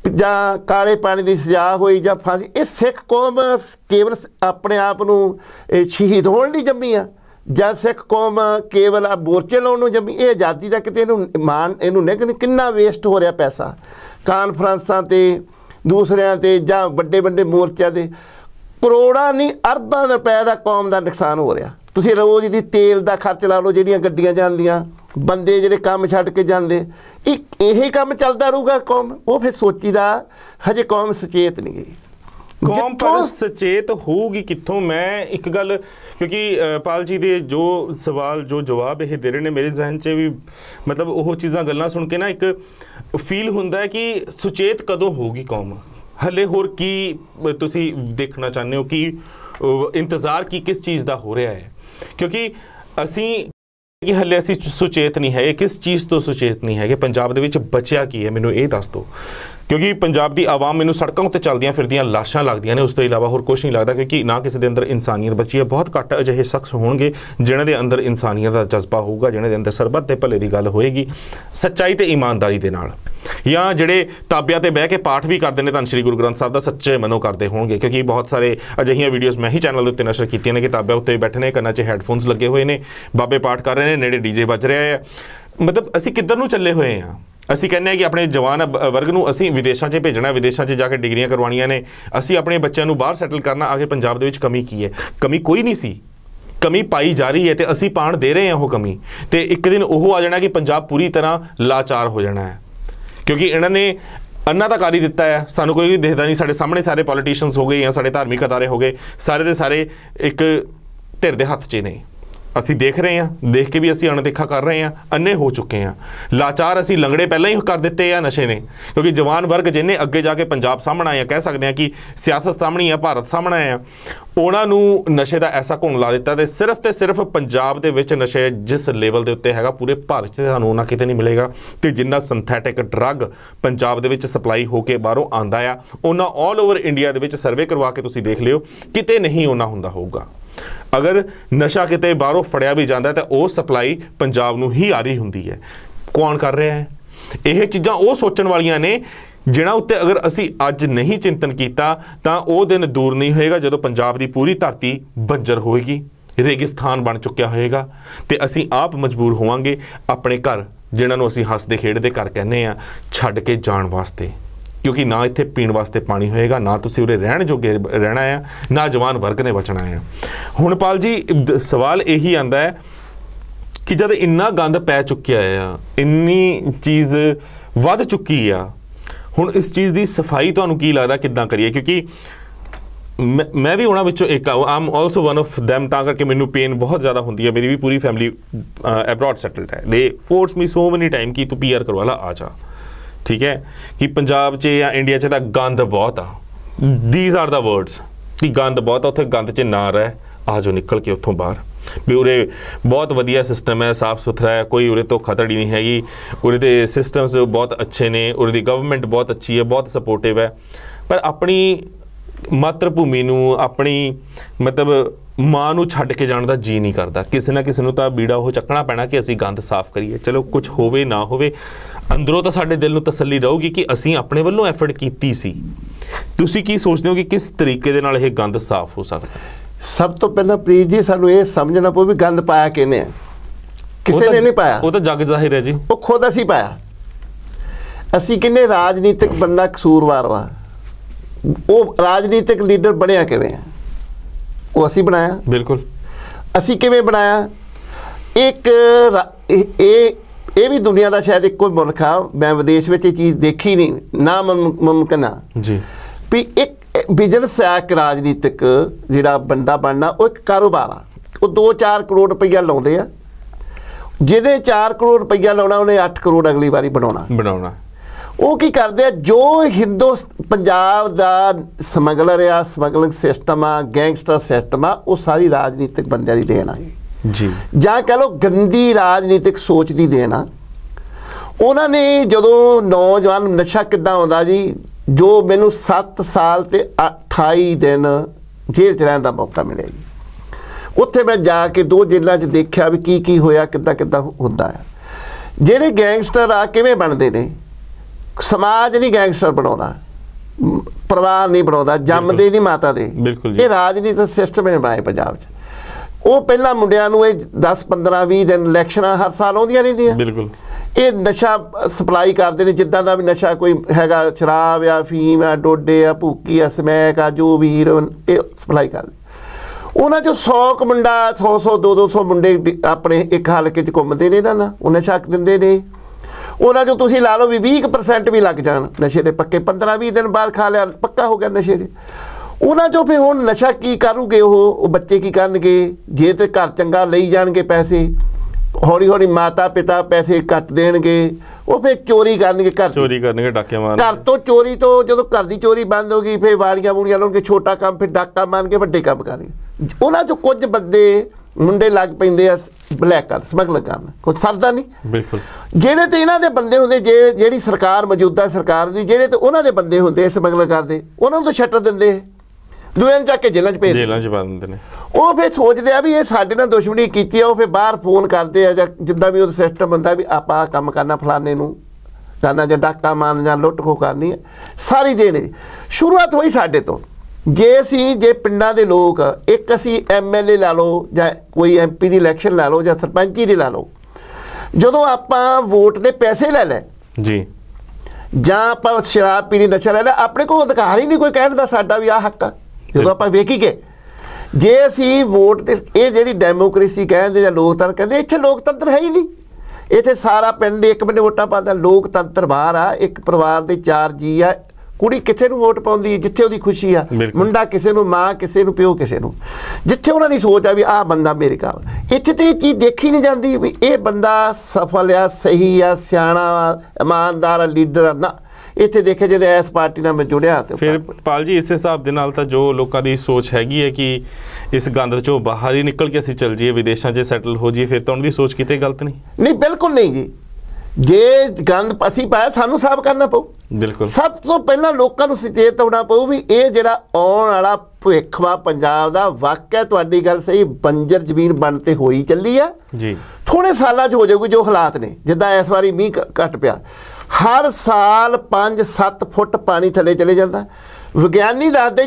ਜਾਂ ਕਾਲੇ ਪਾਣੀ ਦੀ ਸਜ਼ਾ ਹੋਈ ਜਾਂ ਫਾਂਸੀ, ਇਹ ਸਿੱਖ ਕੌਮ ਕੇਵਲ ਆਪਣੇ ਆਪ ਨੂੰ ਸ਼ਹੀਦ ਹੋਣ ਲਈ ਜੰਮੀ ਆ, ਜਾਂ ਸਿੱਖ ਕੌਮ ਕੇਵਲ ਆ ਮੋਰਚੇ ਲਾਉਣ ਨੂੰ ਜੰਮੀ? ਇਹ ਆਜ਼ਾਦੀ ਦਾ ਕਿਤੇ ਇਹਨੂੰ ਨਹੀਂ, ਕਿੰਨਾ ਵੇਸਟ ਹੋ ਰਿਹਾ ਪੈਸਾ ਕਾਨਫਰੰਸਾਂ 'ਤੇ, ਦੂਸਰਿਆਂ 'ਤੇ, ਜਾਂ ਵੱਡੇ ਵੱਡੇ ਮੋਰਚਿਆਂ 'ਤੇ। ਕਰੋੜਾਂ ਨਹੀਂ ਅਰਬਾਂ ਰੁਪਏ ਦਾ ਕੌਮ ਦਾ ਨੁਕਸਾਨ ਹੋ ਰਿਹਾ। ਤੁਸੀਂ ਰੋਜ਼ ਦੀ ਤੇਲ ਦਾ ਖਰਚ ਲਾ ਲਓ, ਜਿਹੜੀਆਂ ਗੱਡੀਆਂ ਜਾਂਦੀਆਂ, ਬੰਦੇ ਜਿਹੜੇ ਕੰਮ ਛੱਡ ਕੇ ਜਾਂਦੇ, ਇਹੀ ਕੰਮ ਚੱਲਦਾ ਰਹੂਗਾ ਕੌਮ? ਉਹ ਫਿਰ ਸੋਚੀਦਾ ਹਜੇ ਕੌਮ ਸੁਚੇਤ ਨਹੀਂ ਗਈ। ਕੌਮ ਪਰ ਸੁਚੇਤ ਹੋਊਗੀ ਕਿੱਥੋਂ? ਮੈਂ ਇੱਕ ਗੱਲ, ਕਿਉਂਕਿ ਪਾਲ ਜੀ ਦੇ ਜੋ ਸਵਾਲ ਜੋ ਜਵਾਬ ਇਹ ਦੇ ਰਹੇ ਨੇ, ਮੇਰੇ ਜ਼ਿਹਨ 'ਚ ਵੀ ਮਤਲਬ ਉਹ ਚੀਜ਼ਾਂ ਗੱਲਾਂ ਸੁਣ ਕੇ ਨਾ ਇੱਕ ਫੀਲ ਹੁੰਦਾ ਹੈ ਕਿ ਸੁਚੇਤ ਕਦੋਂ ਹੋਊਗੀ ਕੌਮ? ਹਲੇ ਹੋਰ ਕੀ ਤੁਸੀਂ ਦੇਖਣਾ ਚਾਹੁੰਦੇ ਹੋ ਕਿ ਇੰਤਜ਼ਾਰ ਕੀ ਕਿਸ ਚੀਜ਼ ਦਾ ਹੋ ਰਿਹਾ ਹੈ? ਕਿਉਂਕਿ ਅਸੀਂ ਕਿ ਹਲੇ ਅਸੀਂ ਸੁਚੇਤ ਨਹੀਂ ਹੈਗੇ। ਕਿਸ ਚੀਜ਼ ਤੋਂ ਸੁਚੇਤ ਨਹੀਂ ਹੈਗੇ? ਪੰਜਾਬ ਦੇ ਵਿੱਚ ਬਚਿਆ ਕੀ ਹੈ, ਮੈਨੂੰ ਇਹ ਦੱਸ ਦਿਓ। ਕਿਉਂਕਿ ਪੰਜਾਬ ਦੀ ਆਵਾਮ ਮੈਨੂੰ ਸੜਕਾਂ ਉੱਤੇ ਚੱਲਦੀਆਂ ਫਿਰਦੀਆਂ ਲਾਸ਼ਾਂ ਲੱਗਦੀਆਂ ਨੇ, ਉਸ ਤੋਂ ਇਲਾਵਾ ਹੋਰ ਕੁਛ ਨਹੀਂ ਲੱਗਦਾ, ਕਿਉਂਕਿ ਨਾ ਕਿਸੇ ਦੇ ਅੰਦਰ ਇਨਸਾਨੀਅਤ ਬਚੀ ਹੈ। ਬਹੁਤ ਘੱਟ ਅਜਿਹੇ ਸ਼ਖਸ ਹੋਣਗੇ ਜਿਨ੍ਹਾਂ ਦੇ ਅੰਦਰ ਇਨਸਾਨੀਅਤ ਦਾ ਜਜ਼ਬਾ ਹੋਊਗਾ, ਜਿਨ੍ਹਾਂ ਦੇ ਅੰਦਰ ਸਰਬੱਤ ਦੇ ਭਲੇ ਦੀ ਗੱਲ ਹੋਏਗੀ ਸੱਚਾਈ ਤੇ ਇਮਾਨਦਾਰੀ ਦੇ ਨਾਲ, ਜਾਂ ਜਿਹੜੇ ਤਾਬਿਆਂ ਤੇ ਬਹਿ ਕੇ ਪਾਠ ਵੀ ਕਰਦੇ ਨੇ ਧੰਨ ਸ਼੍ਰੀ ਗੁਰੂ ਗ੍ਰੰਥ ਸਾਹਿਬ ਦਾ, ਸੱਚੇ ਮਨੋਂ ਕਰਦੇ ਹੋਣਗੇ। ਕਿਉਂਕਿ ਬਹੁਤ ਸਾਰੇ ਅਜਿਹੀਆਂ ਵੀਡੀਓਜ਼ ਮੈਂ ਹੀ ਚੈਨਲ ਦੇ ਉੱਤੇ ਨਸ਼ਰ ਕੀਤੀਆਂ ਨੇ ਕਿ ਤਾਬਿਆਂ ਉੱਤੇ ਬੈਠੇ ਨੇ, ਕੰਨਾਂ 'ਚ ਹੈੱਡਫੋਨਸ ਲੱਗੇ ਹੋਏ ਨੇ, ਬਾਬੇ ਪਾਠ ਕਰ ਰਹੇ ਨੇ, ਨੇੜੇ ਡੀਜੇ ਵੱਜ ਰਿਹਾ ਹੈ। ਮਤਲਬ ਅਸੀਂ ਕਿੱਧਰ ਨੂੰ ਚੱਲੇ ਹੋਏ ਹਾਂ? ਅਸੀਂ ਕਹਿੰਦੇ ਹਾਂ ਕਿ ਆਪਣੇ ਜਵਾਨ ਵਰਗ ਨੂੰ ਅਸੀਂ ਵਿਦੇਸ਼ਾਂ 'ਚ ਭੇਜਣਾ, ਵਿਦੇਸ਼ਾਂ 'ਚ ਜਾ ਕੇ ਡਿਗਰੀਆਂ ਕਰਵਾਉਣੀਆਂ ਨੇ, ਅਸੀਂ ਆਪਣੇ ਬੱਚਿਆਂ ਨੂੰ ਬਾਹਰ ਸੈਟਲ ਕਰਨਾ। ਆਖਿਰ ਪੰਜਾਬ ਦੇ ਵਿੱਚ ਕਮੀ ਕੀ ਹੈ? ਕਮੀ ਕੋਈ ਨਹੀਂ ਸੀ, ਕਮੀ ਪਾਈ ਜਾ ਰਹੀ ਹੈ ਤੇ ਅਸੀਂ ਪਾਣ ਦੇ ਰਹੇ ਹਾਂ ਉਹ ਕਮੀ। ਤੇ ਇੱਕ ਦਿਨ ਉਹ ਆ ਜਾਣਾ ਕਿ ਪੰਜਾਬ ਪੂਰੀ ਤਰ੍ਹਾਂ ਲਾਚਾਰ ਹੋ ਜਾਣਾ ਹੈ, ਕਿਉਂਕਿ ਇਹਨਾਂ ਨੇ ਅੰਨਾ ਤਾਂ ਕਰ ਹੀ ਦਿੱਤਾ ਹੈ। ਸਾਨੂੰ ਕੋਈ ਵੀ ਦਿਖਦਾ ਨਹੀਂ। ਸਾਡੇ ਸਾਹਮਣੇ ਸਾਰੇ ਪੋਲੀਟੀਸ਼ੀਅਨਸ ਹੋ ਗਏ ਜਾਂ ਸਾਡੇ ਧਾਰਮਿਕ ਅਦਾਰੇ ਹੋ ਗਏ, ਸਾਰੇ ਦੇ ਸਾਰੇ ਇੱਕ ਧਿਰ ਦੇ ਹੱਥ 'ਚ ਨੇ। ਅਸੀਂ ਦੇਖ ਰਹੇ ਹਾਂ, ਦੇਖ ਕੇ ਵੀ ਅਸੀਂ ਅਣਦੇਖਾ ਕਰ ਰਹੇ ਹਾਂ, ਅੰਨੇ ਹੋ ਚੁੱਕੇ ਹਾਂ, ਲਾਚਾਰ ਅਸੀਂ ਲੰਗੜੇ ਪਹਿਲਾਂ ਹੀ ਕਰ ਦਿੱਤੇ ਆ ਨਸ਼ੇ ਨੇ। ਕਿਉਂਕਿ ਜਵਾਨ ਵਰਗ ਜਿਹਨੇ ਅੱਗੇ ਜਾ ਕੇ ਪੰਜਾਬ ਸਾਹਮਣਾ ਆ, ਕਹਿ ਸਕਦੇ ਹਾਂ ਕਿ ਸਿਆਸਤ ਸਾਹਮਣੀ ਆ, ਭਾਰਤ ਸਾਹਮਣਾ ਆ, ਉਹਨਾਂ ਨੂੰ ਨਸ਼ੇ ਦਾ ਐਸਾ ਘੁਣ ਲਾ ਦਿੱਤਾ ਤੇ ਸਿਰਫ ਪੰਜਾਬ ਦੇ ਵਿੱਚ ਨਸ਼ੇ ਜਿਸ ਲੈਵਲ ਦੇ ਉੱਤੇ ਹੈਗਾ, ਪੂਰੇ ਭਾਰਤ 'ਚ ਸਾਨੂੰ ਉਹਨਾਂ ਕਿਤੇ ਨਹੀਂ ਮਿਲੇਗਾ। ਤੇ ਜਿੰਨਾ ਸਿੰਥੈਟਿਕ ਡਰੱਗ ਪੰਜਾਬ ਦੇ ਵਿੱਚ ਸਪਲਾਈ ਹੋ ਕੇ ਬਾਹਰੋਂ ਆਉਂਦਾ ਆ, ਉਹਨਾਂ ਆਲ ਓਵਰ ਇੰਡੀਆ ਦੇ ਵਿੱਚ ਸਰਵੇ ਕਰਵਾ ਕੇ ਤੁਸੀਂ ਦੇਖ ਲਿਓ, ਕਿਤੇ ਨਹੀਂ ਉਹਨਾਂ ਹੁੰਦਾ ਹੋਊਗਾ। ਅਗਰ ਨਸ਼ਾ ਕਿਤੇ ਬਾਹਰੋਂ ਫੜਿਆ ਵੀ ਜਾਂਦਾ ਤਾਂ ਉਹ ਸਪਲਾਈ ਪੰਜਾਬ ਨੂੰ ਹੀ ਆ ਰਹੀ ਹੁੰਦੀ ਹੈ। ਕੌਣ ਕਰ ਰਿਹਾ ਹੈ? ਇਹ ਚੀਜ਼ਾਂ ਉਹ ਸੋਚਣ ਵਾਲੀਆਂ ਨੇ ਜਿਨ੍ਹਾਂ ਉੱਤੇ ਅਗਰ ਅਸੀਂ ਅੱਜ ਨਹੀਂ ਚਿੰਤਨ ਕੀਤਾ ਤਾਂ ਉਹ ਦਿਨ ਦੂਰ ਨਹੀਂ ਹੋਏਗਾ ਜਦੋਂ ਪੰਜਾਬ ਦੀ ਪੂਰੀ ਧਰਤੀ ਬੰਜਰ ਹੋਏਗੀ, ਰੇਗਿਸਤਾਨ ਬਣ ਚੁੱਕਿਆ ਹੋਏਗਾ, ਤੇ ਅਸੀਂ ਆਪ ਮਜਬੂਰ ਹੋਵਾਂਗੇ ਆਪਣੇ ਘਰ, ਜਿਨ੍ਹਾਂ ਨੂੰ ਅਸੀਂ ਹੱਸਦੇ ਖੇਡਦੇ ਘਰ ਕਹਿੰਦੇ ਆ, ਛੱਡ ਕੇ ਜਾਣ ਵਾਸਤੇ। ਕਿਉਂਕਿ ਨਾ ਇੱਥੇ ਪੀਣ ਵਾਸਤੇ ਪਾਣੀ ਹੋਏਗਾ, ਨਾ ਤੁਸੀਂ ਉਰੇ ਰਹਿਣ ਜੋਗੇ ਰਹਿਣਾ ਆ, ਨਾ ਜਵਾਨ ਵਰਗ ਨੇ ਬਚਣਾ ਆ। ਹੁਣ ਪਾਲ ਜੀ ਸਵਾਲ ਇਹੀ ਆਉਂਦਾ ਹੈ ਕਿ ਜਦ ਇੰਨਾ ਗੰਦ ਪੈ ਚੁੱਕਿਆ ਆ, ਇੰਨੀ ਚੀਜ਼ ਵੱਧ ਚੁੱਕੀ ਆ, ਹੁਣ ਇਸ ਚੀਜ਼ ਦੀ ਸਫਾਈ ਤੁਹਾਨੂੰ ਕੀ ਲੱਗਦਾ ਕਿੱਦਾਂ ਕਰੀਏ? ਕਿਉਂਕਿ ਮੈਂ ਵੀ ਉਹਨਾਂ ਵਿੱਚੋਂ ਇੱਕ I'm also one of them, ਤਾਂ ਕਰਕੇ ਮੈਨੂੰ ਪੇਨ ਬਹੁਤ ਜ਼ਿਆਦਾ ਹੁੰਦੀ ਹੈ। ਮੇਰੀ ਵੀ ਪੂਰੀ ਫੈਮਿਲੀ ਅਬਰੋਡ ਸੈਟਲਡ ਹੈ। ਦੇ ਫੋਰਸ ਮੀ ਸੋ ਮੈਨੀ ਟਾਈਮ ਕਿ ਤੂੰ PR ਕਰਵਾ ਲਾ, ਆ ਜਾ। ਠੀਕ ਹੈ ਕਿ ਪੰਜਾਬ 'ਚ ਜਾਂ ਇੰਡੀਆ 'ਚ ਤਾਂ ਗੰਦ ਬਹੁਤ ਆ, ਦੀਜ਼ ਆਰ ਦਾ ਵਰਡਸ ਕਿ ਗੰਦ ਬਹੁਤ ਆ, ਉੱਥੇ ਗੰਦ 'ਚ ਨਾ ਰਹਿ, ਆ ਜਾਓ ਨਿਕਲ ਕੇ ਉੱਥੋਂ ਬਾਹਰ। ਵੀ ਉਰੇ ਬਹੁਤ ਵਧੀਆ ਸਿਸਟਮ ਹੈ, ਸਾਫ ਸੁਥਰਾ ਹੈ, ਕੋਈ ਉਰੇ ਧੋਖਾਧੜੀ ਨਹੀਂ ਹੈਗੀ, ਉਰੇ ਦੇ ਸਿਸਟਮਸ ਬਹੁਤ ਅੱਛੇ ਨੇ, ਉਰੇ ਦੀ ਗਵਰਨਮੈਂਟ ਬਹੁਤ ਅੱਛੀ ਹੈ, ਬਹੁਤ ਸਪੋਰਟਿਵ ਹੈ। ਪਰ ਆਪਣੀ ਮਾਤਰ ਭੂਮੀ ਨੂੰ, ਆਪਣੀ ਮਤਲਬ ਮਾਂ ਨੂੰ ਛੱਡ ਕੇ ਜਾਣ ਦਾ ਜੀ ਨਹੀਂ ਕਰਦਾ। ਕਿਸੇ ਨਾ ਕਿਸੇ ਨੂੰ ਤਾਂ ਬੀੜਾ ਉਹ ਚੱਕਣਾ ਪੈਣਾ ਕਿ ਅਸੀਂ ਗੰਦ ਸਾਫ਼ ਕਰੀਏ। ਚਲੋ ਕੁਝ ਹੋਵੇ ਨਾ ਹੋਵੇ, ਅੰਦਰੋਂ ਤਾਂ ਸਾਡੇ ਦਿਲ ਨੂੰ ਤਸੱਲੀ ਰਹੂਗੀ ਕਿ ਅਸੀਂ ਆਪਣੇ ਵੱਲੋਂ ਐਫਰਟ ਕੀਤੀ ਸੀ। ਤੁਸੀਂ ਕੀ ਸੋਚਦੇ ਹੋ ਕਿ ਕਿਸ ਤਰੀਕੇ ਦੇ ਨਾਲ ਇਹ ਗੰਦ ਸਾਫ਼ ਹੋ ਸਕਦਾ? ਸਭ ਤੋਂ ਪਹਿਲਾਂ ਪ੍ਰੀਤ ਜੀ ਸਾਨੂੰ ਇਹ ਸਮਝਣਾ ਪਊ ਵੀ ਗੰਦ ਪਾਇਆ ਕਿਹਨੇ ਹੈ। ਕਿਸੇ ਨੇ ਨਹੀਂ ਪਾਇਆ, ਉਹ ਤਾਂ ਜੱਗ ਜ਼ਾਹਿਰ ਹੈ ਜੀ, ਉਹ ਖੁਦ ਅਸੀਂ ਪਾਇਆ। ਅਸੀਂ ਕਿੰਨੇ ਰਾਜਨੀਤਿਕ ਬੰਦਾ ਕਸੂਰਵਾਰ ਵਾ, ਉਹ ਰਾਜਨੀਤਿਕ ਲੀਡਰ ਬਣਿਆ ਕਿਵੇਂ ਹੈ? ਉਹ ਅਸੀਂ ਬਣਾਇਆ। ਬਿਲਕੁਲ। ਅਸੀਂ ਕਿਵੇਂ ਬਣਾਇਆ? ਇੱਕ ਇਹ ਵੀ ਦੁਨੀਆ ਦਾ ਸ਼ਾਇਦ ਇੱਕੋ ਮੁਲਕ ਆ, ਮੈਂ ਵਿਦੇਸ਼ ਵਿੱਚ ਇਹ ਚੀਜ਼ ਦੇਖੀ ਨਹੀਂ, ਨਾ ਮੁਮਕਿਨ ਆ ਜੀ, ਵੀ ਇੱਕ ਬਿਜ਼ਨਸ ਆ, ਇੱਕ ਰਾਜਨੀਤਿਕ ਜਿਹੜਾ ਬੰਦਾ ਬਣਨਾ, ਉਹ ਇੱਕ ਕਾਰੋਬਾਰ ਆ। ਉਹ 2-4 ਕਰੋੜ ਰੁਪਈਆ ਲਾਉਂਦੇ ਆ, ਜਿਹਦੇ 4 ਕਰੋੜ ਰੁਪਈਆ ਲਾਉਣਾ ਉਹਨੇ 8 ਕਰੋੜ ਅਗਲੀ ਵਾਰੀ ਬਣਾਉਣਾ। ਉਹ ਕੀ ਕਰਦੇ ਆ? ਜੋ ਪੰਜਾਬ ਦਾ ਸਮਗਲਰ ਆ, ਸਮਗਲਿੰਗ ਸਿਸਟਮ ਆ, ਗੈਂਗਸਟਰ ਸਿਸਟਮ ਆ, ਉਹ ਸਾਰੀ ਰਾਜਨੀਤਿਕ ਬੰਦਿਆਂ ਦੀ ਦੇਣ ਆ ਜੀ, ਜਾਂ ਕਹਿ ਲਓ ਗੰਦੀ ਰਾਜਨੀਤਿਕ ਸੋਚ ਦੀ ਦੇਣ ਆ। ਉਹਨਾਂ ਨੇ ਜਦੋਂ ਨੌਜਵਾਨ ਨਸ਼ਾ ਕਿੱਦਾਂ ਆਉਂਦਾ ਜੀ, ਜੋ ਮੈਨੂੰ 7 ਸਾਲ ਤੇ 28 ਦਿਨ ਜੇਲ੍ਹ 'ਚ ਰਹਿਣ ਦਾ ਮੌਕਾ ਮਿਲਿਆ ਜੀ। ਉੱਥੇ ਮੈਂ ਜਾ ਕੇ 2 ਜੇਲ੍ਹਾਂ 'ਚ ਦੇਖਿਆ ਵੀ ਕੀ ਹੋਇਆ, ਕਿੱਦਾਂ ਹੁੰਦਾ ਆ। ਜਿਹੜੇ ਗੈਂਗਸਟਰ ਆ ਕਿਵੇਂ ਬਣਦੇ ਨੇ, समाज नहीं गैंगस्टर बनाता, परिवार नहीं बनाता, जमदे नहीं माता दे। ये राजनीतिक सिस्टम ने बनाए पंजाब च। वो पहला मुंडियां नूं 10 15 20 दिन इलैक्शनां हर साल आउंदियां रहिंदियां। बिल्कुल ये नशा सप्लाई करते हैं, जिदा का भी नशा कोई हैगा, शराब आ, फीम आ, डोडे आ, भूकी आ, समैक आ, जो भी हीरोइन, ये सप्लाई करते। उन्होंने जो 100 मुंडा 100 200 मुंडे अपने एक हल्के च घूमते ने ना, वो नशा देंदे ने। उन्होंने जो तुसीं ला लो भी 20% भी लग जान नशे के पक्के, 15-20 दिन बाद खा लिया पक्का हो गया नशे से। उन्होंने जो फिर हुण नशा की करूगे, वो बच्चे की करनगे, जे तो घर चंगा लई जाणगे पैसे, हौली हौली माता पिता पैसे कट देणगे, वो फिर चोरी करनगे, घर चोरी करनगे, डाके मारनगे। घर तो चोरी तो जो घर की चोरी बंद होगी, फिर वाड़ियां वूड़ियां लाउणगे, छोटा काम, फिर डाका मार के वड्डे काम करनगे। उन्होंने जो कुछ बंदे मुंडे लग पैंदे आ ब्लैक कर स्मगल करन, कुछ सरदा नहीं। बिल्कुल ਜਿਹੜੇ ਤੇ ਇਹਨਾਂ ਦੇ ਬੰਦੇ ਹੁੰਦੇ, ਜਿਹੜੀ ਸਰਕਾਰ ਮੌਜੂਦਾ ਸਰਕਾਰ ਦੀ, ਜਿਹੜੇ ਤੇ ਉਹਨਾਂ ਦੇ ਬੰਦੇ ਹੁੰਦੇ ਸਮਗਲ ਕਰਦੇ, ਉਹਨਾਂ ਨੂੰ ਤਾਂ ਛੱਟ ਦਿੰਦੇ, ਦੂਏ ਨੂੰ ਚੱਕ ਕੇ ਜੇਲ੍ਹਾਂ 'ਚ ਭੇਜ ਦਿੰਦੇ ਨੇ। ਉਹ ਫਿਰ ਸੋਚਦੇ ਆ ਵੀ ਇਹ ਸਾਡੇ ਨਾਲ ਦੁਸ਼ਮਣੀ ਕੀਤੀ ਆ, ਉਹ ਫਿਰ ਬਾਹਰ ਫੋਨ ਕਰਦੇ ਆ ਜਾਂ ਜਿੱਦਾਂ ਵੀ ਉਹ ਸਿਸਟਮ ਹੁੰਦਾ ਵੀ ਆਪਾਂ ਆਹ ਕੰਮ ਕਰਨਾ, ਫਲਾਣੇ ਨੂੰ ਕਰਨਾ, ਜਾਂ ਡਾਕਾ ਮਾਰਨ ਜਾਂ ਲੁੱਟ ਖੋਹ ਕਰਨੀ ਹੈ, ਸਾਰੀ ਦੇਣੀ। ਸ਼ੁਰੂਆਤ ਹੋਈ ਸਾਡੇ ਤੋਂ। ਜੇ ਪਿੰਡਾਂ ਦੇ ਲੋਕ ਇੱਕ ਅਸੀਂ MLA ਲਾ ਲਓ ਜਾਂ ਕੋਈ MP ਦੀ ਇਲੈਕਸ਼ਨ ਲਾ ਲਓ ਜਾਂ ਸਰਪੰਚੀ ਦੀ ਲਾ ਲਓ, ਜਦੋਂ ਆਪਾਂ ਵੋਟ ਦੇ ਪੈਸੇ ਲੈ ਲੈ ਜੀ, ਜਾਂ ਆਪਾਂ ਸ਼ਰਾਬ ਪੀਣੀ, ਨਸ਼ਾ ਲੈ ਲੈ, ਆਪਣੇ ਕੋਲ ਅਧਿਕਾਰ ਹੀ ਨਹੀਂ ਕੋਈ ਕਹਿਣ ਦਾ ਸਾਡਾ ਵੀ ਆਹ ਹੱਕ ਆ। ਜਦੋਂ ਆਪਾਂ ਵੇਖੀ ਗਏ, ਜੇ ਅਸੀਂ ਵੋਟ ਤੇ ਇਹ ਜਿਹੜੀ ਡੈਮੋਕ੍ਰੇਸੀ ਕਹਿੰਦੇ ਜਾਂ ਲੋਕਤੰਤਰ ਕਹਿੰਦੇ, ਇੱਥੇ ਲੋਕਤੰਤਰ ਹੈ ਹੀ ਨਹੀਂ। ਇੱਥੇ ਸਾਰਾ ਪਿੰਡ ਇੱਕ ਬੰਨੇ ਵੋਟਾਂ ਪਾਉਂਦਾ, ਲੋਕਤੰਤਰ ਬਾਹਰ ਆ। ਇੱਕ ਪਰਿਵਾਰ ਦੇ 4 ਜੀ ਆ, ਕੁੜੀ ਕਿਸੇ ਨੂੰ ਵੋਟ ਪਾਉਂਦੀ ਜਿੱਥੇ ਉਹਦੀ ਖੁਸ਼ੀ ਆ, ਮੁੰਡਾ ਕਿਸੇ ਨੂੰ, ਮਾਂ ਕਿਸੇ ਨੂੰ, ਪਿਓ ਕਿਸੇ ਨੂੰ, ਜਿੱਥੇ ਉਹਨਾਂ ਦੀ ਸੋਚ ਆ ਵੀ ਆਹ ਬੰਦਾ ਮੇਰੇ ਕਾਬਲ। ਇੱਥੇ ਤੇ ਇਹ ਚੀਜ਼ ਦੇਖੀ ਨਹੀਂ ਜਾਂਦੀ ਵੀ ਇਹ ਬੰਦਾ ਸਫਲ ਆ, ਸਹੀ ਆ, ਸਿਆਣਾ ਆ, ਇਮਾਨਦਾਰ ਆ, ਲੀਡਰ ਆ ਨਾ। ਇੱਥੇ ਦੇਖੇ ਜਦੋਂ ਇਸ ਪਾਰਟੀ ਨਾਲ ਮੈਂ ਜੁੜਿਆ ਤੇ ਫਿਰ ਪਾਲ ਜੀ ਇਸ ਹਿਸਾਬ ਦੇ ਨਾਲ ਤਾਂ ਜੋ ਲੋਕਾਂ ਦੀ ਸੋਚ ਹੈਗੀ ਹੈ ਕਿ ਇਸ ਗੰਦ ਚੋਂ ਬਾਹਰ ਹੀ ਨਿਕਲ ਕੇ ਅਸੀਂ ਚੱਲ ਜਾਈਏ, ਵਿਦੇਸ਼ਾਂ 'ਚ ਸੈਟਲ ਹੋ ਜਾਈਏ, ਫਿਰ ਤਾਂ ਉਹਨਾਂ ਦੀ ਸੋਚ ਕਿਤੇ ਗਲਤ ਨਹੀਂ? ਨਹੀਂ, ਬਿਲਕੁਲ ਨਹੀਂ ਜੀ। ਜੇ ਗੰਦ ਅਸੀਂ ਪਾਇਆ, ਸਾਨੂੰ ਸਾਫ਼ ਕਰਨਾ ਪਊ। ਬਿਲਕੁਲ ਸਭ ਤੋਂ ਪਹਿਲਾਂ ਲੋਕਾਂ ਨੂੰ ਸੁਚੇਤ ਹੋਣਾ ਪਊ ਵੀ ਇਹ ਜਿਹੜਾ ਆਉਣ ਵਾਲਾ ਭਵਿੱਖ ਵਾ ਪੰਜਾਬ ਦਾ, ਵਾਕਿਆ ਤੁਹਾਡੀ ਗੱਲ ਸਹੀ, ਬੰਜਰ ਜ਼ਮੀਨ ਬਣ ਤੇ ਹੋਈ ਚੱਲੀ ਆ ਜੀ। ਥੋੜੇ ਸਾਲਾਂ 'ਚ ਹੋ ਜਾਊਗੀ ਜੋ ਹਾਲਾਤ ਨੇ। ਜਿੱਦਾਂ ਇਸ ਵਾਰੀ ਮੀਂਹ ਘੱਟ ਪਿਆ, ਹਰ ਸਾਲ 5-7 ਫੁੱਟ ਪਾਣੀ ਥੱਲੇ ਚਲੇ ਜਾਂਦਾ। ਵਿਗਿਆਨੀ ਦੱਸਦੇ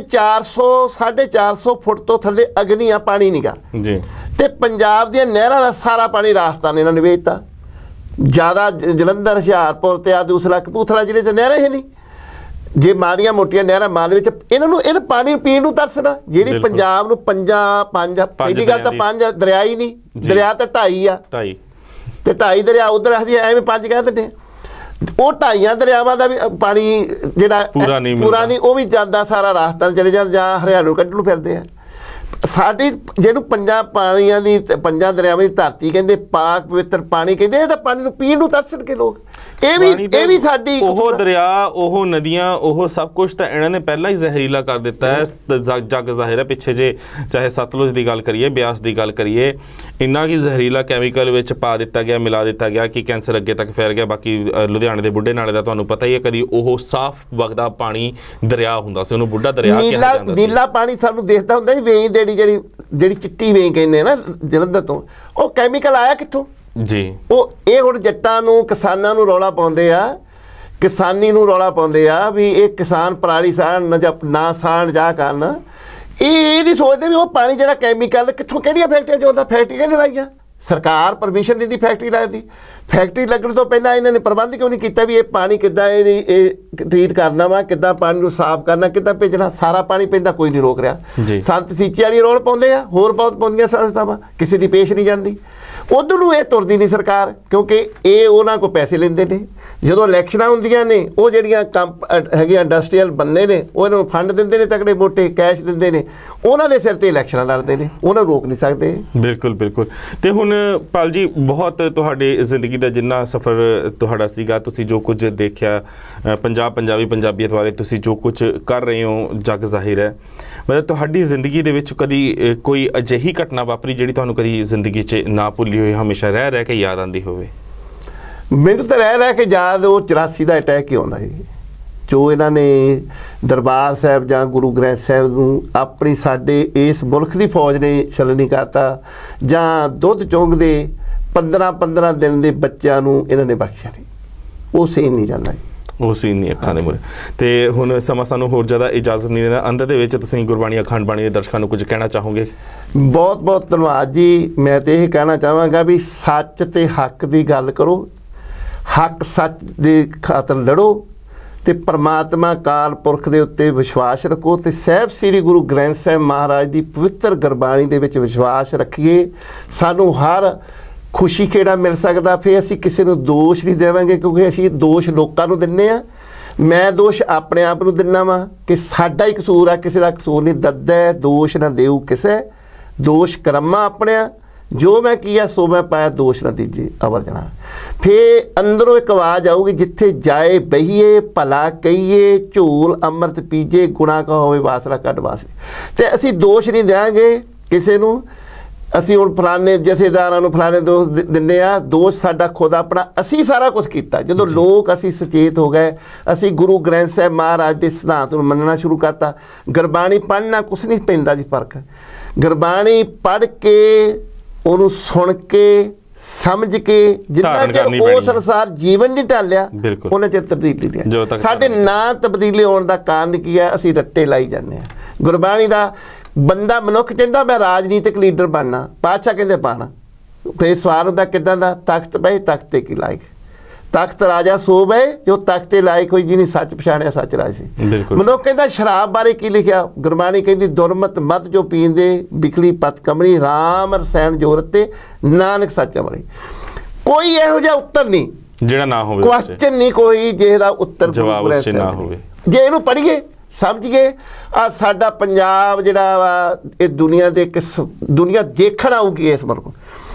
400-450 ਫੁੱਟ ਤੋਂ ਥੱਲੇ ਅਗਨੀ ਆ, ਪਾਣੀ ਨੀਗਾ ਜੀ। ਤੇ ਪੰਜਾਬ ਦੀਆਂ ਨਹਿਰਾਂ ਦਾ ਸਾਰਾ ਪਾਣੀ ਰਾਜਸਥਾਨ ਇਹਨਾਂ ਨੇ ਵੇਚਤਾ। ਜ਼ਿਆਦਾ ਜਲੰਧਰ, ਹੁਸ਼ਿਆਰਪੁਰ ਤੇ ਆ ਦੂਸਰਾ ਕਪੂਰਥਲਾ ਜ਼ਿਲ੍ਹੇ 'ਚ ਨਹਿਰਾਂ ਹੀ ਨਹੀਂ। ਜੇ ਮਾੜੀਆਂ ਮੋਟੀਆਂ ਨਹਿਰਾਂ ਮਾਲਵੇ 'ਚ, ਇਹਨਾਂ ਪਾਣੀ ਪੀਣ ਨੂੰ ਤਰਸਣਾ। ਜਿਹੜੀ ਪੰਜਾਬ ਨੂੰ ਪੰਜ ਪਹਿਲੀ ਗੱਲ ਤਾਂ 5 ਦਰਿਆ ਹੀ ਨਹੀਂ, ਦਰਿਆ ਤਾਂ 2.5 ਆ, ਤੇ 2.5 ਦਰਿਆ ਉਧਰ ਐਵੇਂ 5 ਕਹਿ ਦਿੰਦੇ। ਉਹ 2.5 ਦਰਿਆਵਾਂ ਦਾ ਵੀ ਪਾਣੀ ਜਿਹੜਾ ਪੂਰਾ ਨਹੀਂ, ਉਹ ਵੀ ਜਾਂਦਾ ਸਾਰਾ ਰਾਜਸਥਾਨ ਚਲੇ ਜਾਂਦਾ ਜਾਂ ਹਰਿਆਣਾ ਨੂੰ ਕੱਢਣ ਨੂੰ ਫਿਰਦੇ ਆ। ਸਾਡੀ ਜਿਹਨੂੰ 5 ਪਾਣੀਆਂ ਦੀ, 5 ਦਰਿਆਵਾਂ ਦੀ ਧਰਤੀ ਕਹਿੰਦੇ, ਪਾਕ ਪਵਿੱਤਰ ਪਾਣੀ ਕਹਿੰਦੇ, ਇਹ ਤਾਂ ਪਾਣੀ ਨੂੰ ਪੀਣ ਨੂੰ ਤਰਸਣਗੇ ਲੋਕ। ਇਹ ਵੀ ਸਾਡੀ ਉਹ ਦਰਿਆ, ਉਹ ਨਦੀਆਂ, ਉਹ ਸਭ ਕੁਝ ਤਾਂ ਇਹਨਾਂ ਨੇ ਪਹਿਲਾਂ ਹੀ ਜ਼ਹਿਰੀਲਾ ਕਰ ਦਿੱਤਾ ਹੈ। ਜੱਗ ਜ਼ਾਹਿਰ ਹੈ ਪਿੱਛੇ ਜੇ ਚਾਹੇ ਸਤਲੁਜ ਦੀ ਗੱਲ ਕਰੀਏ, ਬਿਆਸ ਦੀ ਗੱਲ ਕਰੀਏ, ਇੰਨਾ ਕੀ ਜ਼ਹਿਰੀਲਾ ਕੈਮੀਕਲ ਵਿੱਚ ਪਾ ਦਿੱਤਾ ਗਿਆ, ਮਿਲਾ ਦਿੱਤਾ ਗਿਆ ਕਿ ਕੈਂਸਰ ਅੱਗੇ ਤੱਕ ਫੈਲ ਗਿਆ। ਬਾਕੀ ਲੁਧਿਆਣੇ ਦੇ ਬੁੱਢੇ ਨਾਲੇ ਦਾ ਤੁਹਾਨੂੰ ਪਤਾ ਹੀ ਹੈ, ਕਦੀ ਉਹ ਸਾਫ਼ ਵਗਦਾ ਪਾਣੀ ਦਰਿਆ ਹੁੰਦਾ ਸੀ, ਉਹਨੂੰ ਬੁੱਢਾ ਦਰਿਆ ਕਿਹਾ ਜਾਂਦਾ ਸੀ। ਨੀਲਾ ਪਾਣੀ ਸਾਨੂੰ ਦੇਖਦਾ ਹੁੰਦਾ ਸੀ। ਵੇਈ ਜਿਹੜੀ ਚਿੱਟੀ ਵੇਈ ਕਹਿੰਦੇ ਨਾ ਜਲੰਧਰ ਤੋਂ, ਉਹ ਕੈਮੀਕਲ ਆਇਆ ਕਿੱਥੋਂ ਜੀ? ਇਹ ਹੁਣ ਜੱਟਾਂ ਨੂੰ, ਕਿਸਾਨਾਂ ਨੂੰ ਰੌਲਾ ਪਾਉਂਦੇ ਆ, ਕਿਸਾਨੀ ਨੂੰ ਰੌਲਾ ਪਾਉਂਦੇ ਆ ਵੀ ਇਹ ਕਿਸਾਨ ਪਰਾਲੀ ਸਾੜਨ ਨਾ ਸਾੜਨ ਜਾ ਕਰਨ। ਇਹ ਨਹੀਂ ਸੋਚਦੇ ਵੀ ਉਹ ਪਾਣੀ ਜਿਹੜਾ ਕੈਮੀਕਲ ਕਿੱਥੋਂ, ਕਿਹੜੀਆਂ ਫੈਕਟਰੀਆਂ 'ਚ ਆਉਂਦਾ। ਫੈਕਟਰੀਆਂ ਨੇ ਲਾਈਆਂ, ਸਰਕਾਰ ਪਰਮਿਸ਼ਨ ਦਿੰਦੀ ਫੈਕਟਰੀ ਲਾਈ ਦੀ। ਫੈਕਟਰੀ ਲੱਗਣ ਤੋਂ ਪਹਿਲਾਂ ਇਹਨਾਂ ਨੇ ਪ੍ਰਬੰਧ ਕਿਉਂ ਨਹੀਂ ਕੀਤਾ ਵੀ ਇਹ ਪਾਣੀ ਕਿੱਦਾਂ ਇਹ ਟਰੀਟ ਕਰਨਾ ਵਾ, ਕਿੱਦਾਂ ਪਾਣੀ ਨੂੰ ਸਾਫ਼ ਕਰਨਾ, ਕਿੱਦਾਂ ਭੇਜਣਾ। ਸਾਰਾ ਪਾਣੀ ਪੈਂਦਾ, ਕੋਈ ਨਹੀਂ ਰੋਕ ਰਿਹਾ। ਸੰਤ ਸੀਚੇ ਵਾਲੀ ਰੋਲ ਪਾਉਂਦੇ ਆ, ਹੋਰ ਬਹੁਤ ਪਾਉਂਦੀਆਂ ਸੰਸਥਾਵਾਂ, ਕਿਸੇ ਦੀ ਪੇਸ਼ ਨਹੀਂ ਜਾਂਦੀ। ਉਧਰ ਨੂੰ ਇਹ ਤੁਰਦੀ ਨਹੀਂ ਸਰਕਾਰ, ਕਿਉਂਕਿ ਇਹ ਉਹਨਾਂ ਕੋਲ ਪੈਸੇ ਲੈਂਦੇ ਨੇ। ਜਦੋਂ ਇਲੈਕਸ਼ਨਾਂ ਹੁੰਦੀਆਂ ਨੇ, ਉਹ ਜਿਹੜੀਆਂ ਹੈਗੀਆਂ ਇੰਡਸਟਰੀਅਲ ਬੰਦੇ ਨੇ, ਉਹ ਇਹਨਾਂ ਨੂੰ ਫੰਡ ਦਿੰਦੇ ਨੇ, ਤਕੜੇ ਮੋਟੇ ਕੈਸ਼ ਦਿੰਦੇ ਨੇ, ਉਹਨਾਂ ਦੇ ਸਿਰ ਤੇ ਇਲੈਕਸ਼ਨਾਂ ਲੜਦੇ ਨੇ, ਉਹਨਾਂ ਨੂੰ ਰੋਕ ਨਹੀਂ ਸਕਦੇ। ਬਿਲਕੁਲ ਬਿਲਕੁਲ। ਤੇ ਹੁਣ ਪਾਲ ਜੀ, ਬਹੁਤ ਤੁਹਾਡੇ ਜ਼ਿੰਦਗੀ ਦਾ ਜਿੰਨਾ ਸਫ਼ਰ ਤੁਹਾਡਾ ਸੀਗਾ, ਤੁਸੀਂ ਜੋ ਕੁਝ ਦੇਖਿਆ, ਪੰਜਾਬੀਅਤ ਬਾਰੇ ਤੁਸੀਂ ਜੋ ਕੁਝ ਕਰ ਰਹੇ ਹੋ, ਜੱਗ ਜ਼ਾਹਿਰ ਹੈ। ਮਤਲਬ ਤੁਹਾਡੀ ਜ਼ਿੰਦਗੀ ਦੇ ਵਿੱਚ ਕਦੀ ਕੋਈ ਅਜਿਹੀ ਘਟਨਾ ਵਾਪਰੀ ਜਿਹੜੀ ਤੁਹਾਨੂੰ ਕਦੀ ਜ਼ਿੰਦਗੀ 'ਚ ਨਾ ਭੁੱਲੀ ਹੋਈ, ਹਮੇਸ਼ਾ ਰਹਿ ਕੇ ਯਾਦ ਆਉਂਦੀ ਹੋਵੇ? ਮੈਨੂੰ ਤਾਂ ਰਹਿ ਕੇ ਯਾਦ ਉਹ 84 ਦਾ ਅਟੈਕ ਹੀ ਆਉਂਦਾ ਜੀ, ਜੋ ਇਹਨਾਂ ਨੇ ਦਰਬਾਰ ਸਾਹਿਬ ਜਾਂ ਗੁਰੂ ਗ੍ਰੰਥ ਸਾਹਿਬ ਨੂੰ ਆਪਣੀ ਸਾਡੇ ਇਸ ਮੁਲਕ ਦੀ ਫੌਜ ਨੇ ਛਲਣੀ ਕਰਤਾ, ਜਾਂ ਦੁੱਧ ਚੁੰਗਦੇ 15-15 ਦਿਨ ਦੇ ਬੱਚਿਆਂ ਨੂੰ ਇਹਨਾਂ ਨੇ ਬਖਸ਼ਿਆ ਨਹੀਂ। ਉਹ ਸਹੀ ਨਹੀਂ ਜਾਂਦਾ ਜੀ। ਉਹ ਸੀਨ ਨਹੀਂ ਅੱਖਾਂ ਦੇ ਮੂਹਰੇ। ਤੇ ਹੁਣ ਸਮਾਂ ਸਾਨੂੰ ਹੋਰ ਜ਼ਿਆਦਾ ਇਜਾਜ਼ਤ ਨਹੀਂ ਦਿੰਦਾ, ਅੰਦਰ ਦੇ ਵਿੱਚ ਤੁਸੀਂ ਗੁਰਬਾਣੀ ਅਖੰਡ ਬਾਣੀ ਦੇ ਦਰਸ਼ਕਾਂ ਨੂੰ ਕੁਝ ਕਹਿਣਾ ਚਾਹੋਗੇ? ਬਹੁਤ ਬਹੁਤ ਧੰਨਵਾਦ ਜੀ। ਮੈਂ ਤੇ ਇਹ ਕਹਿਣਾ ਚਾਹਾਂਗਾ ਵੀ ਸੱਚ ਤੇ ਹੱਕ ਦੀ ਗੱਲ ਕਰੋ, ਹੱਕ ਸੱਚ ਦੇ ਖਾਤਰ ਲੜੋ, ਤੇ ਪਰਮਾਤਮਾ ਅਕਾਲ ਪੁਰਖ ਦੇ ਉੱਤੇ ਵਿਸ਼ਵਾਸ ਰੱਖੋ, ਤੇ ਸਾਹਿਬ ਸ੍ਰੀ ਗੁਰੂ ਗ੍ਰੰਥ ਸਾਹਿਬ ਮਹਾਰਾਜ ਦੀ ਪਵਿੱਤਰ ਗੁਰਬਾਣੀ ਦੇ ਵਿੱਚ ਵਿਸ਼ਵਾਸ ਰੱਖੀਏ। ਸਾਨੂੰ ਹਰ ਖੁਸ਼ੀ ਕਿਹੜਾ ਮਿਲ ਸਕਦਾ, ਫਿਰ ਅਸੀਂ ਕਿਸੇ ਨੂੰ ਦੋਸ਼ ਨਹੀਂ ਦੇਵਾਂਗੇ, ਕਿਉਂਕਿ ਅਸੀਂ ਦੋਸ਼ ਲੋਕਾਂ ਨੂੰ ਦਿੰਦੇ ਆ। ਮੈਂ ਦੋਸ਼ ਆਪਣੇ ਆਪ ਨੂੰ ਦਿੰਦਾ ਵਾਂ ਕਿ ਸਾਡਾ ਹੀ ਕਸੂਰ ਆ, ਕਿਸੇ ਦਾ ਕਸੂਰ ਨਹੀਂ। ਦੱਦਾ ਦੋਸ਼ ਨਾ ਦੇਊ ਕਿਸੇ, ਦੋਸ਼ ਕਰਮਾਂ ਆਪਣਿਆ, ਜੋ ਮੈਂ ਕੀਆ ਸੋ ਮੈਂ ਪਾਇਆ, ਦੋਸ਼ ਨਾ ਦੀਜੇ ਅਵਰ ਜਣਾ। ਫਿਰ ਅੰਦਰੋਂ ਇੱਕ ਆਵਾਜ਼ ਆਊਗੀ, ਜਿੱਥੇ ਜਾਏ ਬਹੀਏ ਭਲਾ ਕਹੀਏ, ਝੂਲ ਅੰਮ੍ਰਿਤ ਪੀਜੇ, ਗੁਨਾਹ ਕਾ ਹੋਵੇ ਵਾਸਰਾ ਕੱਢ ਵਾਸਰੇ। ਤੇ ਅਸੀਂ ਦੋਸ਼ ਨਹੀਂ ਦਿਆਂਗੇ ਕਿਸੇ ਨੂੰ। ਅਸੀਂ ਹੁਣ ਫਲਾਣੇ ਜਥੇਦਾਰਾਂ ਨੂੰ ਫਲਾਣੇ ਦੋਸ਼ ਦਿੰਦੇ ਆ, ਦੋਸ਼ ਸਾਡਾ ਖੁਦ ਆਪਣਾ। ਅਸੀਂ ਸਾਰਾ ਕੁਝ ਕੀਤਾ। ਜਦੋਂ ਲੋਕ ਅਸੀਂ ਸੁਚੇਤ ਹੋ ਗਏ, ਅਸੀਂ ਗੁਰੂ ਗ੍ਰੰਥ ਸਾਹਿਬ ਮਹਾਰਾਜ ਦੇ ਸਿਧਾਂਤ ਨੂੰ ਮੰਨਣਾ ਸ਼ੁਰੂ ਕਰਤਾ। ਗੁਰਬਾਣੀ ਪੜ੍ਹਨਾ ਕੁਛ ਨਹੀਂ ਪੈਂਦਾ ਜੀ ਫਰਕ। ਗੁਰਬਾਣੀ ਪੜ੍ਹ ਕੇ, ਉਹਨੂੰ ਸੁਣ ਕੇ, ਸਮਝ ਕੇ, ਜਿੰਨਾ ਚਿਰ ਉਸ ਅਨੁਸਾਰ ਜੀਵਨ ਨਹੀਂ ਢਾਲਿਆ ਉਹਨਾਂ ਚਿਰ ਤਬਦੀਲੀ ਨਹੀਂ। ਸਾਡੇ ਨਾ ਤਬਦੀਲੀ ਹੋਣ ਦਾ ਕਾਰਨ ਕੀ ਹੈ? ਅਸੀਂ ਰੱਟੇ ਲਾਈ ਜਾਂਦੇ ਹਾਂ। ਗੁਰਬਾਣੀ ਦਾ ਬੰਦਾ ਮਨੁੱਖ ਕਹਿੰਦਾ ਮੈਂ ਰਾਜਨੀਤਿਕ ਲੀਡਰ ਬਣਨਾ, ਪਾਤਸ਼ਾਹ ਕਹਿੰਦੇ ਪਾਣਾ। ਫਿਰ ਸਵਾਲ ਹੁੰਦਾ ਕਿੱਦਾਂ ਦਾ? ਤਖਤ ਬਹਿ ਤਖਤ ਤੇ ਕੀ ਲਾਇਕ, ਤਖਤ ਰਾਜਾ ਸੋ ਬਹਿ ਜੋ ਤਖਤ ਤੇ ਲਾਇਕ ਹੋਈ, ਜਿਹਨੇ ਸੱਚ ਪਛਾਣਿਆ ਸੱਚ ਰਾਜ ਸੀ। ਮਨੁੱਖ ਕਹਿੰਦਾ ਸ਼ਰਾਬ ਬਾਰੇ ਕੀ ਲਿਖਿਆ? ਗੁਰਬਾਣੀ ਕਹਿੰਦੀ ਦੁਰਮਤ ਮਤ ਜੋ ਪੀਂਦੇ, ਬਿਖਲੀ ਪਤ ਕਮਣੀ, ਰਾਮ ਰਸੈਣ ਜੋਰਤ ਤੇ ਨਾਨਕ ਸੱਚ ਅਮਰੀ। ਕੋਈ ਇਹੋ ਜਿਹਾ ਉੱਤਰ ਨਹੀਂ ਜਿਹੜਾ ਨਾ ਹੋਵੇ, ਕੁਐਸਚਨ ਨਹੀਂ ਕੋਈ ਜਿਹਦਾ ਉੱਤਰ ਜਵਾਬ ਨਾ ਹੋਵੇ। ਜੇ ਇਹਨੂੰ ਪੜ੍ਹੀਏ ਸਮਝੀਏ, ਆ ਸਾਡਾ ਪੰਜਾਬ ਜਿਹੜਾ ਵਾ ਇਹ ਦੁਨੀਆ ਦੇ ਦੁਨੀਆ ਦੇਖਣ ਆਊਗੀ ਇਸ ਮੁਲਕ।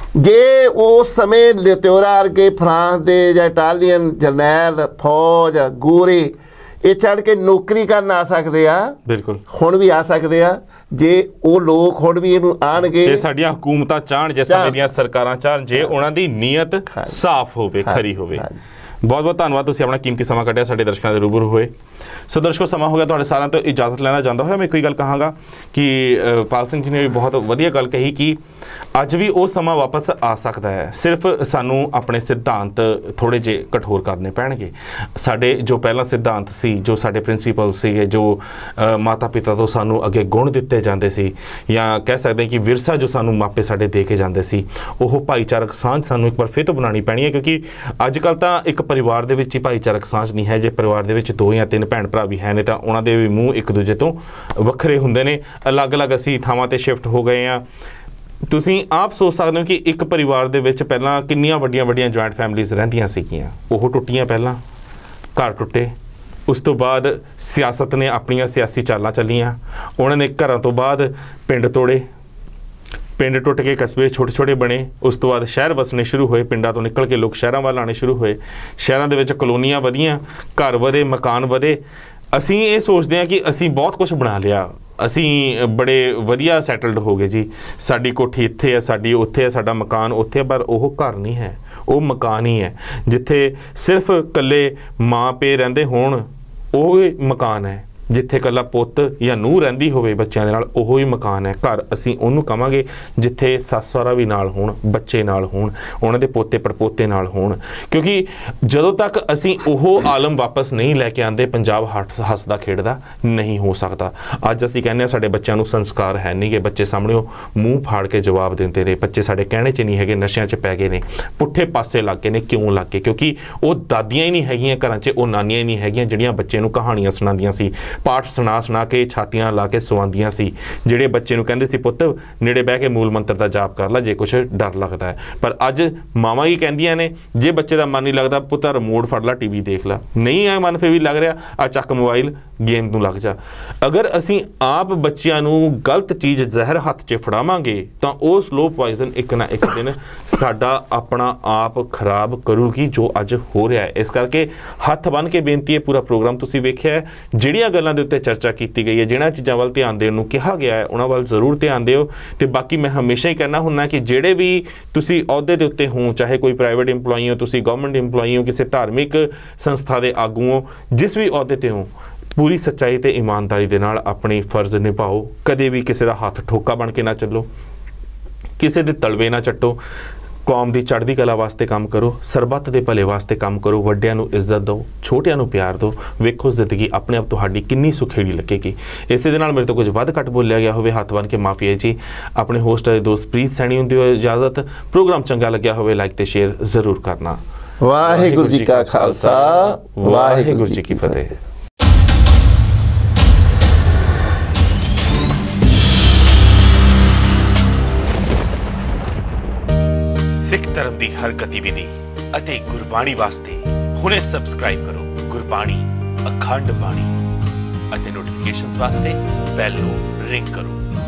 ਜੇ ਉਸ ਸਮੇਂ ਲਿਤਿਓਰਾ ਵਰਗੇ ਫਰਾਂਸ ਦੇ ਜਾਂ ਇਟਾਲੀਅਨ ਜਰਨੈਲ ਫੌਜ ਗੋਰੇ ਇਹ ਚੜ੍ਹ ਕੇ ਨੌਕਰੀ ਕਰਨ ਆ ਸਕਦੇ ਆ, ਬਿਲਕੁਲ ਹੁਣ ਵੀ ਆ ਸਕਦੇ ਆ। ਜੇ ਉਹ ਲੋਕ ਹੁਣ ਵੀ ਇਹਨੂੰ ਆਣਗੇ, ਜੇ ਸਾਡੀਆਂ ਹਕੂਮਤਾਂ ਚਾਹਣ, ਜੇ ਸਮੇਂ ਦੀਆਂ ਸਰਕਾਰਾਂ ਚਾਹਣ, ਜੇ ਉਹਨਾਂ ਦੀ ਨੀਅਤ ਸਾਫ਼ ਹੋਵੇ, ਖਰੀ ਹੋਵੇ। ਬਹੁਤ ਬਹੁਤ ਧੰਨਵਾਦ, ਤੁਸੀਂ ਆਪਣਾ ਕੀਮਤੀ ਸਮਾਂ ਕੱਢਿਆ, ਸਾਡੇ ਦਰਸ਼ਕਾਂ ਦੇ ਰੂਬਰੂ ਹੋਏ। ਸੋ ਦਰਸ਼ਕੋ, ਸਮਾਂ ਹੋ ਗਿਆ ਤੁਹਾਡੇ ਸਾਰਿਆਂ ਤੋਂ ਇਜਾਜ਼ਤ ਲੈਣਾ ਚਾਹੁੰਦਾ ਹੋਇਆ। ਮੈਂ ਇੱਕ ਹੀ ਗੱਲ ਕਹਾਂਗਾ ਕਿ ਪਾਲ ਸਿੰਘ ਜੀ ਨੇ ਵੀ ਬਹੁਤ ਵਧੀਆ ਗੱਲ ਕਹੀ ਕਿ ਅੱਜ ਵੀ ਉਹ ਸਮਾਂ ਵਾਪਸ ਆ ਸਕਦਾ ਹੈ। ਸਿਰਫ ਸਾਨੂੰ ਆਪਣੇ ਸਿਧਾਂਤ ਥੋੜ੍ਹੇ ਜਿਹੇ ਕਠੋਰ ਕਰਨੇ ਪੈਣਗੇ। ਸਾਡੇ ਜੋ ਪਹਿਲਾਂ ਸਿਧਾਂਤ ਸੀ, ਜੋ ਸਾਡੇ ਪ੍ਰਿੰਸੀਪਲ ਸੀਗੇ, ਜੋ ਮਾਤਾ ਪਿਤਾ ਤੋਂ ਸਾਨੂੰ ਅੱਗੇ ਗੁਣ ਦਿੱਤੇ ਜਾਂਦੇ ਸੀ, ਜਾਂ ਕਹਿ ਸਕਦੇ ਕਿ ਵਿਰਸਾ ਜੋ ਸਾਨੂੰ ਮਾਪੇ ਸਾਡੇ ਦੇ ਕੇ ਜਾਂਦੇ ਸੀ, ਉਹ ਭਾਈਚਾਰਕ ਸਾਂਝ ਸਾਨੂੰ ਇੱਕ ਵਾਰ ਫਿਰ ਤੋਂ ਬਣਾਉਣੀ ਪੈਣੀ ਹੈ। ਕਿਉਂਕਿ ਅੱਜ ਕੱਲ੍ਹ ਤਾਂ ਇੱਕ ਪਰਿਵਾਰ ਦੇ ਵਿੱਚ ਹੀ ਭਾਈਚਾਰਕ ਸਾਂਝ ਨਹੀਂ ਹੈ। ਜੇ ਪਰਿਵਾਰ ਦੇ ਵਿੱਚ 2 ਜਾਂ 3 ਭੈਣ ਭਰਾ ਵੀ ਹੈ ਨੇ ਤਾਂ ਉਹਨਾਂ ਦੇ ਵੀ ਮੂੰਹ ਇੱਕ ਦੂਜੇ ਤੋਂ ਵੱਖਰੇ ਹੁੰਦੇ ਨੇ। ਅਲੱਗ-ਅਲੱਗ ਅਸੀਂ ਥਾਵਾਂ 'ਤੇ ਸ਼ਿਫਟ ਹੋ ਗਏ ਹਾਂ। ਤੁਸੀਂ ਆਪ ਸੋਚ ਸਕਦੇ ਹੋ ਕਿ ਇੱਕ ਪਰਿਵਾਰ ਦੇ ਵਿੱਚ ਪਹਿਲਾਂ ਕਿੰਨੀਆਂ ਵੱਡੀਆਂ ਜੁਆਇੰਟ ਫੈਮਲੀਜ਼ ਰਹਿੰਦੀਆਂ ਸੀਗੀਆਂ, ਉਹ ਟੁੱਟੀਆਂ। ਪਹਿਲਾਂ ਘਰ ਟੁੱਟੇ, ਉਸ ਤੋਂ ਬਾਅਦ ਸਿਆਸਤ ਨੇ ਆਪਣੀਆਂ ਸਿਆਸੀ ਚਾਲਾਂ ਚੱਲੀਆਂ, ਉਹਨਾਂ ਨੇ ਘਰਾਂ ਤੋਂ ਬਾਅਦ ਪਿੰਡ ਤੋੜੇ, ਪਿੰਡ ਟੁੱਟ ਕੇ ਕਸਬੇ ਛੋਟੇ ਬਣੇ। ਉਸ ਤੋਂ ਬਾਅਦ ਸ਼ਹਿਰ ਵਸਣੇ ਸ਼ੁਰੂ ਹੋਏ, ਪਿੰਡਾਂ ਤੋਂ ਨਿਕਲ ਕੇ ਲੋਕ ਸ਼ਹਿਰਾਂ ਵੱਲ ਆਉਣੇ ਸ਼ੁਰੂ ਹੋਏ। ਸ਼ਹਿਰਾਂ ਦੇ ਵਿੱਚ ਕਲੋਨੀਆਂ ਵਧੀਆਂ, ਘਰ ਵਧੇ, ਮਕਾਨ ਵਧੇ। ਅਸੀਂ ਇਹ ਸੋਚਦੇ ਹਾਂ ਕਿ ਅਸੀਂ ਬਹੁਤ ਕੁਝ ਬਣਾ ਲਿਆ, ਅਸੀਂ ਬੜੇ ਵਧੀਆ ਸੈਟਲਡ ਹੋ ਗਏ ਜੀ, ਸਾਡੀ ਕੋਠੀ ਇੱਥੇ ਹੈ, ਸਾਡੀ ਉੱਥੇ ਹੈ, ਸਾਡਾ ਮਕਾਨ ਉੱਥੇ ਹੈ। ਪਰ ਉਹ ਘਰ ਨਹੀਂ ਹੈ, ਉਹ ਮਕਾਨ ਹੀ ਹੈ। ਜਿੱਥੇ ਸਿਰਫ ਇਕੱਲੇ ਮਾਂ ਪਿਓ ਰਹਿੰਦੇ ਹੋਣ, ਉਹ ਮਕਾਨ ਹੈ। ਜਿੱਥੇ ਇਕੱਲਾ ਪੁੱਤ ਜਾਂ ਨੂੰਹ ਰਹਿੰਦੀ ਹੋਵੇ ਬੱਚਿਆਂ ਦੇ ਨਾਲ, ਉਹੋ ਹੀ ਮਕਾਨ ਹੈ। ਘਰ ਅਸੀਂ ਉਹਨੂੰ ਕਹਾਂਗੇ ਜਿੱਥੇ ਸੱਸ ਸਹੁਰਾ ਵੀ ਨਾਲ ਹੋਣ, ਬੱਚੇ ਨਾਲ ਹੋਣ, ਉਹਨਾਂ ਦੇ ਪੋਤੇ ਪੜਪੋਤੇ ਨਾਲ ਹੋਣ। ਕਿਉਂਕਿ ਜਦੋਂ ਤੱਕ ਅਸੀਂ ਉਹ ਆਲਮ ਵਾਪਸ ਨਹੀਂ ਲੈ ਕੇ ਆਉਂਦੇ, ਪੰਜਾਬ ਹੱਸਦਾ ਖੇਡਦਾ ਨਹੀਂ ਹੋ ਸਕਦਾ। ਅੱਜ ਅਸੀਂ ਕਹਿੰਦੇ ਹਾਂ ਸਾਡੇ ਬੱਚਿਆਂ ਨੂੰ ਸੰਸਕਾਰ ਹੈ ਨਹੀਂ ਗੇ, ਬੱਚੇ ਸਾਹਮਣੇ ਉਹ ਮੂੰਹ ਫਾੜ ਕੇ ਜਵਾਬ ਦਿੰਦੇ ਨੇ, ਬੱਚੇ ਸਾਡੇ ਕਹਿਣੇ 'ਚ ਨਹੀਂ ਹੈਗੇ, ਨਸ਼ਿਆਂ 'ਚ ਪੈ ਗਏ ਨੇ, ਪੁੱਠੇ ਪਾਸੇ ਲੱਗ ਗਏ ਨੇ। ਕਿਉਂ ਲੱਗ ਗਏ? ਕਿਉਂਕਿ ਉਹ ਦਾਦੀਆਂ ਹੀ ਨਹੀਂ ਹੈਗੀਆਂ ਘਰਾਂ 'ਚ, ਉਹ ਨਾਨੀਆਂ ਹੀ ਨਹੀਂ ਹੈਗੀਆਂ ਜਿਹੜੀਆਂ ਬੱਚੇ ਨੂੰ ਕਹਾਣੀਆਂ ਸੁਣਾਉਂਦੀਆਂ ਸੀ, ਪਾਠ ਸੁਣਾ ਕੇ ਛਾਤੀਆਂ ਲਾ ਕੇ ਸਵਾਉਂਦੀਆਂ ਸੀ, ਜਿਹੜੇ ਬੱਚੇ ਨੂੰ ਕਹਿੰਦੇ ਸੀ ਪੁੱਤ ਨੇੜੇ ਬਹਿ ਕੇ ਮੂਲ ਮੰਤਰ ਦਾ ਜਾਪ ਕਰ ਲੈ ਜੇ ਕੁਛ ਡਰ ਲੱਗਦਾ ਹੈ। ਪਰ ਅੱਜ ਮਾਵਾਂ ਹੀ ਕਹਿੰਦੀਆਂ ਨੇ ਜੇ ਬੱਚੇ ਦਾ ਮਨ ਨਹੀਂ ਲੱਗਦਾ, ਪੁੱਤ ਰਿਮੋਟ ਫੜ ਲੈ, ਟੀਵੀ ਦੇਖ ਲੈ, ਨਹੀਂ ਆ ਮਨ ਫਿਰ ਵੀ ਲੱਗ ਰਿਹਾ, ਆ ਚੱਕ ਮੋਬਾਈਲ, ਗੇਮ ਨੂੰ ਲੱਗ ਜਾ। ਅਗਰ ਅਸੀਂ ਆਪ ਬੱਚਿਆਂ ਨੂੰ ਗਲਤ ਚੀਜ਼ ਜ਼ਹਿਰ ਹੱਥ 'ਚ ਫੜਾਵਾਂਗੇ ਤਾਂ ਉਹ ਸਲੋ ਪੋਇਜ਼ਨ ਇੱਕ ਨਾ ਇੱਕ ਦਿਨ ਸਾਡਾ ਆਪਣਾ ਆਪ ਖਰਾਬ ਕਰੂਗੀ, ਜੋ ਅੱਜ ਹੋ ਰਿਹਾ ਹੈ। ਇਸ ਕਰਕੇ ਹੱਥ ਬੰਨ੍ਹ ਕੇ ਬੇਨਤੀ ਹੈ, ਪੂਰਾ ਪ੍ਰੋਗਰਾਮ ਤੁਸੀਂ ਵੇਖਿਆ ਹੈ, ਜਿਹੜੀਆਂ ਗੱਲਾਂ ਦੇ ਉੱਤੇ ਚਰਚਾ ਕੀਤੀ ਗਈ ਹੈ, ਜਿਹਨਾਂ ਚੀਜ਼ਾਂ ਵੱਲ ਧਿਆਨ ਦੇਣ ਨੂੰ ਕਿਹਾ ਗਿਆ ਹੈ, ਉਹਨਾਂ ਵੱਲ ਜ਼ਰੂਰ ਧਿਆਨ ਦਿਓ। ਤੇ ਬਾਕੀ ਮੈਂ ਹਮੇਸ਼ਾ ਹੀ ਕਹਿਣਾ ਹੁੰਦਾ ਕਿ ਜਿਹੜੇ ਵੀ ਤੁਸੀਂ ਅਹੁਦੇ ਦੇ ਉੱਤੇ ਹੋ, ਚਾਹੇ ਕੋਈ ਪ੍ਰਾਈਵੇਟ ਇੰਪਲੋਈ ਹੋ, ਤੁਸੀਂ ਗਵਰਨਮੈਂਟ ਇੰਪਲੋਈ ਹੋ, ਕਿਸੇ ਧਾਰਮਿਕ ਸੰਸਥਾ ਦੇ ਆਗੂ ਹੋ, ਜਿਸ ਵੀ ਅਹੁਦੇ 'ਤੇ ਹੋ, ਪੂਰੀ ਸੱਚਾਈ ਤੇ ਇਮਾਨਦਾਰੀ ਦੇ ਨਾਲ ਆਪਣੀ ਫਰਜ਼ ਨਿਭਾਓ। ਕਦੇ ਵੀ ਕਿਸੇ ਦਾ ਹੱਥ ਠੋਕਾ ਬਣ ਕੇ ਨਾ ਚੱਲੋ, ਕਿਸੇ ਦੇ ਤਲਵੇ ਨਾ ਚੱਟੋ। ਕੌਮ ਦੀ ਚੜ੍ਹਦੀ ਕਲਾ ਵਾਸਤੇ ਕੰਮ ਕਰੋ, ਸਰਬੱਤ ਦੇ ਭਲੇ ਵਾਸਤੇ ਕੰਮ ਕਰੋ, ਵੱਡਿਆਂ ਨੂੰ ਇੱਜ਼ਤ ਦਿਓ, ਛੋਟਿਆਂ ਨੂੰ ਪਿਆਰ ਦਿਓ। ਵੇਖੋ ਜ਼ਿੰਦਗੀ ਆਪਣੇ ਆਪ ਤੁਹਾਡੀ ਕਿੰਨੀ ਸੁਖੇੜੀ ਲੱਗੇਗੀ। ਇਸੇ ਦੇ ਨਾਲ ਮੇਰੇ ਤੋਂ ਕੁਝ ਵੱਧ ਘੱਟ ਬੋਲਿਆ ਗਿਆ ਹੋਵੇ, ਹੱਥ ਬੰਨ੍ਹ ਕੇ ਮਾਫੀ ਹੈ ਜੀ। ਆਪਣੇ ਹੋਸਟ ਦੇ ਦੋਸਤ ਪ੍ਰੀਤ ਸੈਣੀ ਨੂੰ ਦਿਓ ਇਜਾਜ਼ਤ। ਪ੍ਰੋਗਰਾਮ ਚੰਗਾ ਲੱਗਿਆ ਹੋਵੇ ਲਾਈਕ ਤੇ ਸ਼ੇਅਰ ਜ਼ਰੂਰ ਕਰਨਾ। ਵਾਹਿਗੁਰੂ ਜੀ ਕਾ ਖਾਲਸਾ, ਵਾਹਿਗੁਰੂ ਜੀ ਕੀ ਫਤਿਹ। ਸਿੱਖ ਧਰਮ ਦੀ ਹਰ ਗਤੀਵਿਧੀ ਅਤੇ ਗੁਰਬਾਣੀ ਵਾਸਤੇ ਹੁਣੇ ਸਬਸਕ੍ਰਾਈਬ ਕਰੋ ਗੁਰਬਾਣੀ ਅਖੰਡ ਬਾਣੀ ਅਤੇ ਨੋਟੀਫਿਕੇਸ਼ਨਸ ਵਾਸਤੇ ਬੈਲ ਨੂੰ ਰਿੰਗ ਕਰੋ।